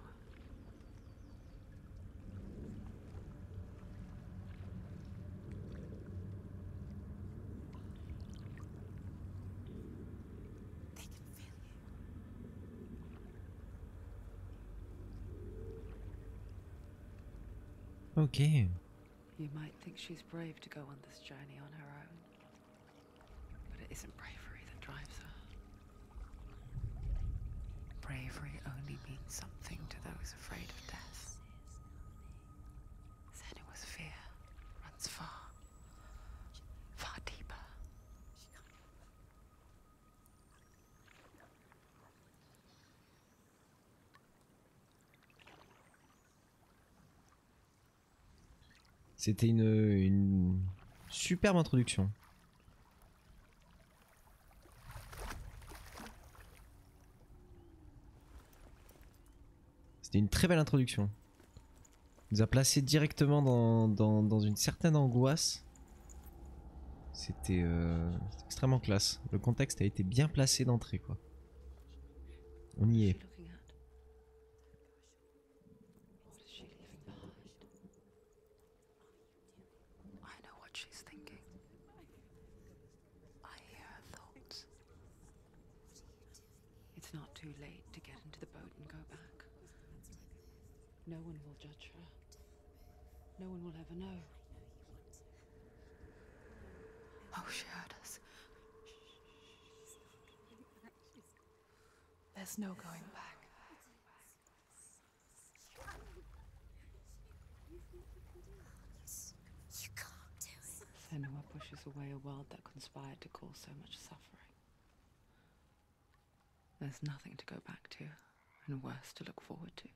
They can feel you. Ok. You might think she's brave to go on this journey on her own, but it isn't bravery that drives her. C'était une superbe introduction. C'était une très belle introduction. Il nous a placé directement dans une certaine angoisse. C'était extrêmement classe. Le contexte a été bien placé d'entrée, quoi. On y est. Looking at? What is she leaving behind? I know what she's thinking. I hear her thoughts. It's not too late to get into the boat and go back. No one will judge her. No one will ever know. Oh, she heard us. There's no going back. You can't do it. Senua pushes away a world that conspired to cause so much suffering. There's nothing to go back to, and worse to look forward to.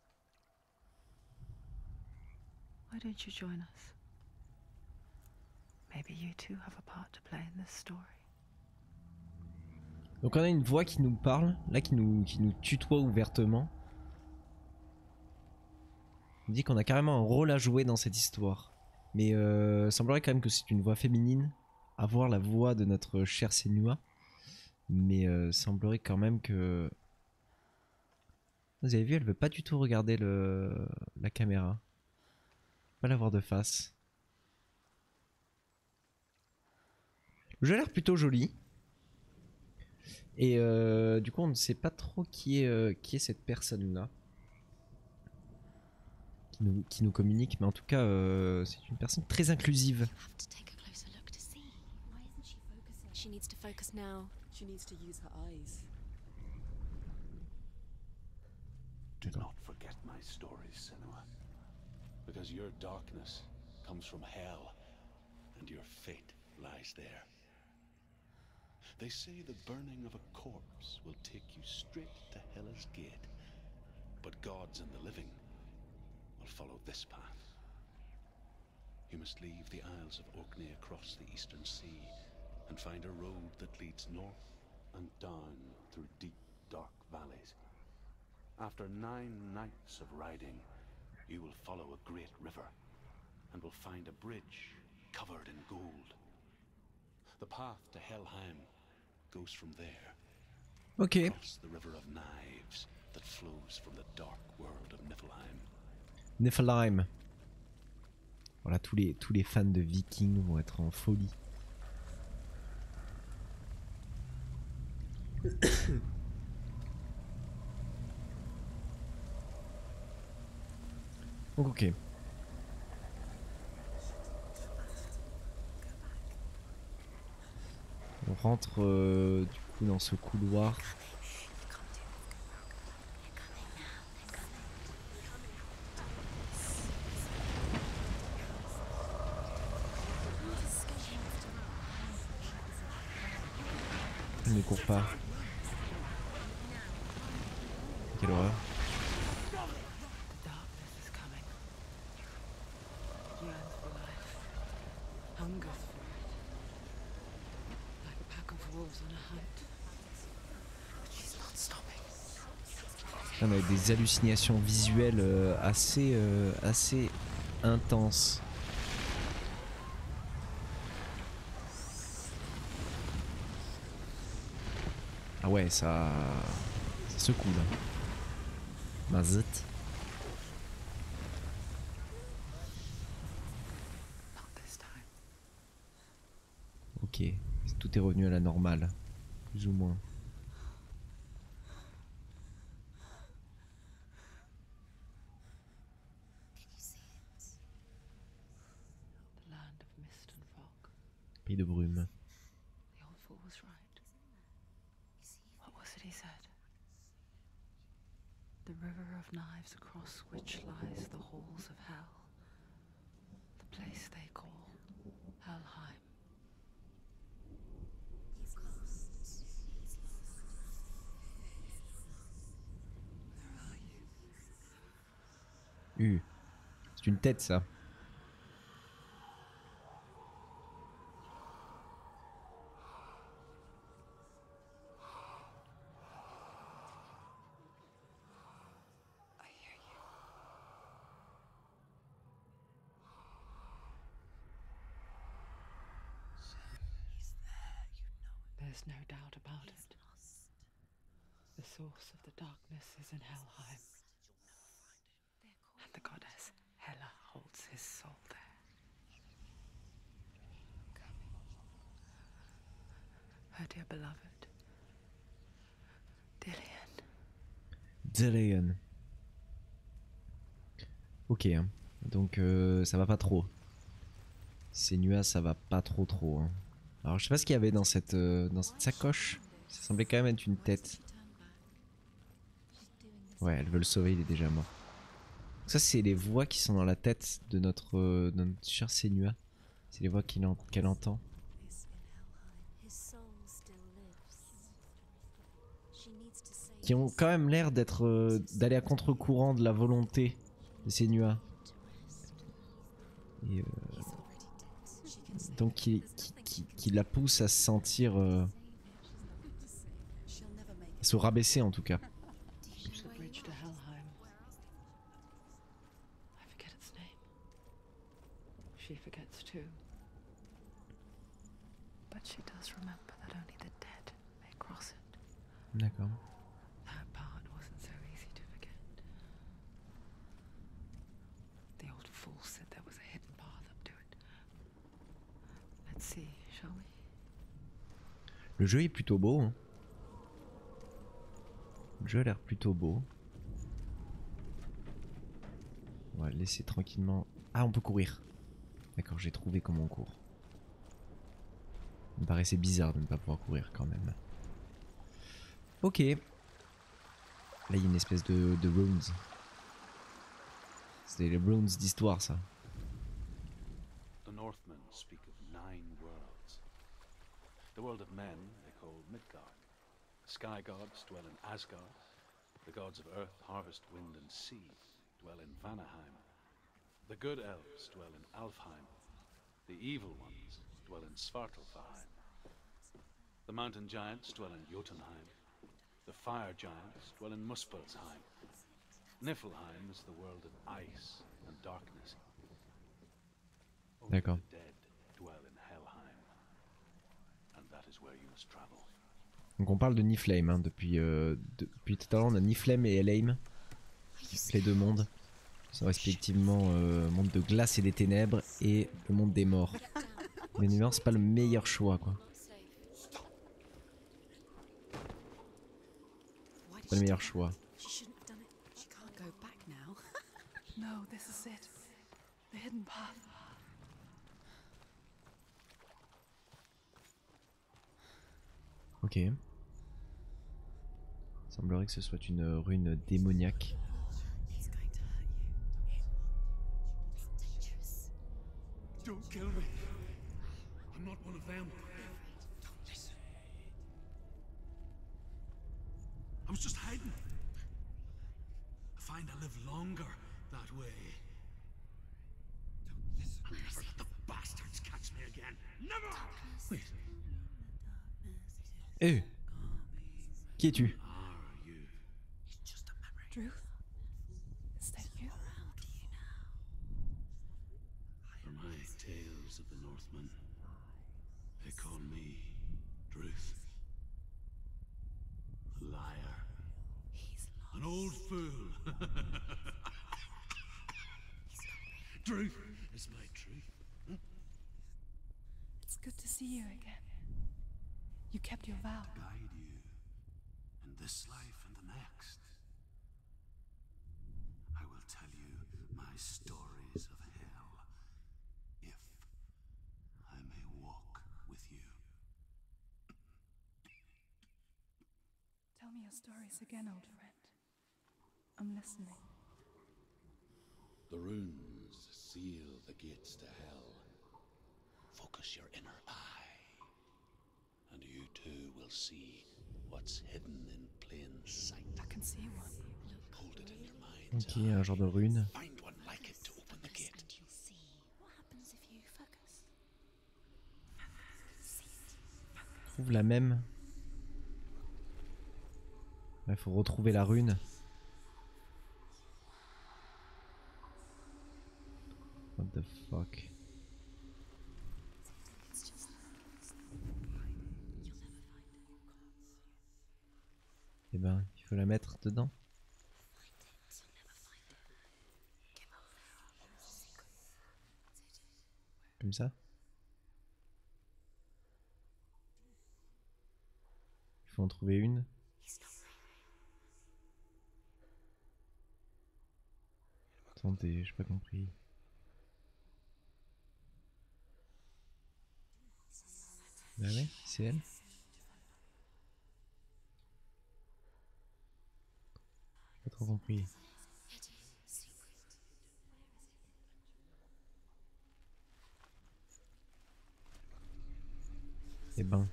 Why don't you join us? Maybe you too have a part to play in this story. Donc on a une voix qui nous parle, là qui nous tutoie ouvertement. Il dit qu'on a carrément un rôle à jouer dans cette histoire. Mais semblerait quand même que c'est une voix féminine, à voir la voix de notre chère Senua. Mais semblerait quand même que... Vous avez vu, elle veut pas du tout regarder la caméra. Pas la voir de face. Le jeu a l'air plutôt joli. Et du coup on ne sait pas trop qui est cette personne-là. Qui nous communique, mais en tout cas c'est une personne très inclusive. You have to take a closer look to see. Why isn't she focusing? She needs to focus now. She needs to use her eyes. Do not forget my stories, Senua. Because your darkness comes from hell, and your fate lies there. They say the burning of a corpse will take you straight to Hela's gate. But gods and the living will follow this path. You must leave the Isles of Orkney across the eastern sea and find a road that leads north and down through deep, dark valleys. After 9 nights of riding, you will follow a great river and will find a bridge covered in gold. The path to Helheim goes from there. Ok. Across the river of knives that flows from the dark world of Niflheim. Niflheim. Voilà, tous les fans de Vikings vont être en folie. Donc ok. On rentre du coup dans ce couloir. Ne cours pas. Quelle horreur. The darkness is coming. Yearns for life. Hungers for it. Like a pack of wolves on a hunt. But she's not stopping. On a des hallucinations visuelles assez intenses. Ah ouais, ça secoue là. Mazet. Not this time. Ok, tout est revenu à la normale, plus ou moins. Can you see it? The land of mist and fog. Pays de brume. The old fool was right. You see it? What was it he said? The river of knives across which lies the halls of hell. The place they call Helheim. He's lost. He's lost. Where are you? C'est une tête ça. There's no doubt about it. The source of the darkness is in Helheim. And the goddess Hela holds his soul there. Her dear beloved, Dillian. Dillian. Ok, hein. Donc ça va pas trop. Senua, ça va pas trop. Hein. Alors je sais pas ce qu'il y avait dans cette sacoche. Ça semblait quand même être une tête. Ouais, elle veut le sauver, il est déjà mort. Ça, c'est les voix qui sont dans la tête de notre chère Senua. C'est les voix qu'elle entend. Qui ont quand même l'air d'être d'aller à contre-courant de la volonté de Senua. Et donc qui la pousse à se sentir à se rabaisser en tout cas. There's a bridge to Helheim. I forget its name. She forgets too. But she does remember that only the dead may cross it. D'accord. That part wasn't so easy to forget. The old fool said there was a hidden path up to it. Let's see, shall we? Le jeu est plutôt beau. Hein. Le jeu a l'air plutôt beau. On va le laisser tranquillement. Ah, on peut courir. D'accord, j'ai trouvé comment on court. Il me paraissait bizarre de ne pas pouvoir courir quand même. Ok. Là, il y a une espèce de runes. C'est les runes d'histoire, ça. The Northmen speak of 9 worlds. The world of men they call Midgard. The sky gods dwell in Asgard. The gods of earth, harvest, wind, and sea dwell in Vanaheim. The good elves dwell in Alfheim. The evil ones dwell in Svartalfheim. The mountain giants dwell in Jotunheim. The fire giants dwell in Muspelheim. Niflheim is the world of ice and darkness. Only D'accord. the dead dwell in Helheim. And that is where you must travel. Donc on parle de Niflheim hein, depuis tout à l'heure. On a Niflheim et Helheim. Les deux mondes. Ils sont respectivement monde de glace et des ténèbres et le monde des morts. Mais évidemment, c'est pas le meilleur choix quoi. C'est pas le meilleur choix. She shouldn't have done it. She can't go back now. No, this is it. The hidden path. Ok. Il semblerait que ce soit une rune démoniaque. He's going to hurt you. It's dangerous. Don't kill me. I'm not one of them. Don't listen. I was just hiding. I find I live longer that way. Don't listen. I'll never let the bastards catch me again. Never! Wait, Eh qui es-tu? are you? It's just a memory. Druth? Is that you? For my tales of the Northmen, they call me Druth. A liar. He's lost. An old fool. Truth is my truth. It's good to see you again. You kept your vow. Guide you in this life and the next. I will tell you my stories of hell, if I may walk with you. Tell me your stories again, old friend. I'm listening. The runes seal the gates to hell. Focus your inner eye, and you too will see what's hidden in plain sight. I can see one. Hold it in your mind. Ok, un genre de rune. Find one like it to open the gate. And you'll see what happens if you focus. Trouve la même. Il faut retrouver la rune. What the fuck? It's just you'll never find Et ben, il faut la mettre dedans. Comme ça. Il faut en trouver une. Attendez, j'ai pas compris. Bah ouais, c'est elle. J'ai pas trop compris. Eh ben.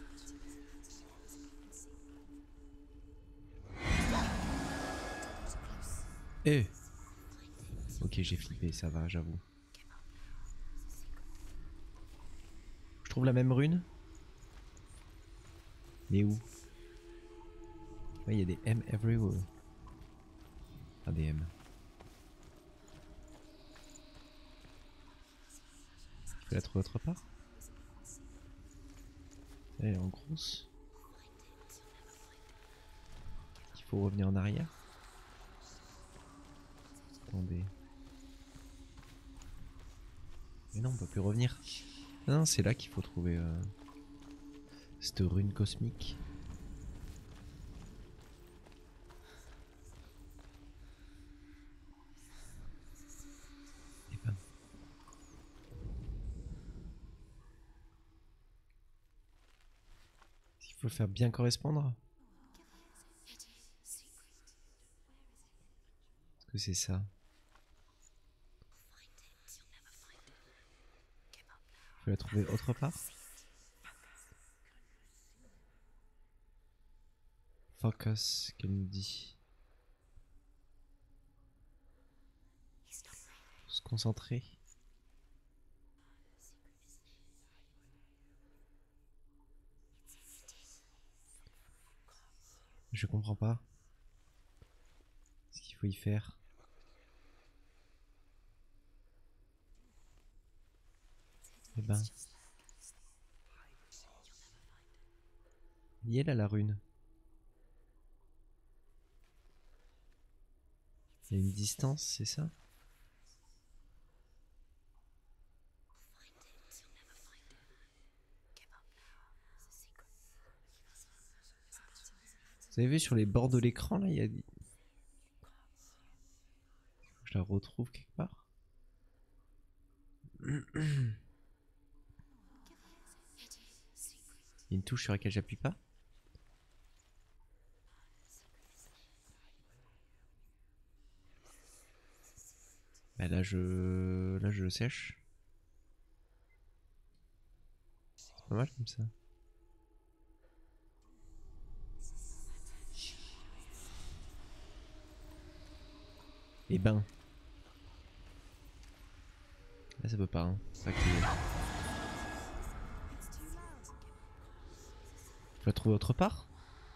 Eh. Ok, j'ai flippé, ça va, j'avoue. Je trouve la même rune. Mais où? Ouais, il y a des M everywhere. Ah, des M. Je peux la trouver autre part? Elle est en grosse. Il faut revenir en arrière. Attendez. Mais non, on peut plus revenir. Non, c'est là qu'il faut trouver cette rune cosmique. Eh ben. Il faut le faire bien correspondre. Est-ce que c'est ça? Je vais la trouver autre part. Focus, qu'elle nous dit. Faut se concentrer. Je comprends pas. Ce qu'il faut y faire. Eh ben. Il est là la rune. Il y a une distance, c'est ça? Vous avez vu sur les bords de l'écran là, il y a... Je la retrouve quelque part. Il y a une touche sur laquelle j'appuie pas. Bah là je sèche. C'est pas mal comme ça. Et ben. Là ça peut pas hein. C'est pas activé. Je la trouver autre part?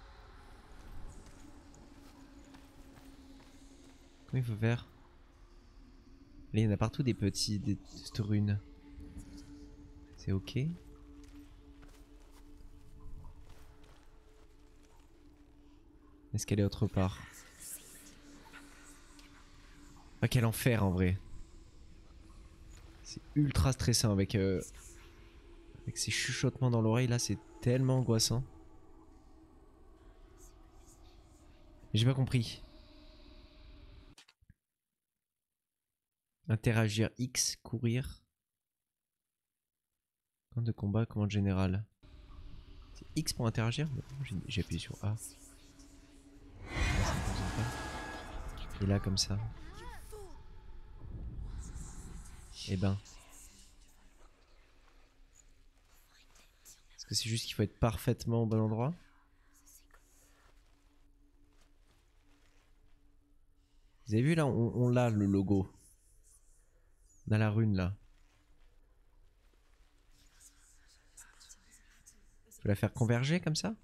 Comment il faut faire? Là il y en a partout des petits, des petites runes. C'est ok. Est-ce qu'elle est autre part? Ah quel enfer en vrai. C'est ultra stressant avec ces chuchotements dans l'oreille là, c'est tellement angoissant. J'ai pas compris. Interagir X, courir. Camp de combat, commande générale. C'est X pour interagir? J'ai appuyé sur A. Et là comme ça. Et ben. Est-ce que c'est juste qu'il faut être parfaitement au bon endroit? Vous avez vu là, on l'a le logo. On a la rune là. Faut la faire converger comme ça?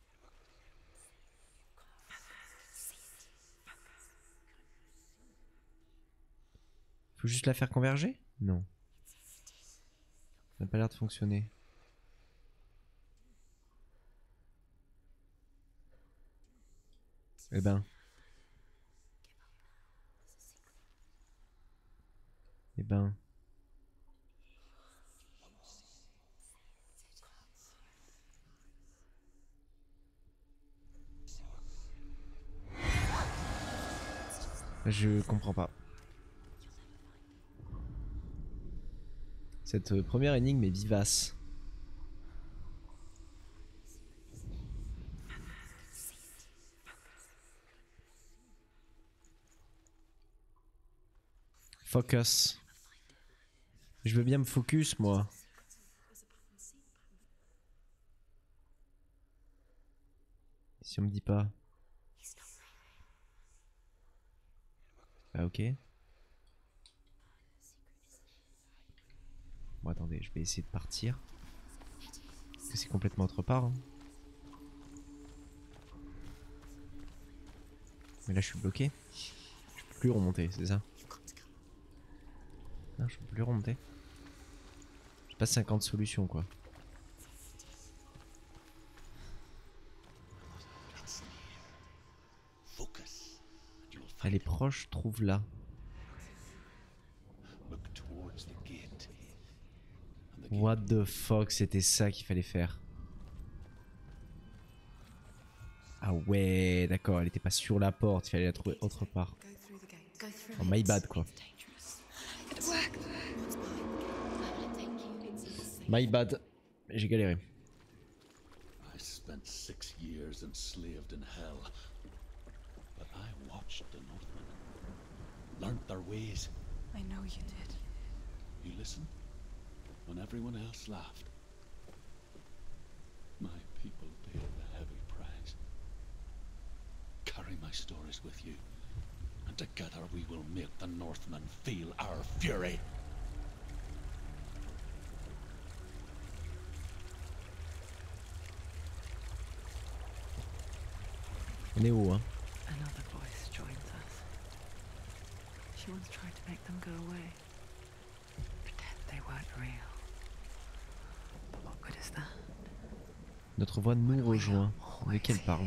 Faut juste la faire converger? Non. Ça n'a pas l'air de fonctionner. Eh ben. Eh ben. Je comprends pas. Cette première énigme est vivace. Focus. Je veux bien me focus, moi. Si on me dit pas. Ah ok. Bon attendez, je vais essayer de partir. Parce que c'est complètement autre part. Hein. Mais là je suis bloqué. Je peux plus remonter, c'est ça? Non, je peux plus remonter. J'ai pas 50 solutions quoi. Focus. You'll Elle find est proche, trouve là. Look towards the gate. And the What the fuck, c'était ça qu'il fallait faire. Ah ouais, d'accord, elle était pas sur la porte, il fallait la trouver autre part. Go through the gate. Go through Oh, my bad quoi. It'll work. What's behind? Where will it take you? It's insane. My bad. J'ai galéré. I spent 6 years enslaved in hell. But I watched the Northmen. Learned their ways. I know you did. You listened when everyone else laughed. My people paid the heavy price. Carry my stories with you, and together we will make the Northmen feel our fury. On est où hein? Another voice joins us. She once tried to make them go away. Pretend they weren't real. But what good is that? Notre voix nous rejoint. De qui elle parle?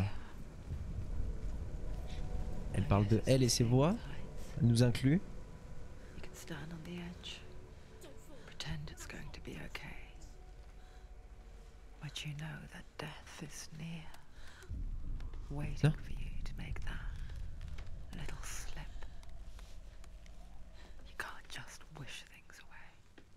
Elle parle de elle et ses voix? Elle nous inclut? You can stand on the edge. Pretend it's going to be okay. But you know that death is near. Waiting No. for you to make that little slip. You can't just wish things away.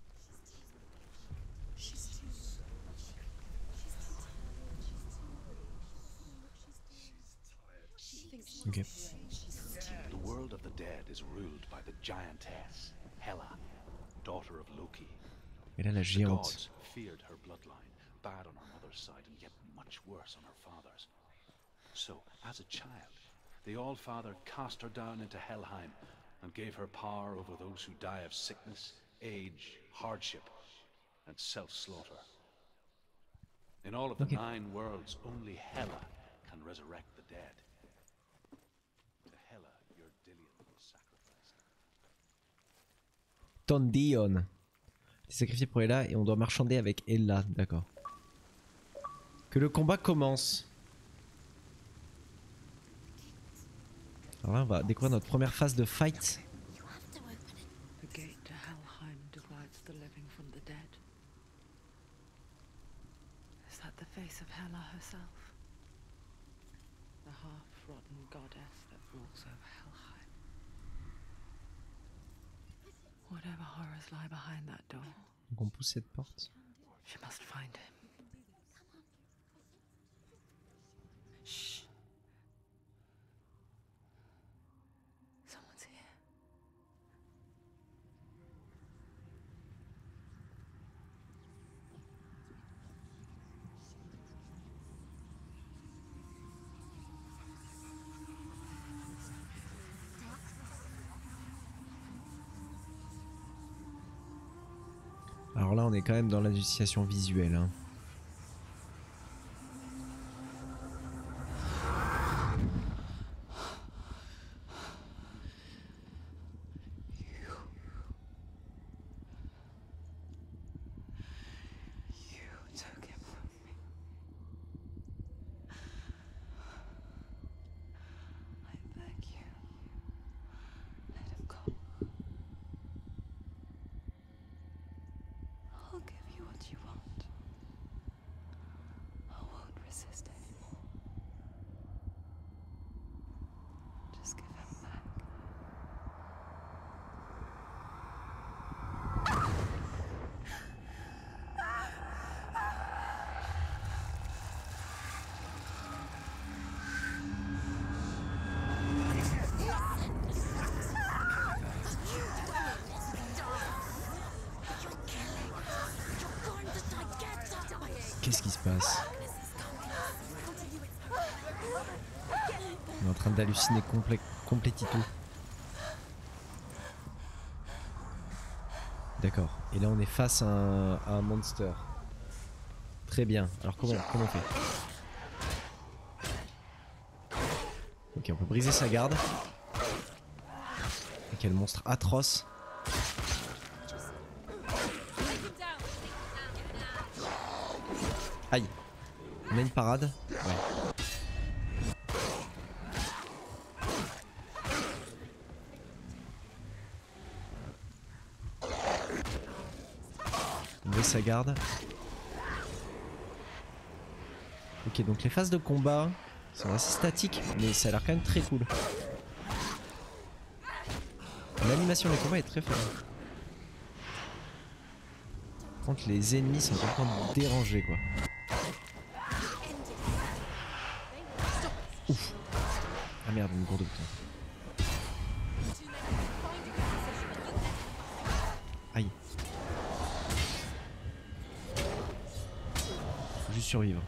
Ok. The world of the dead is ruled by the giantess, Hela, daughter of Loki. Et là la The géante. gods feared her bloodline, bad on her mother's side and yet much worse on her father's. So, as a child, the All-Father cast her down into Helheim and gave her power over those who die of sickness, age, hardship, and self-slaughter. In all of the Okay. 9 worlds, only Hela can resurrect the dead. To Hela, your Dillion was sacrificed. Tondion. T'es sacrifié pour Ella et on doit marchander avec Ella, d'accord. Que le combat commence. Alors là on va découvrir notre première phase de fight. You have to open it. The gate to Helheim divides the living from the dead. Is that the face of Hela herself? The half-rotten goddess that rules over Helheim. Whatever horrors lie behind that door, Donc on pousse cette porte. she must find him. Shh. Someone's here. Alors là on est quand même dans l'initiation visuelle. Hein. You took him from me. resist anymore. Just give him back. Qu'est-ce qui se passe? On est en train d'halluciner complétito. D'accord. Et là on est face à un monster. Très bien. Alors comment on fait? Ok, on peut briser sa garde. Et quel monstre atroce. Aïe. On a une parade. Ouais. On met sa garde. Ok, donc les phases de combat sont assez statiques, mais ça a l'air quand même très cool. L'animation des combats est très fun. Par contre, les ennemis sont tout le temps dérangés, quoi. Ouf. Ah merde, une gourde de bouton. Aïe. Faut juste survivre.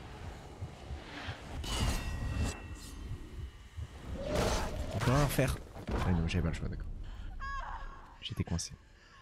On peut rien faire. Ah non, j'avais pas le choix, d'accord. J'étais coincé.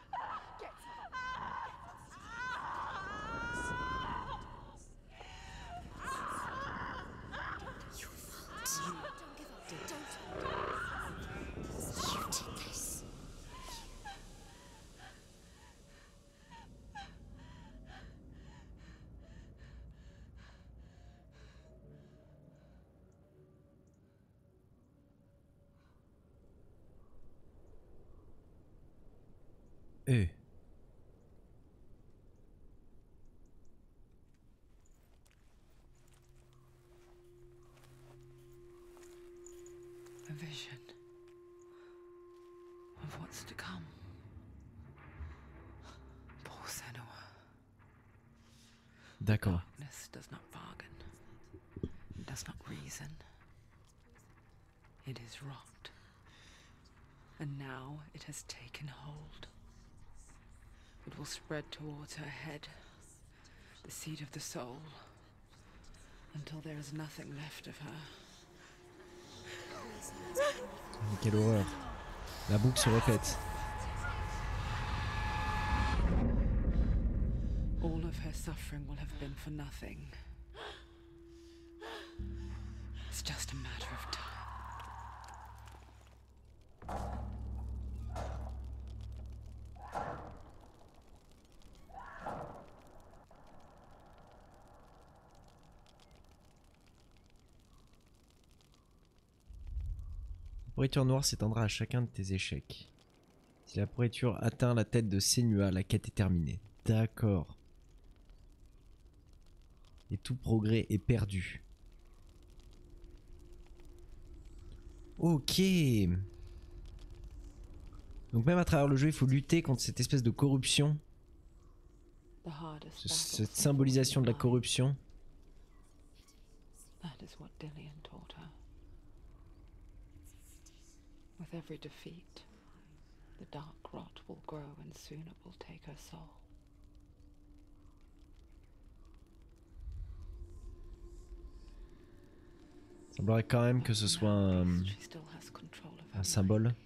A vision of what's to come. Poor Senua. D'accord. Darkness does not bargain, does not reason. It is rot. And now it has taken hold. It will spread towards her head, the seat of the soul, until there is nothing left of her. Mais quelle horreur. La boucle se répète. All of her suffering will have been for nothing. It's just a matter of time. La pourriture noire s'étendra à chacun de tes échecs. Si la pourriture atteint la tête de Senua, la quête est terminée. D'accord. Et tout progrès est perdu. Ok. Donc même à travers le jeu, il faut lutter contre cette espèce de corruption. Cette symbolisation de la corruption. That is what Dillian taught her. With every defeat, the dark rot will grow and soon it will take her soul. Il semblerait quand même que ce soit She still has control of her un symbole. mind,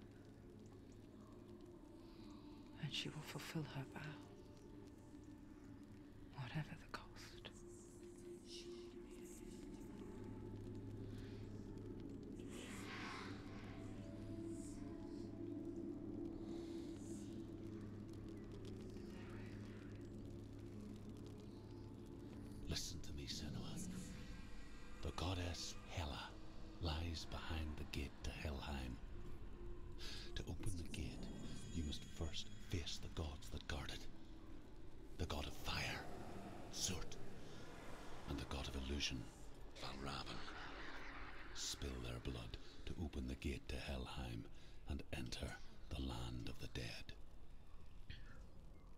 and she will fulfill her vow, whatever the cost. Listen to me, Senua. The goddess Hela lies behind the gate to Helheim. To open the gate, you must first face the gods that guard it. The god of fire, Surt, and the god of illusion,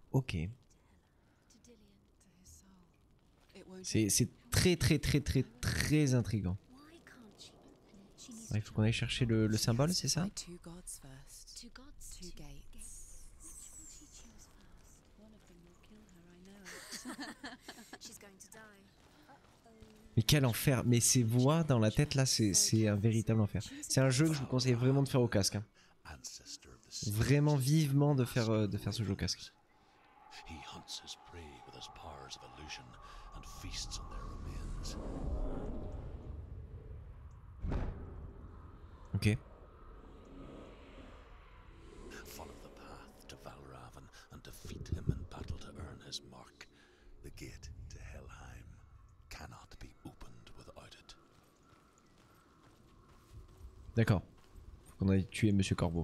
Ok. To Dillian. To his soul. It won't. C'est très très très très très intriguant. Why can't she? She needs Ouais, il faut qu'on aille chercher le symbole, c'est ça? Fight two gods first. two gods. Two gates. Which will she choose first? One of them will kill her, I know. She's going to die. Mais quel enfer. Mais ces voix dans la tête là, c'est un véritable enfer. C'est un jeu que je vous conseille vraiment de faire au casque. Hein. Ancestor of the sea. Vraiment vivement de faire ce jeu au casque. He hunts his prey with his powers of illusion and feasts on their remains. Ok. Follow the path to Valravan and defeat him in battle to earn his mark. The gate to Helheim cannot be opened without it. D'accord. Faut qu'on aille tuer Monsieur Corbeau.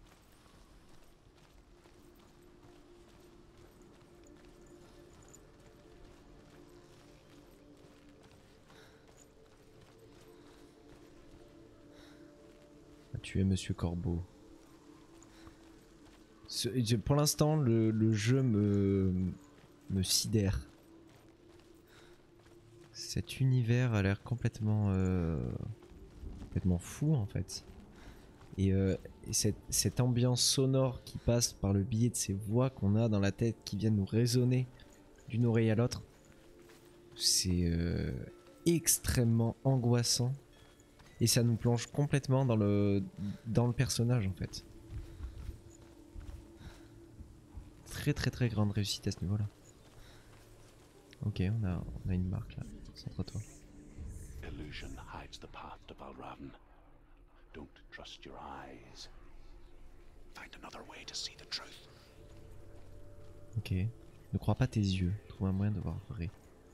On va tuer Monsieur Corbeau. Pour l'instant, le jeu me sidère. Cet univers a l'air complètement fou en fait. Et cette ambiance sonore qui passe par le biais de ces voix qu'on a dans la tête qui viennent nous résonner d'une oreille à l'autre, c'est extrêmement angoissant et ça nous plonge complètement dans le personnage en fait. Très très très grande réussite à ce niveau là. Ok, on a une marque là, centre-toi. Illusion hides the path to Valravan. Don't trust your eyes. Find another way to see the truth. Ok, ne crois pas tes yeux, trouve un moyen de voir vrai.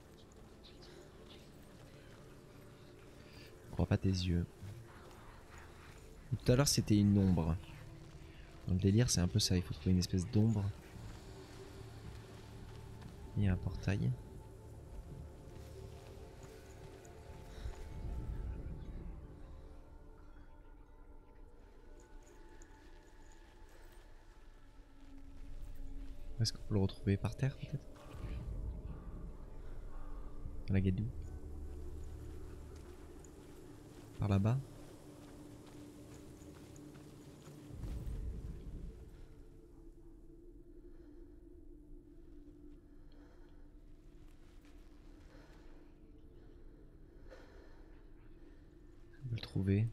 Ne crois pas tes yeux. Tout à l'heure c'était une ombre. Dans le délire c'est un peu ça, il faut trouver une espèce d'ombre. Il y a un portail. Est-ce qu'on peut le retrouver par terre peut-être? Dans la gadoue? Par là-bas? On peut le trouver.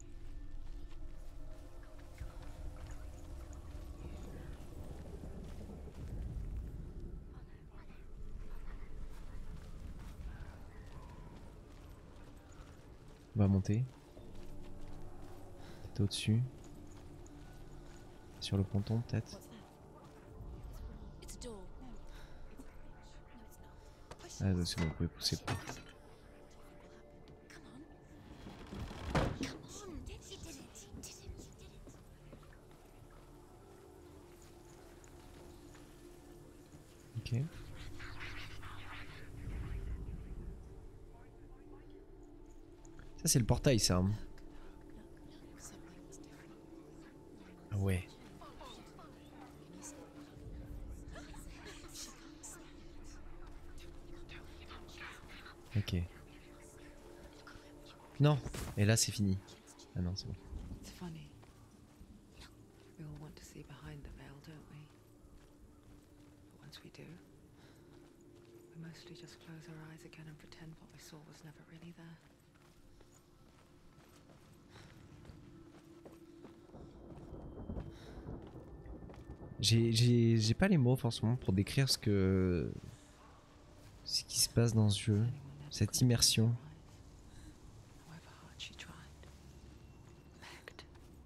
On va monter. Peut-être au-dessus. Sur le ponton peut-être. It's a door. No, it's not. Ah c'est bon, vous pouvez pousser le porte. Come on. Come on. She did it. She did it. She did it. Ok. Ça c'est le portail ça. Hein. Something's different. Ah ouais. Ok. Non. Et là c'est fini. Ah non c'est bon. It's funny. We all want to see behind the veil, don't we? But once we do, we mostly just close our eyes again and pretend what we saw was never really there. J'ai pas les mots forcément pour décrire ce qui se passe dans ce jeu, Anyone else cette couldn't close immersion. her eyes, however hard she tried. Begged.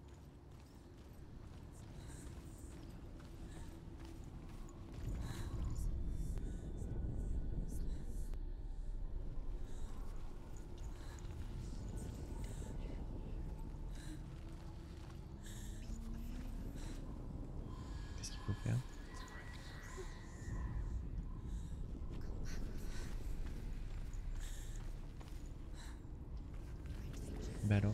Qu'est-ce qu'il faut faire? Bah alors.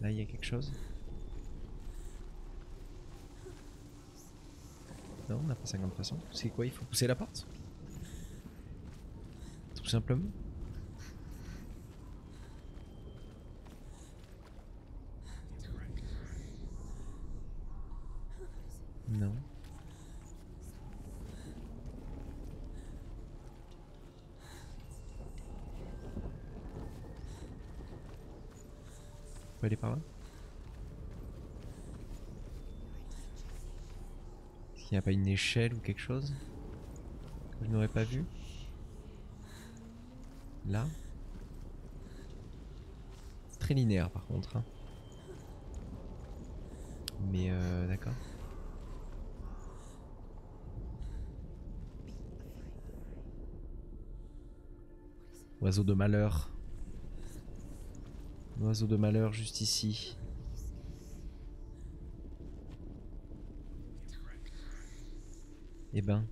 Là, il y a quelque chose. Non, on n'a pas 50%. C'est quoi? Il faut pousser la porte? Tout simplement. Non. On peut aller par là? Est-ce qu'il n'y a pas une échelle ou quelque chose que je n'aurais pas vu? Là? C'est très linéaire par contre. Hein. Mais d'accord. Oiseau de malheur. Oiseau de malheur juste ici. Eh ben.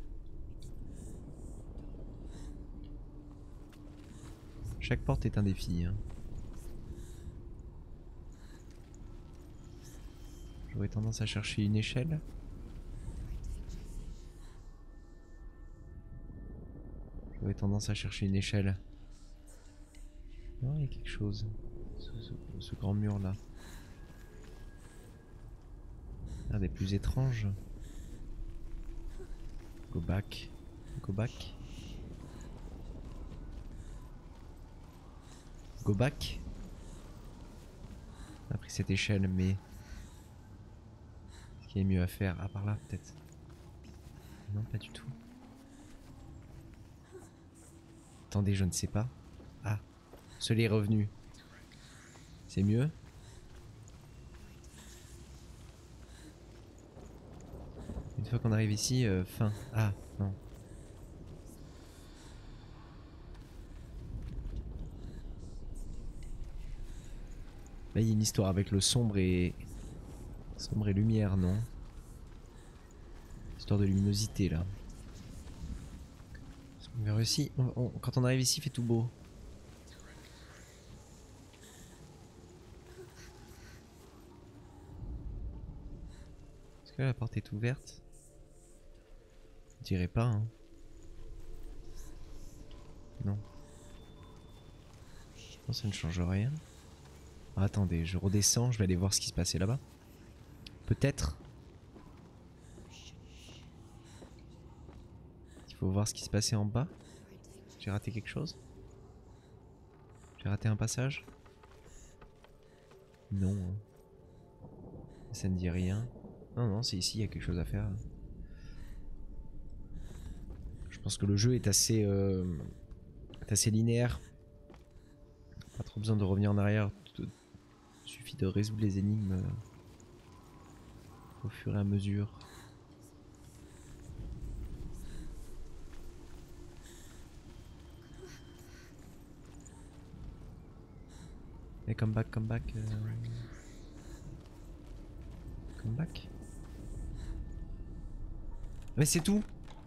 Chaque porte est un défi. Hein. J'aurais tendance à chercher une échelle. J'aurais tendance à chercher une échelle. Non, il y a quelque chose. Ce grand mur là. Un des plus étranges. Go back. Go back. Go back. On a pris cette échelle, mais... Est-ce qu'il y a mieux à faire? Ah, par là, peut-être. Non, pas du tout. Attendez, je ne sais pas. Ah, celui est revenu. C'est mieux? Une fois qu'on arrive ici, fin. Ah, non. Là, il y a une histoire avec le sombre et... Sombre et lumière, non? Histoire de luminosité, là. On verra aussi. Quand on arrive ici, il fait tout beau. Est-ce que la porte est ouverte? Je dirais pas, hein. Non. Non, ça ne change rien. Ah, attendez, je redescends, je vais aller voir ce qui se passait là-bas. Peut-être. Il faut voir ce qui se passait en bas. J'ai raté quelque chose? J'ai raté un passage? Non. Hein. Ça ne dit rien. Non, non, c'est ici, il y a quelque chose à faire. Je pense que le jeu est assez linéaire. Pas trop besoin de revenir en arrière. Il suffit de résoudre les énigmes au fur et à mesure. Et come back, come back. Come back. Mais c'est tout.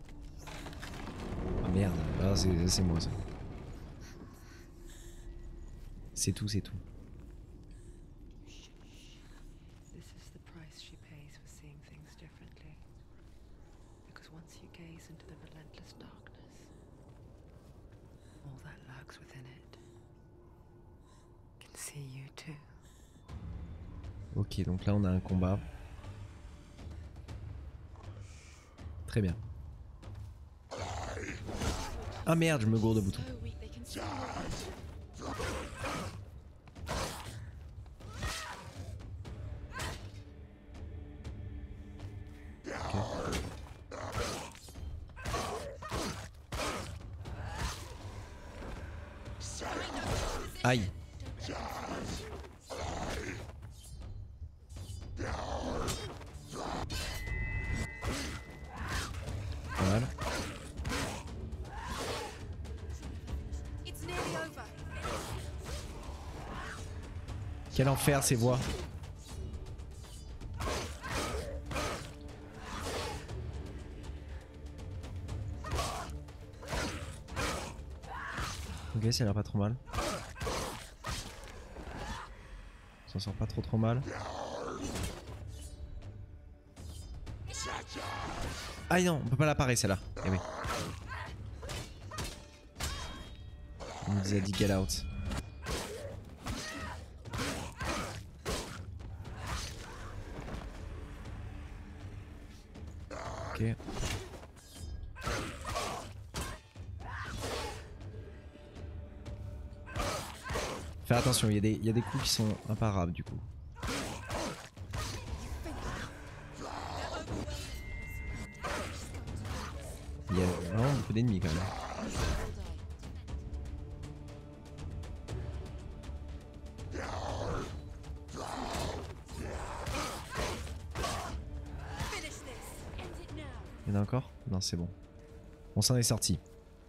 Ah merde, ah, c'est moi ça. C'est tout, c'est tout. This is the price she pays for seeing things differently. Because once you gaze into the relentless darkness, all that lurks within it can see you too. Ok, donc là on a un combat. Très bien. Ah merde, je me gourde au bouton. So weak they can see. Aïe. Voilà. It's nearly over. Quel enfer ces voix. Ok, ça a l'air pas trop mal. s'en sort pas trop mal. Ah non, on peut pas la parer celle-là. Eh oui. On nous a dit get out. Ok. Fais attention, il y a des coups qui sont imparables du coup. Il y a vraiment beaucoup d'ennemis quand même. Il y en a encore? Non, c'est bon. On s'en est sorti.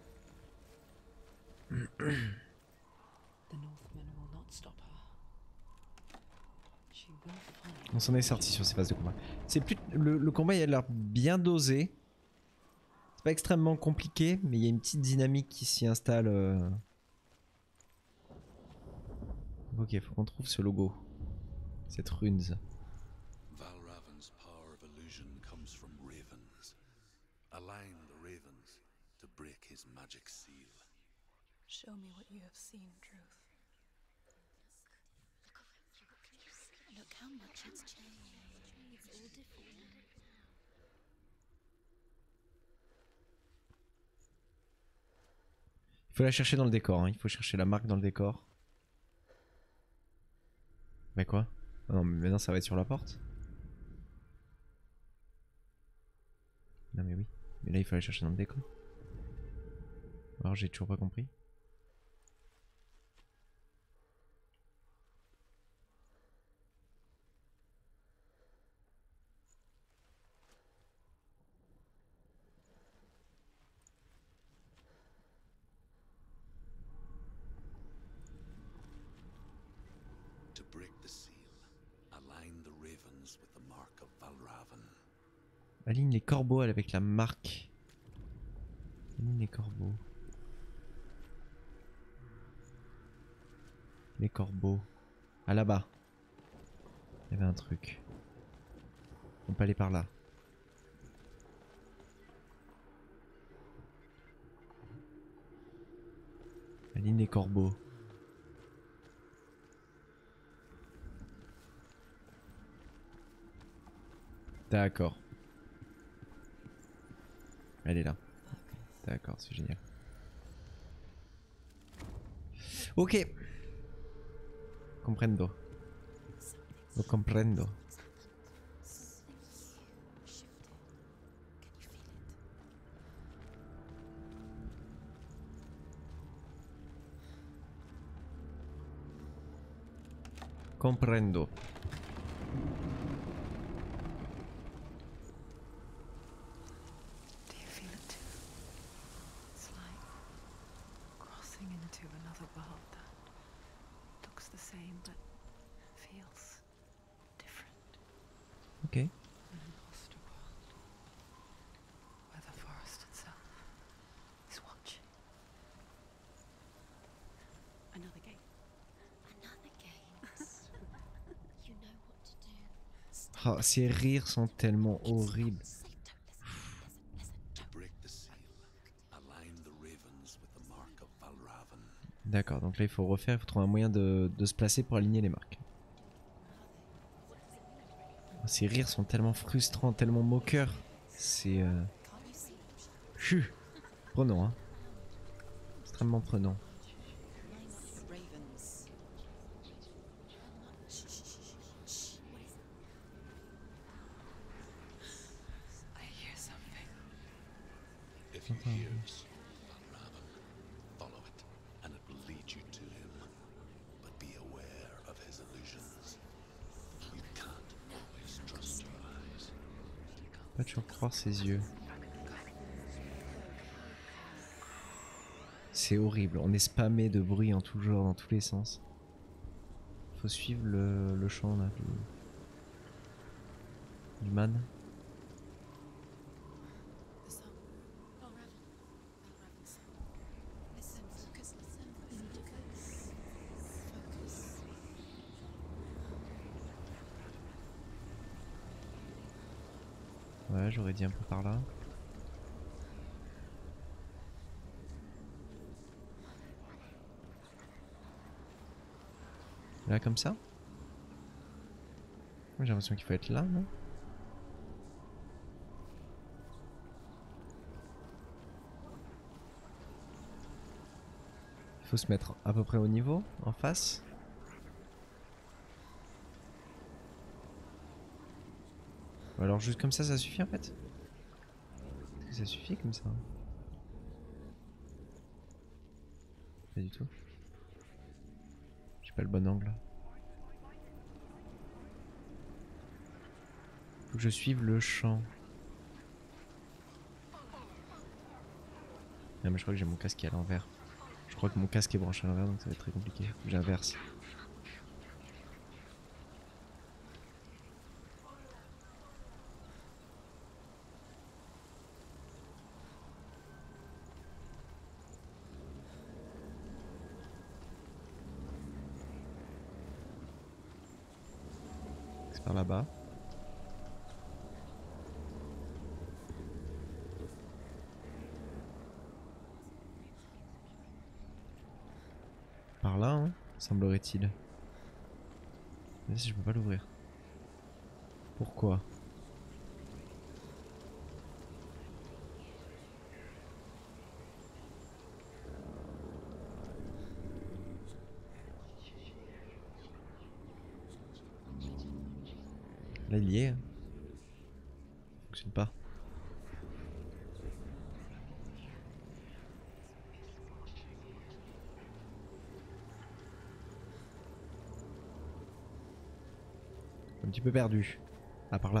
The Northmen will not stop her. She will find. On s'en est sorti sur ces phases de combat. C'est plus le combat, il a l'air bien dosé. C'est pas extrêmement compliqué, mais il y a une petite dynamique qui s'y installe. Ok, faut qu'on trouve ce logo. Cette runes. Valravan's power of illusion comes from ravens. Align the ravens to break his magic seal. Show me what you have seen, Truth. Look how much it's changed. It's all different. Il faut la chercher dans le décor, hein. Il faut chercher la marque dans le décor. Mais quoi? Ah non, mais maintenant ça va être sur la porte. Non mais oui. Mais là il faut la chercher dans le décor. Alors j'ai toujours pas compris. To break the seal, align the ravens with the mark of Valravan. Aligne les corbeaux avec la marque. Aligne les corbeaux. Les corbeaux. Ah là-bas. Il y avait un truc. On peut aller par là. Aligne les corbeaux. D'accord. Elle est là. D'accord, c'est génial. Ok. Comprendo. Lo comprendo. Comprendo. Do you feel it too? It's like crossing into another world that looks the same but feels different. Ok. An imposter world where the forest itself is watching. Another game. Another game. You know what to do. Stay Oh, ces rires sont tellement horribles. safe. Don't listen. To break the seal, align the ravens with the mark of Valravan. D'accord, donc là il faut refaire, il faut trouver un moyen de se placer pour aligner les marques. Ces rires sont tellement frustrants, tellement moqueurs. C'est... Chut. Prenons, hein. Extrêmement prenant. Ravens. I hear something. If you hear Valravan, follow it, and it will lead you to him. But be aware of his illusions. You can't always trust your eyes. Pas toujours croire ses yeux. C'est horrible, on est spammé de bruit en tout genre, dans tous les sens. Faut suivre le champ là du man. The song. Valravan. Valravan's song. Listen, focus, listen. Focus. Focus. Ouais, j'aurais dit un peu par là. Là, comme ça? J'ai l'impression qu'il faut être là, non? Il faut se mettre à peu près au niveau, en face. Ou alors juste comme ça suffit en fait? Est-ce que ça suffit comme ça? Pas du tout. J'ai pas le bon angle. Faut que je suive le champ. Ah mais je crois que j'ai mon casque qui est à l'envers. Je crois que mon casque est branché à l'envers donc ça va être très compliqué. Faut que j'inverse. C'est par là-bas. Par là, hein, semblerait-il. Mais si je peux pas l'ouvrir. Pourquoi? Là il y est. Fonctionne pas. Un petit peu perdu. Ah par là.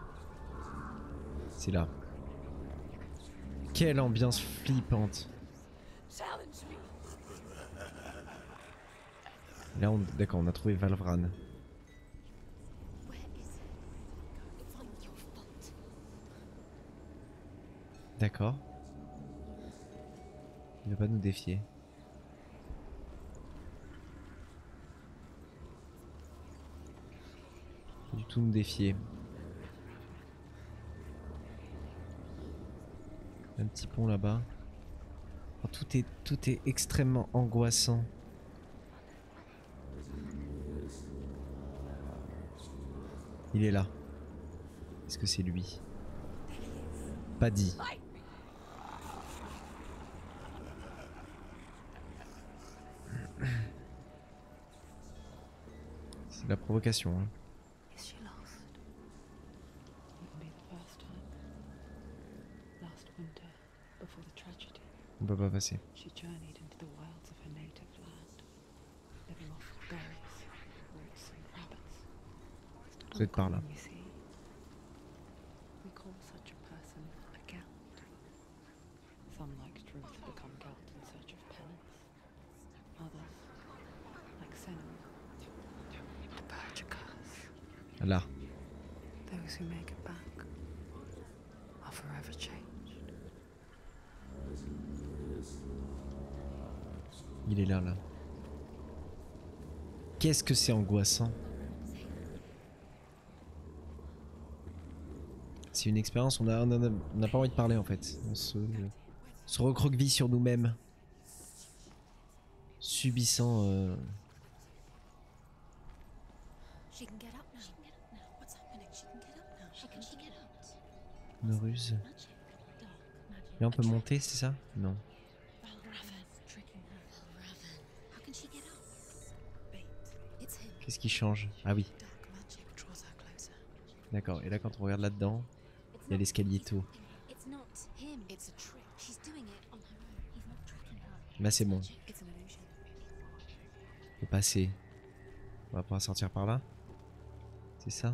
C'est là. Quelle ambiance flippante. Challenge me. Là on... D'accord, on a trouvé Valvran. Where is it? Find your fault. D'accord. Il va pas nous défier. Pas du tout nous défier. Un petit pont là-bas. Oh, tout est extrêmement angoissant. Il est là. Est-ce que c'est lui? Pas dit. C'est de la provocation. Hein. Is she lost? Wouldn't be the first time. Last winter, before the tragedy, On peut pas passer. she journeyed into the wilds of her native land, living off berries, roots, and rabbits. Vous êtes par là. You see, we call such a person a Gelt. Some, like Druth, become Gelt in search of penance. Others, like Senua, purge a curse. Là. Those who make it back are forever changed. Il est là, là. Qu'est-ce que c'est angoissant. C'est une expérience, on n'a pas envie de parler en fait. On se recroqueville sur nous-mêmes. Subissant... She can get up now. She can get up now. What's happening? She can get up now. How can she get up? une ruse. Magic. Dark magic. Là on peut monter, c'est ça? Non. Raven's tricking her. Raven. How can she get up? Bait. It's him. Qu'est-ce qui change? Ah oui, Dark magic draws her closer. d'accord. Et là quand on regarde là-dedans, il y a l'escalier tout. It's not him. It's a trick. She's doing it on her own. He's not tricking her. Là c'est bon, It's an illusion. on peut passer. On va pouvoir sortir par là. C'est ça?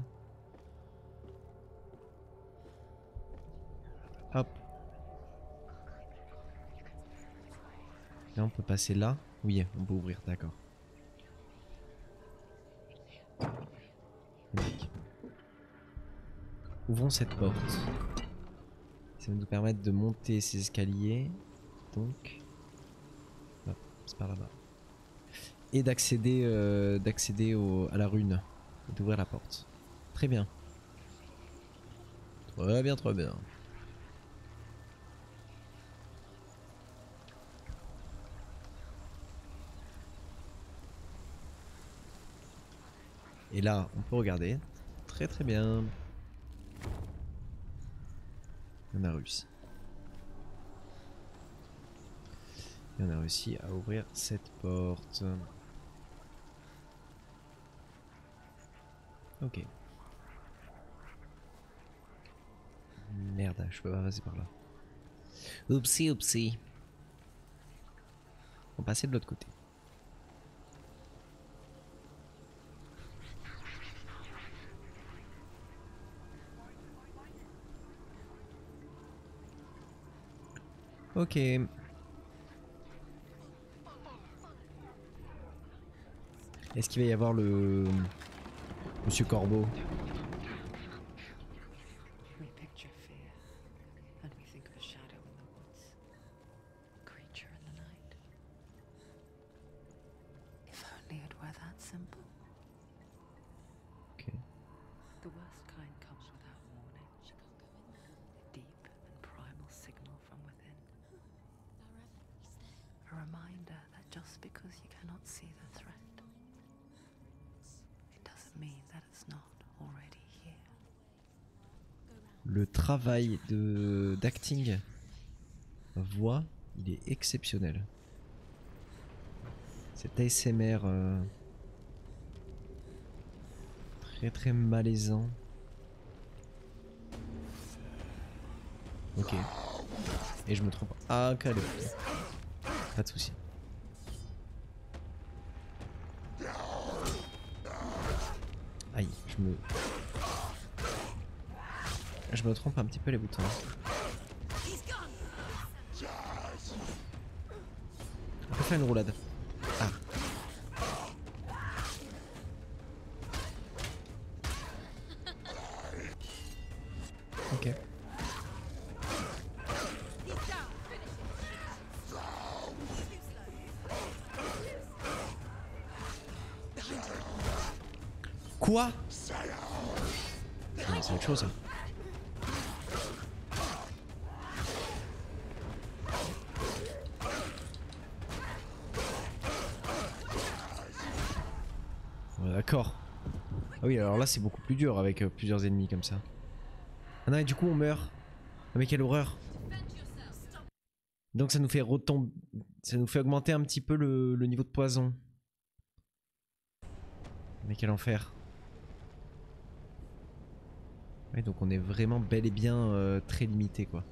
Hop. Là on peut passer là. Oui, on peut ouvrir, d'accord. Magnifique. Ouvrons cette porte. Ça va nous permettre de monter ces escaliers. Donc... Hop, c'est par là-bas. Et d'accéder à la rune. Et d'ouvrir la porte. Très bien. Très bien, très bien. Et là, on peut regarder. Très très bien. On a réussi. Et on a réussi à ouvrir cette porte. Ok. Merde, je peux pas passer par là. Oupsie, oupsie. On va passer de l'autre côté. Ok. Est-ce qu'il va y avoir le Monsieur Corbeau? We picture fear, and we think of a shadow in the woods, a creature in the night. If only it were that simple. Ok. The worst kind comes without warning. A deep and primal signal from within. A reminder that just because you cannot see the threat, it doesn't mean that it's not already here. Le travail d'acting voix, il est exceptionnel. Cet ASMR très très malaisant. Ok. Et je me trompe. Ah, calme. Pas de soucis. Aïe, je me trompe un petit peu les boutons. On peut faire une roulade. Ah. Ok. Quoi? C'est autre chose. Ouais, d'accord. Ah oui, alors là c'est beaucoup plus dur avec plusieurs ennemis comme ça. Ah non, et du coup on meurt. Ah mais quelle horreur. Donc ça nous fait retomber, ça nous fait augmenter un petit peu le niveau de poison. Mais quel enfer. Ouais, donc on est vraiment bel et bien très limité quoi.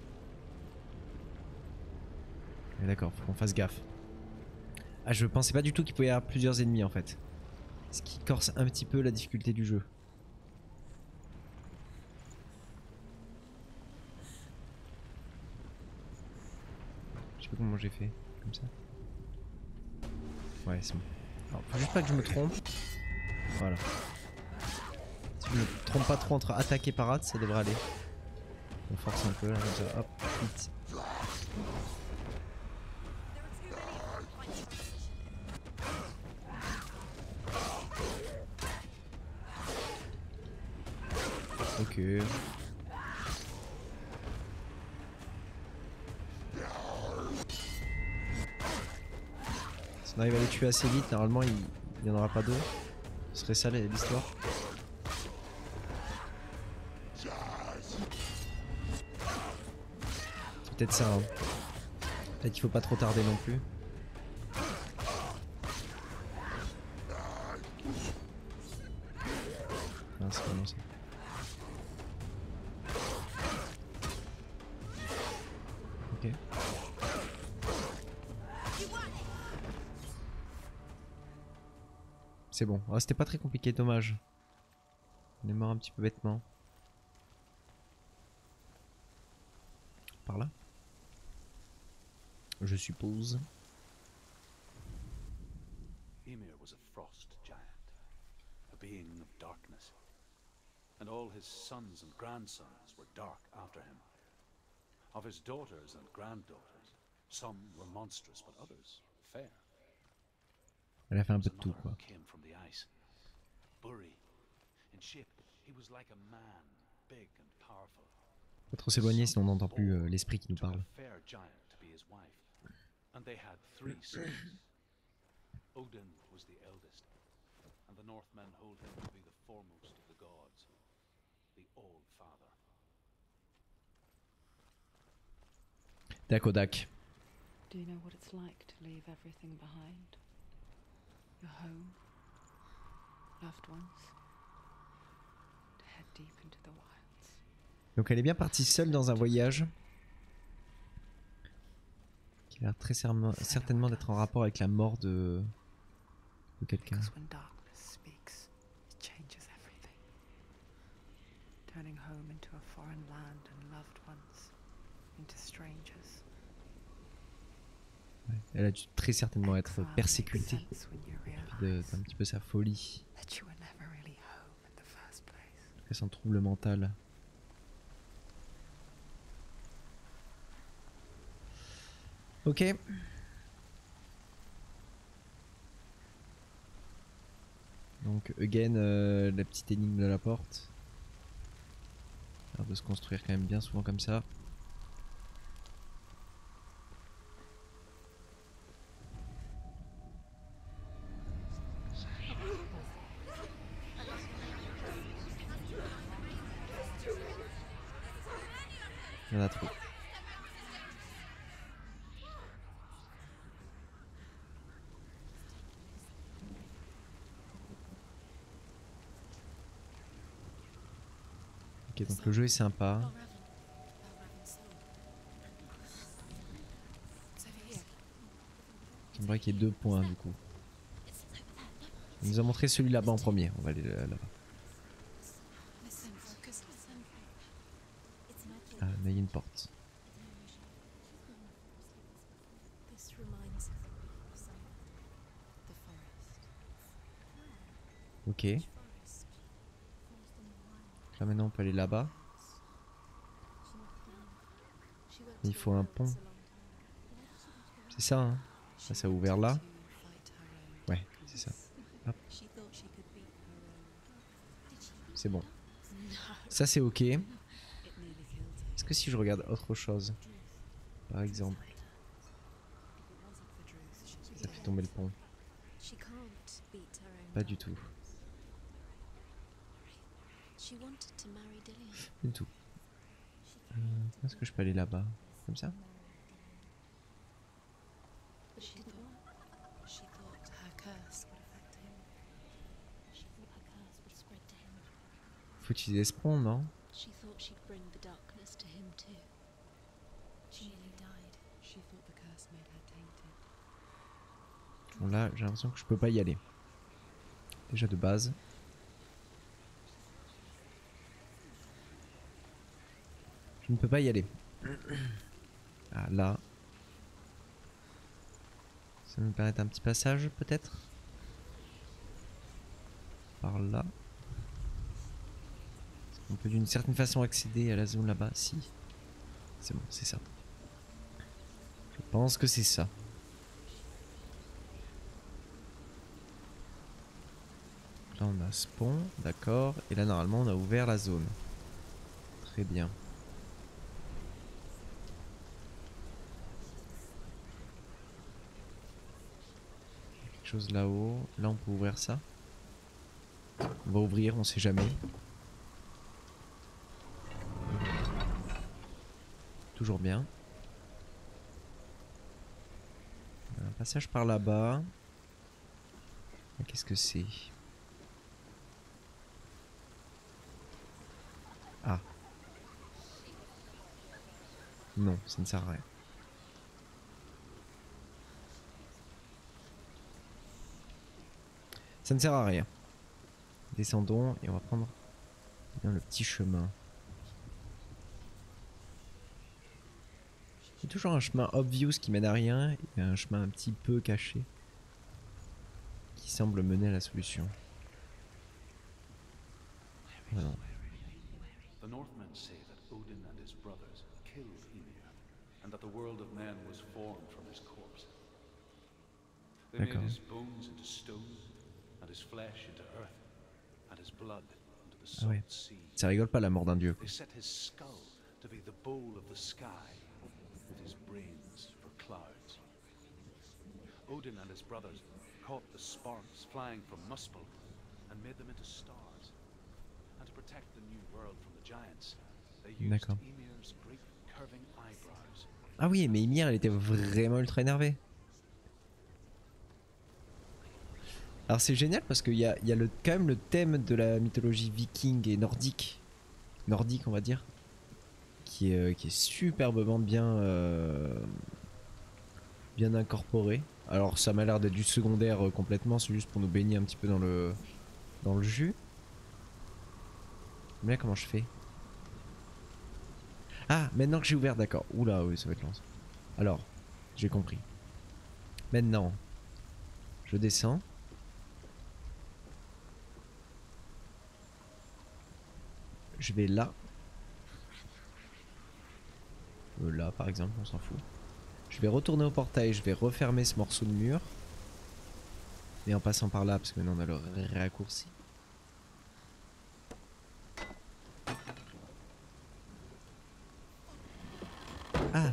D'accord, faut qu'on fasse gaffe. Ah, je pensais pas du tout qu'il pouvait y avoir plusieurs ennemis en fait. Ce qui corse un petit peu la difficulté du jeu. Je sais pas comment j'ai fait, comme ça. Ouais, c'est bon. Alors, faut juste pas que je me trompe. Voilà. Si je me trompe pas trop entre attaque et parade, ça devrait aller. On force un peu là, comme ça. Hop, vite. Ok. Si on arrive à les tuer assez vite, normalement il n'y en aura pas deux. Ce serait ça l'histoire. C'est peut-être ça. Hein. Peut-être qu'il faut pas trop tarder non plus. Ah, c'est vraiment ça. Ok. C'est bon. Ah, c'était pas très compliqué, dommage. On est mort un petit peu bêtement. Par là, je suppose. Ymir was a frost giant, a being of darkness, and all his sons and grandsons were dark after him. Of his daughters and granddaughters, some were monstrous, but others fair. Elle a fait un peu There de was tout another quoi. who came from the ice. Buri, in shape, he was like a man, big and powerful. Pas trop s'éloigner sinon on n'entend plus l'esprit qui nous Took a parle. fair giant to be his wife, and they had 3 sons. Odin was the eldest, and the Northmen hold him to be the foremost of the gods, the All Father. Dakodak. Do you know what it's like to leave everything behind? Your home, loved ones, to head deep into the wilds. Donc elle est bien partie seule dans un voyage qui a l'air très certainement d'être en rapport avec la mort de quelqu'un. Because when darkness speaks, it changes everything. Turning home into a foreign land and loved ones into strangers. Ouais, elle a dû très certainement être persécutée d'un petit peu sa folie. That you were never really home in the first place. Son trouble mental. Ok. Donc, again, la petite énigme de la porte. Ça a l'air de se construire quand même bien souvent comme ça. Il y en a trop. Ok, donc le jeu est sympa. J'aimerais qu'il y ait 2 points du coup. Il nous a montré celui là-bas en premier. On va aller là-bas. Ah, mais il y a une porte. Ok. Là maintenant on peut aller là-bas. Il faut un pont. C'est ça hein. Ça a ouvert là. Ouais, c'est ça. Hop. C'est bon. Ça c'est ok. Est-ce que si je regarde autre chose, par exemple, ça fait tomber le pont? Pas du tout. Du tout. Est-ce que je peux aller là-bas? Comme ça? Faut utiliser ce pont, non? Bon là, j'ai l'impression que je peux pas y aller. Déjà de base. Je ne peux pas y aller. Ah là. Ça me permet un petit passage peut-être. Par là. On peut d'une certaine façon accéder à la zone là-bas. Si. C'est bon, c'est ça. Je pense que c'est ça. Là on a ce pont, d'accord. Et là normalement on a ouvert la zone. Très bien. Quelque chose là-haut. Là on peut ouvrir ça. On va ouvrir, on sait jamais. Toujours bien. Un passage par là-bas. Qu'est-ce que c'est? Ah. Non, ça ne sert à rien. Ça ne sert à rien. Descendons et on va prendre bien le petit chemin. Il y a toujours un chemin obvious qui mène à rien et un chemin un petit peu caché qui semble mener à la solution. Ah non. The Northmen say that Odin and his brothers killed Ymir, and that the world of men was formed from his corpse. They made his bones into stone, and his flesh into earth, and his blood into the Ah ouais. salt sea. Ça rigole pas la mort d'un dieu. They set his skull to be the bowl of the sky, and his brains for clouds. Odin and his brothers caught the sparks flying from Muspel and made them into stars. And to protect the new world from the giants, they used D'accord. Ymir's great curving eyebrows. Ah oui, mais Ymir, elle était vraiment ultra énervée. Alors c'est génial parce qu'il y a quand même le thème de la mythologie viking et nordique, on va dire, qui est superbement bien incorporé. Alors ça m'a l'air d'être du secondaire complètement, c'est juste pour nous baigner un petit peu dans le jus. Mais là comment je fais? Ah, maintenant que j'ai ouvert, d'accord. Oula, oui, ça va être lent. Alors, j'ai compris. Maintenant, je descends. Je vais là. Là, par exemple, on s'en fout. Je vais retourner au portail, je vais refermer ce morceau de mur. Et en passant par là, parce que maintenant on a le raccourci. Ah!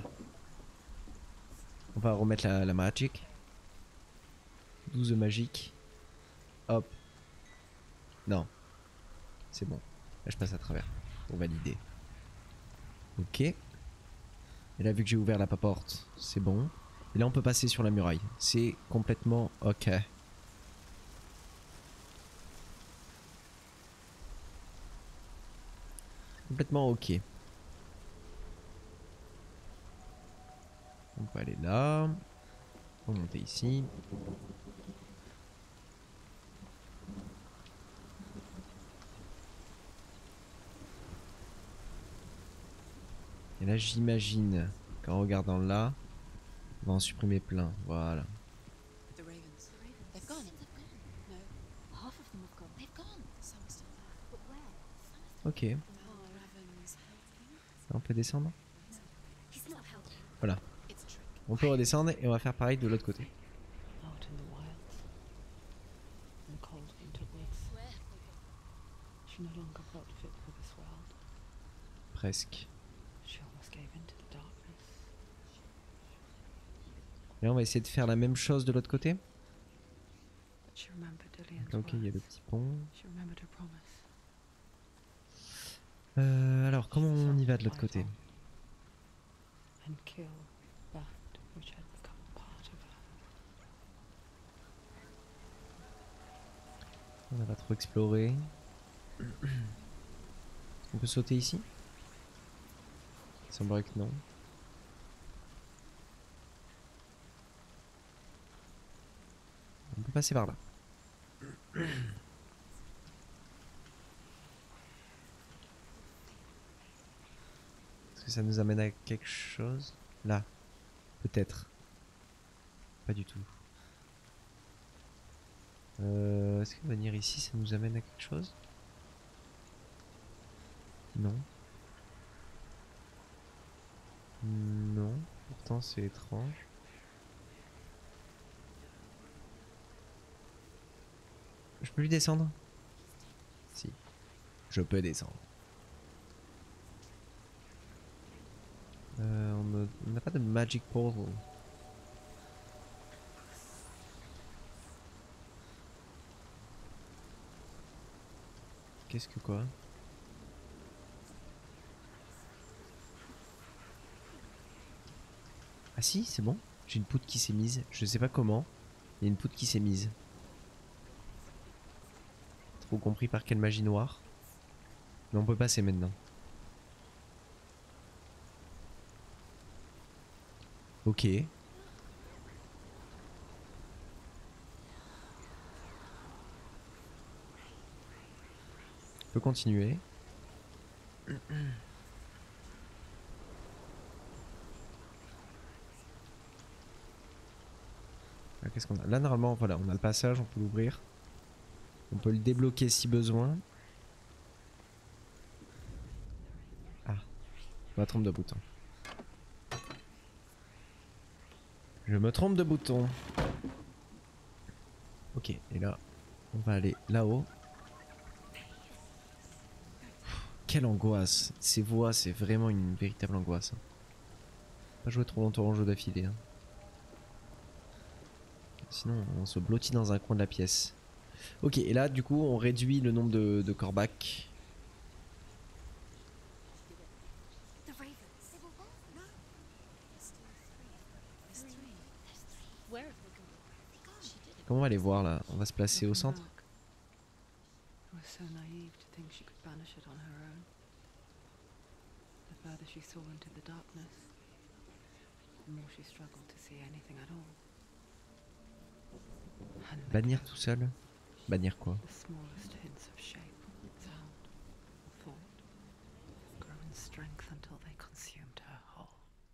On va remettre la magic. 12 magique. Hop. Non. C'est bon. Là je passe à travers. Pour valider. Ok. Et là vu que j'ai ouvert la porte, c'est bon. Et là on peut passer sur la muraille. C'est complètement ok. Complètement ok. On peut aller là. On peut monter ici. Et là j'imagine qu'en regardant là, on va en supprimer plein. Voilà. The ravens. They've gone. No, half of them have gone. They've gone. Some are still there. But where? Ok. Ravens. Là, on peut descendre. He's not helping. Voilà. It's a trick. On peut redescendre et on va faire pareil de l'autre côté. Out in the wilds, in the cold winter woods, Where have they gone? she no longer felt fit for this world. Presque. She almost gave in to the darkness. Là on va essayer de faire la même chose de l'autre côté. But she remembered Dillian's Ok, il y a le words. petit pont. She remembered her promise. Alors comment on y va de l'autre côté? And kill that which had become part of her. On va pas trop explorer. On peut sauter ici? Il semblerait que non. On peut passer par là. Est-ce que ça nous amène à quelque chose? Là. Peut-être. Pas du tout. Est-ce que venir ici ça nous amène à quelque chose? Non. Non. Pourtant c'est étrange. Je peux lui descendre? Si. Je peux descendre. On n'a pas de magic portal. Qu'est-ce que quoi? Ah si, c'est bon. J'ai une poudre qui s'est mise. Je sais pas comment. Il y a une poudre qui s'est mise. Trop compris par quelle magie noire. Mais on peut passer maintenant. Ok. On peut continuer. Qu'est-ce qu'on a? Là normalement voilà, on a le passage, on peut l'ouvrir. On peut le débloquer si besoin. Ah, je me trompe de bouton. Je me trompe de bouton. Ok, et là, on va aller là-haut. Quelle angoisse. Ces voix, c'est vraiment une véritable angoisse. Pas jouer trop longtemps en jeu d'affilée. Hein. Sinon, on se blottit dans un coin de la pièce. Ok, et là, du coup, on réduit le nombre de corbacs. The ravens. They were what? No. There's still three. There's three. There's three. Where have they gone? They gone. She did it. Comment on va les voir là? On va se placer au Looking centre. back, I was so naive to think she could banish it on her own. The further she saw into the darkness, the more she struggled to see anything at all. And the Bannir ghost, tout seul? Bannir quoi? the smallest hints of shape, sound, or thought, grew in strength until they consumed her whole.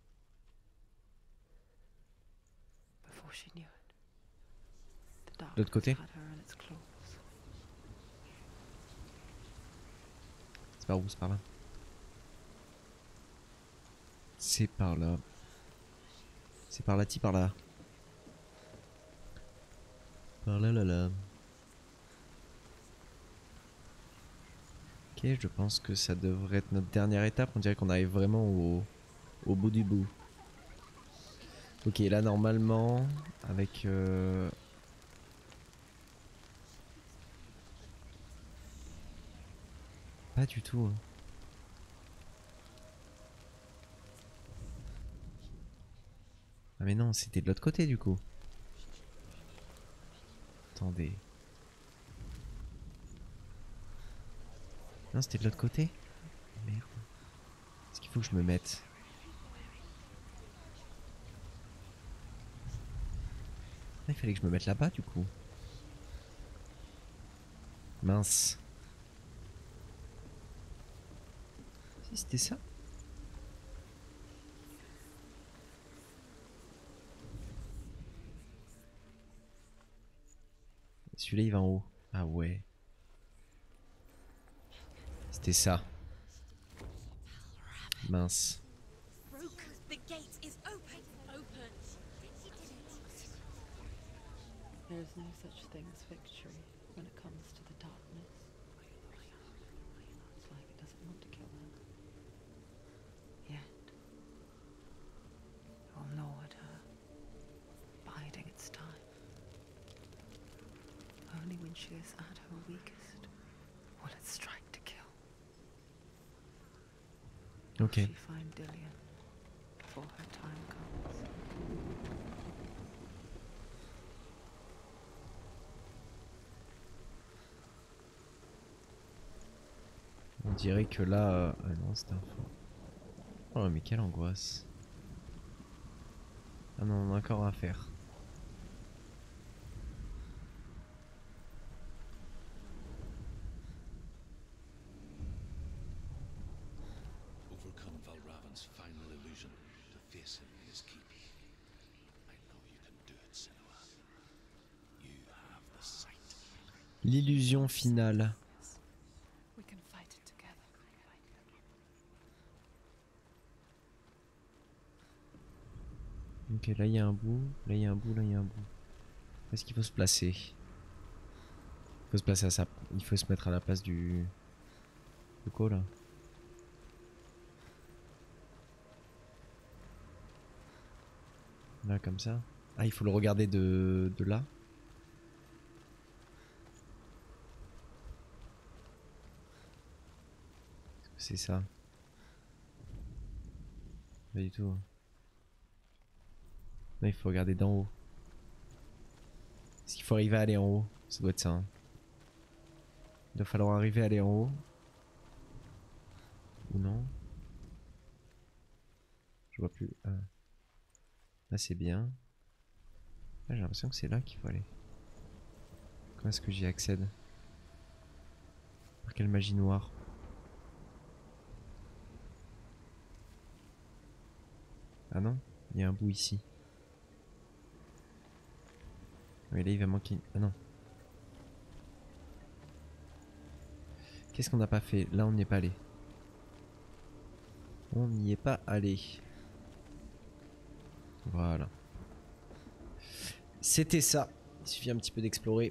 Before she knew it, the darkness côté? had her in its claws. C'est par où? C'est par là. C'est par là. C'est par là-ti, par là. Par là, là, là. Ok, je pense que ça devrait être notre dernière étape. On dirait qu'on arrive vraiment au bout du bout. Ok, là, normalement, avec... Pas du tout. Hein. Ah mais non, c'était de l'autre côté du coup. Attendez. Non, c'était de l'autre côté. Merde. Est-ce qu'il faut que je me mette? Ah, il fallait que je me mette là-bas du coup. Mince. Si c'était ça. Celui-là il va en haut. Ah ouais. C'était ça. Mince. Broke. The gate is open. Open. She did it. There is no such thing as victory when it comes to the darkness. It's like it doesn't want to kill her. Yet. It will gnaw at her, biding its time. Only when she is at her weakest will it strike to kill. Ok. Will she find Dillion before her time comes? On dirait que là... Ah non, c'est un faux. Oh mais quelle angoisse. Ah non, on a encore à faire. Overcome Valravan's final illusion to face him in his keep. I know you can do it, Senua. You have the sight. L'illusion finale. We can fight it together. Ok, là il y a un bout, là il y a un bout, là il y a un bout. Où est-ce qu'il faut se placer? Il faut se placer à sa... Il faut se mettre à la place du... De quoi là? Là comme ça. Ah, il faut le regarder de là. Est-ce que c'est ça? Pas du tout. Là, il faut regarder d'en haut. Est-ce qu'il faut arriver à aller en haut? Ça doit être ça. Hein. Il va falloir arriver à aller en haut. Ou non? Je vois plus. Là c'est bien. Là j'ai l'impression que c'est là qu'il faut aller. Comment est-ce que j'y accède? Par quelle magie noire? Ah non? Il y a un bout ici. Oui, là il va manquer... Ah non. Qu'est-ce qu'on n'a pas fait? Là on n'y est pas allé. On n'y est pas allé. Voilà. C'était ça. Il suffit un petit peu d'explorer.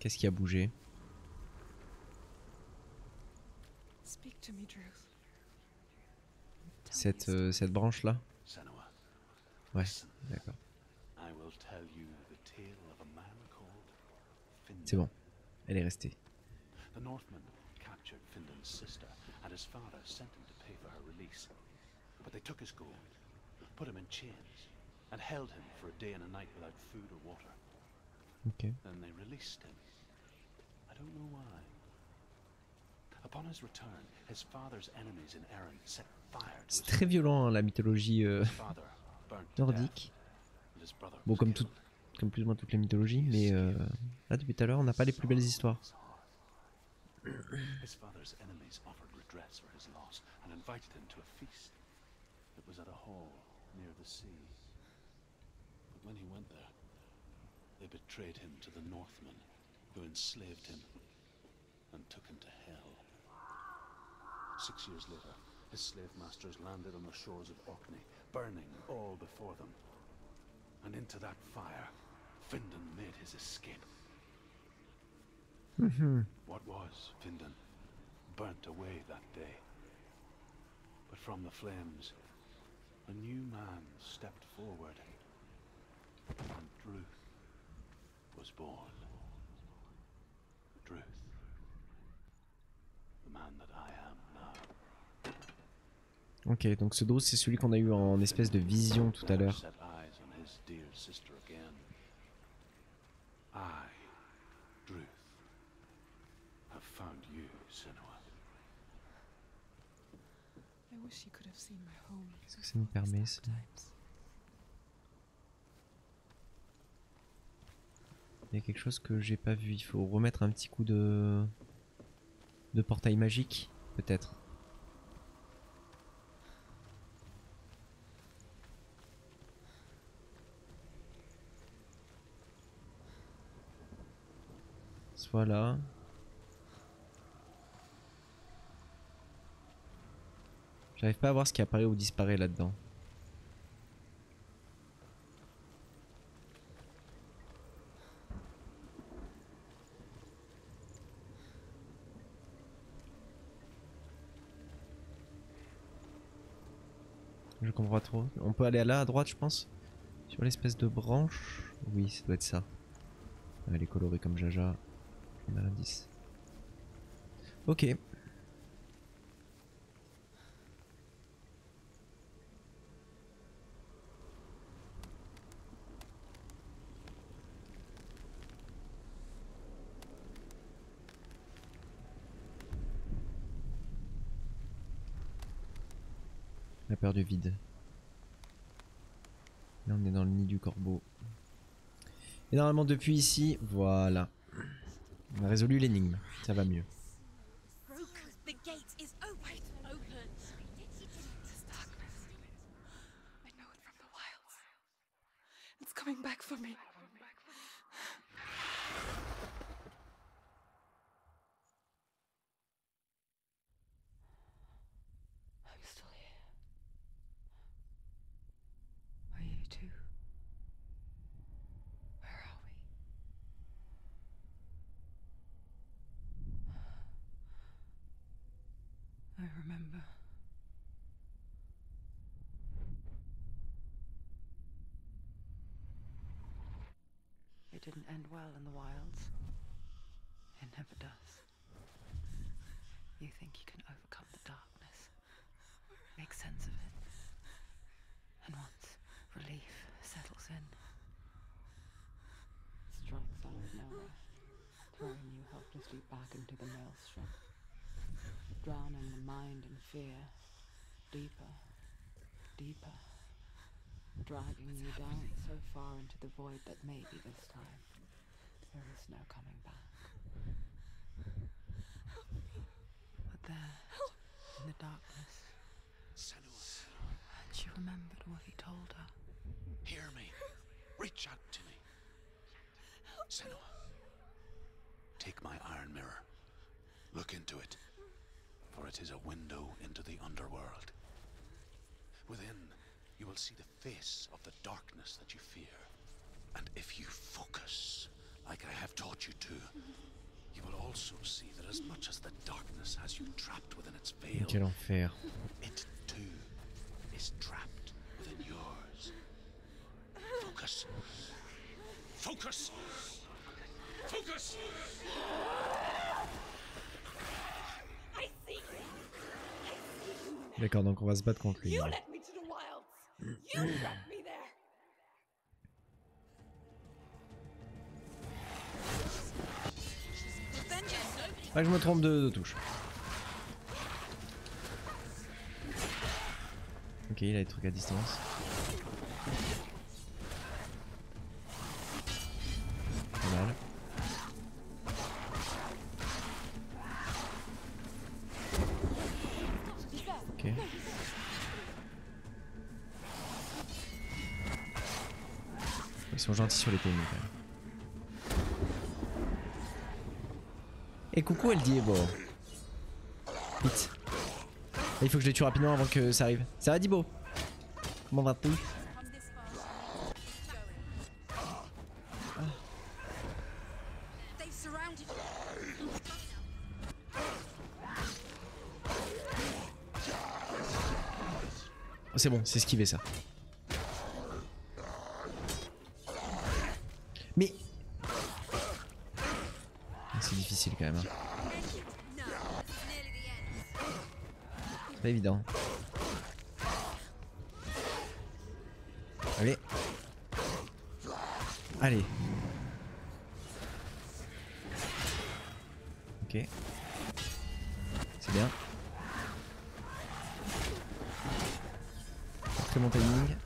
Qu'est-ce qui a bougé? Speak to me, Druth. Cette branche-là? Senua, Ouais, listen. d'accord. I will tell you the tale of a man called Findan. C'est bon, elle est restée. The Northmen captured Findan's sister, and his father sent him to pay for her release. But they took his gold, put him in chains, and held him for a day and a night without food or water. Ok. Then they released him. I don't know why. Upon his return, his father's enemies in Erin set fire to C'est his très home. violent hein, la mythologie His father burnt to death, nordique. and his brother Bon, was comme killed. comme plus ou moins toutes les mythologies, mais là depuis tout à l'heure, on n'a pas les plus belles histoires. His father's enemies offered redress for his loss and invited him to a feast. It was at a hall near the sea. But when he went there, they betrayed him to the Northmen, who enslaved him and took him to hell. 6 years later, his slave masters landed on the shores of Orkney, burning all before them. And into that fire, Findan made his escape. What was Findan burnt away that day. But from the flames, a new man stepped forward, and Druth was born. Druth, the man that I am now. Ok, donc ce Druth c'est celui qu'on a eu en espèce de vision tout à Never l'heure. set eyes on his dear sister again. I, Druth, have found you, Senua. I wish you could have seen my home. Qu'est-ce que ça nous permet ça? Il y a quelque chose que j'ai pas vu. Il faut remettre un petit coup de portail magique, peut-être. Soit là. J'arrive pas à voir ce qui apparaît ou disparaît là-dedans. Je comprends pas trop. On peut aller là à droite, je pense. Sur l'espèce de branche. Oui, ça doit être ça. Elle est colorée comme Jaja. On a l'indice. Ok. La peur du vide. Là on est dans le nid du corbeau. Et normalement depuis ici, voilà. On a résolu l'énigme. Ça va mieux. The gate is open. Open. This darkness. I know it from the wilds. It's coming back for me. I'm still here. Are you too? Where are we? I remember. It didn't end well in the wilds. It never does. You think you can overcome the darkness, make sense of it, and once relief settles in, strikes out of nowhere, throwing you helplessly back into the maelstrom, drowning the mind in fear, deeper, deeper, dragging you down so far into the void that maybe this time there is no coming back. But there, in the darkness, Senua, and she remembered what he told her. hear me. Reach out to me. Senua, take my iron mirror. Look into it, for it is a window into the underworld. Within, you will see the face of the darkness that you fear. And if you focus like I have taught you to, you will also see that as much as the darkness has you trapped within its veil, Quel enfer. it too is trapped within yours. Focus. Focus. Focus. I see D'accord, donc on va se battre contre lui. you. You led me to the wilds. You trapped me there. Ah, je me trompe de touche. Ok, il a des trucs à distance. Pas mal. Ok. Ils sont gentils sur les PMI quand même. Et coucou elle dit bon. Vite. Il faut que je les tue rapidement avant que ça arrive. Ça va Dibo? Comment vas-tu? They've surrounded you. Oh, c'est bon, c'est esquivé ça. Mais... C'est difficile quand même. Hein. C'est pas évident. Allez. Allez. Ok. C'est bien. Très bon timing.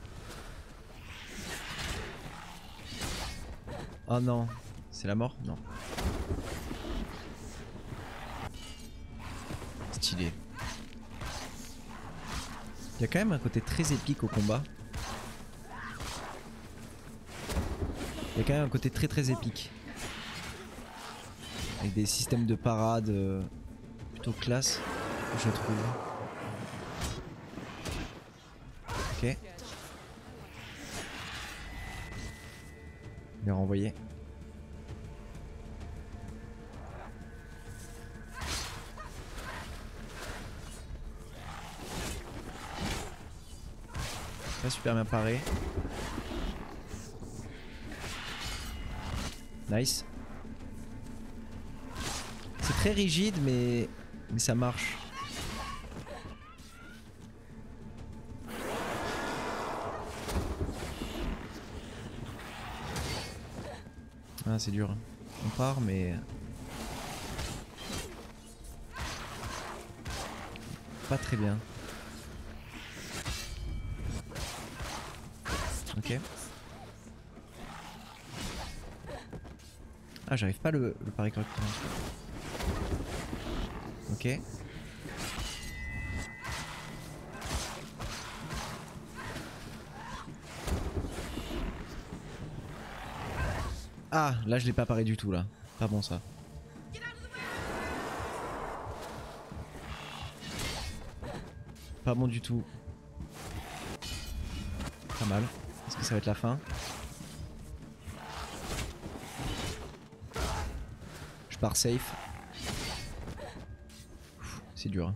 Oh non. C'est la mort? Non. Stylé. Il y a quand même un côté très épique au combat. Il y a quand même un côté très épique. Avec des systèmes de parade plutôt classe, je trouve. Ok. Bien renvoyé. Pas super bien paré. Nice. C'est très rigide mais ça marche. Ah c'est dur. On part mais... pas très bien. Ok. Ah j'arrive pas le pari correctement. Ok. Ah là je l'ai pas paré du tout là. Pas bon ça. Pas bon du tout. Pas mal. Est-ce que ça va être la fin? Je pars safe. C'est dur. Hein.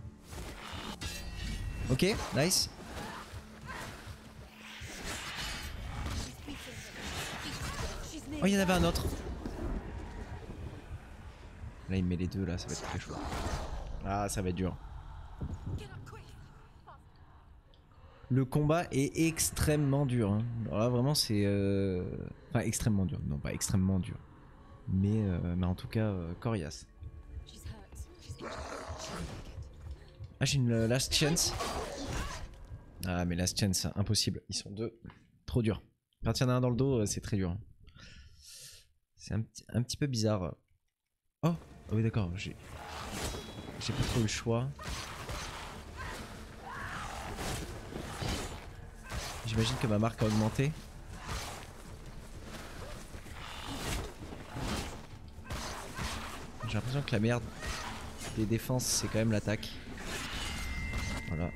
Ok, nice. Oh, il y en avait un autre. Là, il met les deux, là, ça va être très chaud. Ah, ça va être dur. Le combat est extrêmement dur. Hein. Alors là, vraiment, c'est... Enfin, extrêmement dur. Non, pas extrêmement dur. Mais en tout cas, coriace. Ah, j'ai une last chance. Ah, mais last chance, impossible. Ils sont deux. Trop dur. Partir d'un dans le dos, c'est très dur. C'est un petit peu bizarre. Oh, oui, d'accord. J'ai pas trop le choix. J'imagine que ma marque a augmenté. J'ai l'impression que la merde des défenses, c'est quand même l'attaque. Voilà.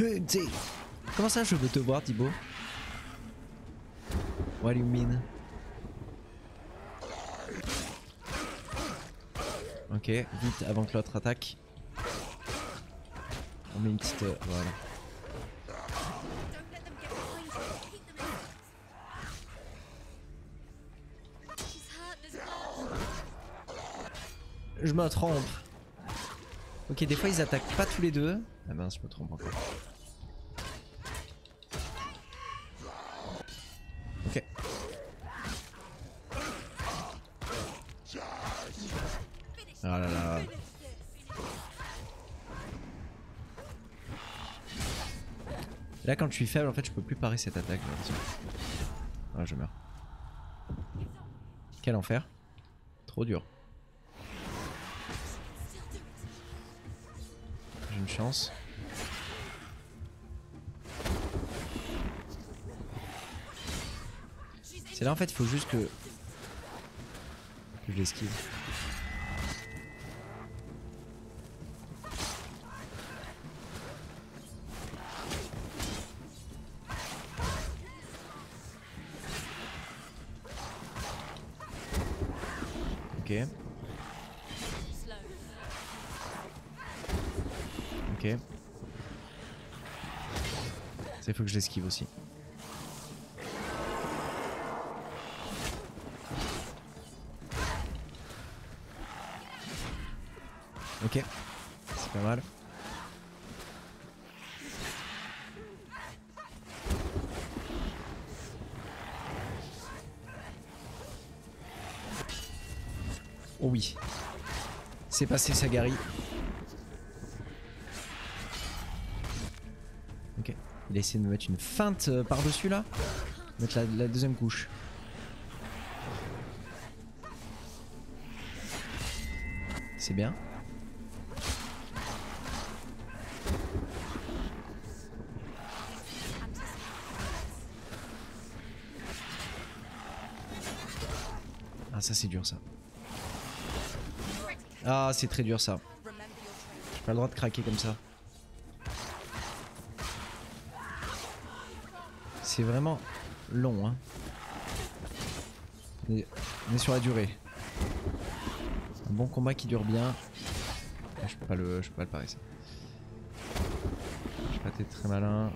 Comment ça je veux te voir Thibaut? What do you mean? Ok, vite avant que l'autre attaque. On met une petite... voilà. Je me trompe. Ok, des fois ils attaquent pas tous les deux. Ah ben je me trompe encore. Ok. Ah là là. Là quand je suis faible en fait je peux plus parer cette attaque. Ah je meurs. Quel enfer. Trop dur. J'ai une chance. C'est là en fait il faut juste que je l'esquive. Ok. Ok. Ça il faut que je l'esquive aussi. Ok. C'est pas mal. Oh oui. C'est passé Sagari. Ok. Il a essayé de me mettre une feinte par-dessus là. Mettre la deuxième couche. C'est bien. Ah ça c'est dur ça. Ah c'est très dur ça. J'ai pas le droit de craquer comme ça. C'est vraiment long hein. On est sur la durée. Un bon combat qui dure bien. Ah, je peux pas le parer ça. Je vais pas être très malin.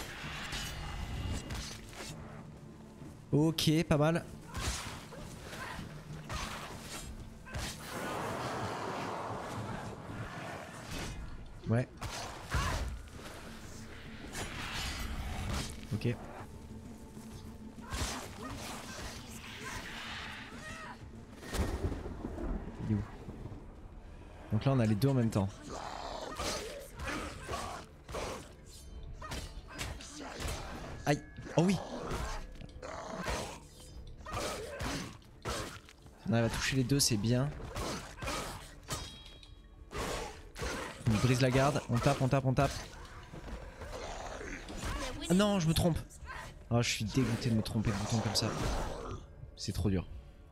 Ok, pas mal. Ouais. Ok. Il est où? Donc là on a les deux en même temps. Aïe. Oh oui. On arrive à toucher les deux, c'est bien. On brise la garde, on tape, on tape, on tape. Ah non, je me trompe. Oh, je suis dégoûté de me tromper de bouton comme ça. C'est trop dur.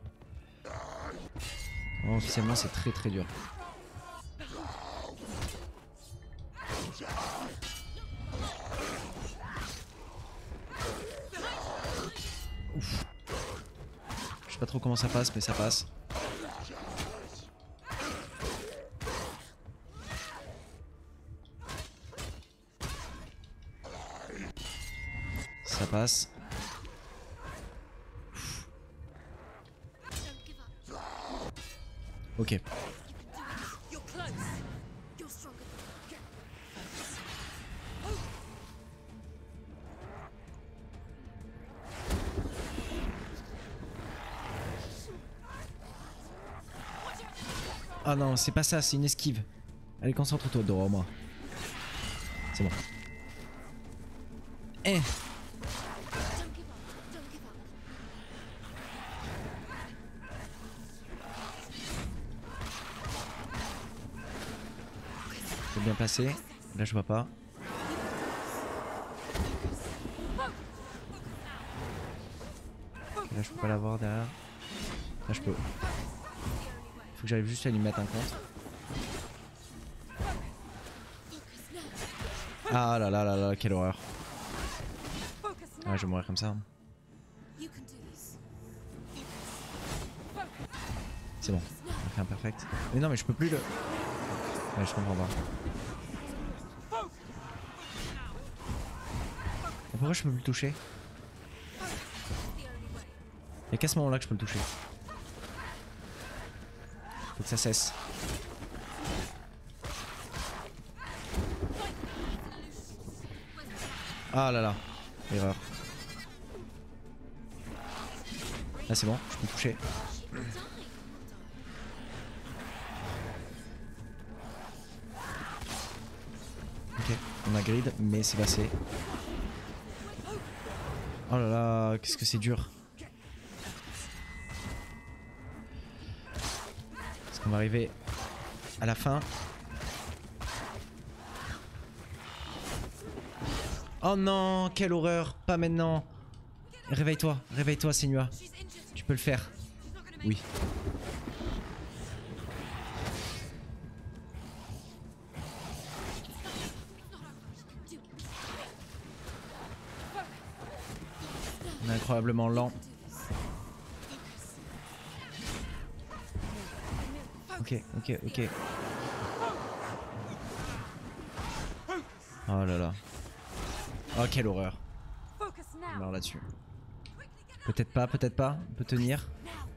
Oh, officiellement, c'est très très dur. Ouf. Je sais pas trop comment ça passe, mais ça passe. Ça passe. Ok. Ah non, c'est pas ça, c'est une esquive. Allez, concentre-toi, Dora, c'est bon. Eh. C'est bien passé. Là, je vois pas. Là, je peux pas l'avoir derrière. Là, je peux. Faut que j'arrive juste à lui mettre un contre. Ah là là là là, quelle horreur. Ah, je vais mourir comme ça. You can do this. C'est bon, on a fait un perfect. Mais non, mais je peux plus le... Ouais, je comprends pas. Et pourquoi je peux plus le toucher? Y'a qu'à ce moment là que je peux le toucher. Faut que ça cesse. Ah là là, erreur. Là c'est bon, je peux le toucher. Ok, on a grid, mais c'est passé. Oh là là, qu'est-ce que c'est dur. Est-ce qu'on va arriver à la fin? Oh non, quelle horreur, pas maintenant. Réveille-toi, réveille-toi Senua. Tu peux le faire. Oui. On est incroyablement lent. Ok, ok, ok. Oh là là. Oh quelle horreur. Je meurs là-dessus. Peut-être pas, on peut tenir.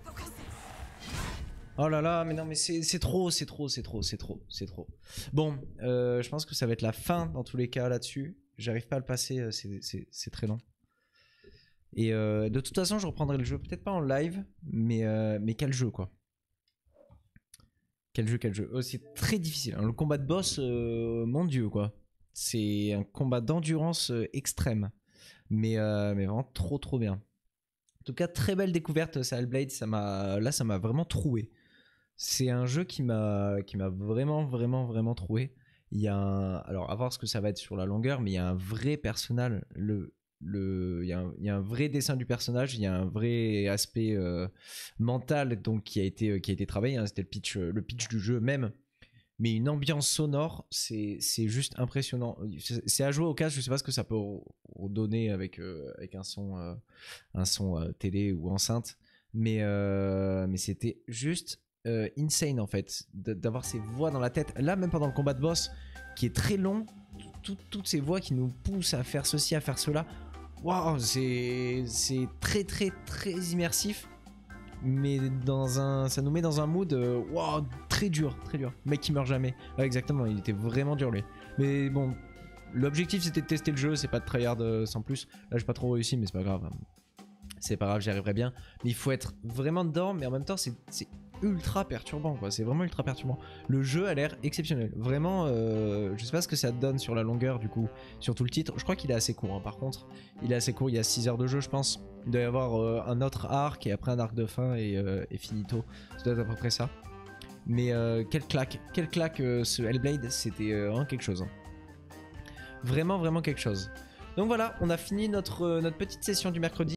Oh là là, mais non mais c'est trop, c'est trop, c'est trop, c'est trop, c'est trop. Bon, je pense que ça va être la fin dans tous les cas là-dessus. J'arrive pas à le passer, c'est très long. Et de toute façon, je reprendrai le jeu, peut-être pas en live, mais quel jeu quoi. Quel jeu, quel jeu. Oh, c'est très difficile, hein. Le combat de boss, mon dieu quoi. C'est un combat d'endurance extrême. Mais vraiment trop bien. En tout cas, très belle découverte, ça Hellblade, ça m'a vraiment troué. C'est un jeu qui m'a vraiment troué. Il y a alors à voir ce que ça va être sur la longueur, mais il y a un vrai personnage, il y a un vrai dessin du personnage, il y a un vrai aspect mental donc qui a été travaillé, hein. C'était le pitch du jeu même. Mais une ambiance sonore, c'est juste impressionnant. C'est à jouer au casque, je sais pas ce que ça peut redonner avec un son télé ou enceinte, mais c'était juste insane en fait, d'avoir ces voix dans la tête. Là, même pendant le combat de boss, qui est très long, toutes ces voix qui nous poussent à faire ceci, à faire cela. Waouh, c'est très immersif. Mais ça nous met dans un mood wow, très dur. Le mec qui meurt jamais. Ouais, exactement, il était vraiment dur lui. Mais bon, l'objectif c'était de tester le jeu, c'est pas de tryhard sans plus. Là j'ai pas trop réussi, mais c'est pas grave. C'est pas grave, j'y arriverai bien. Mais il faut être vraiment dedans, mais en même temps c'est ultra perturbant quoi. C'est vraiment ultra perturbant. Le jeu a l'air exceptionnel. Vraiment, je sais pas ce que ça donne sur la longueur du coup, sur tout le titre. Je crois qu'il est assez court hein, par contre. Il est assez court, il y a 6 heures de jeu je pense. Il doit y avoir un autre arc et après un arc de fin et finito. Ça doit être à peu près ça. Mais quelle claque ce Hellblade, c'était vraiment quelque chose. Hein. Vraiment quelque chose. Donc voilà, on a fini notre petite session du mercredi.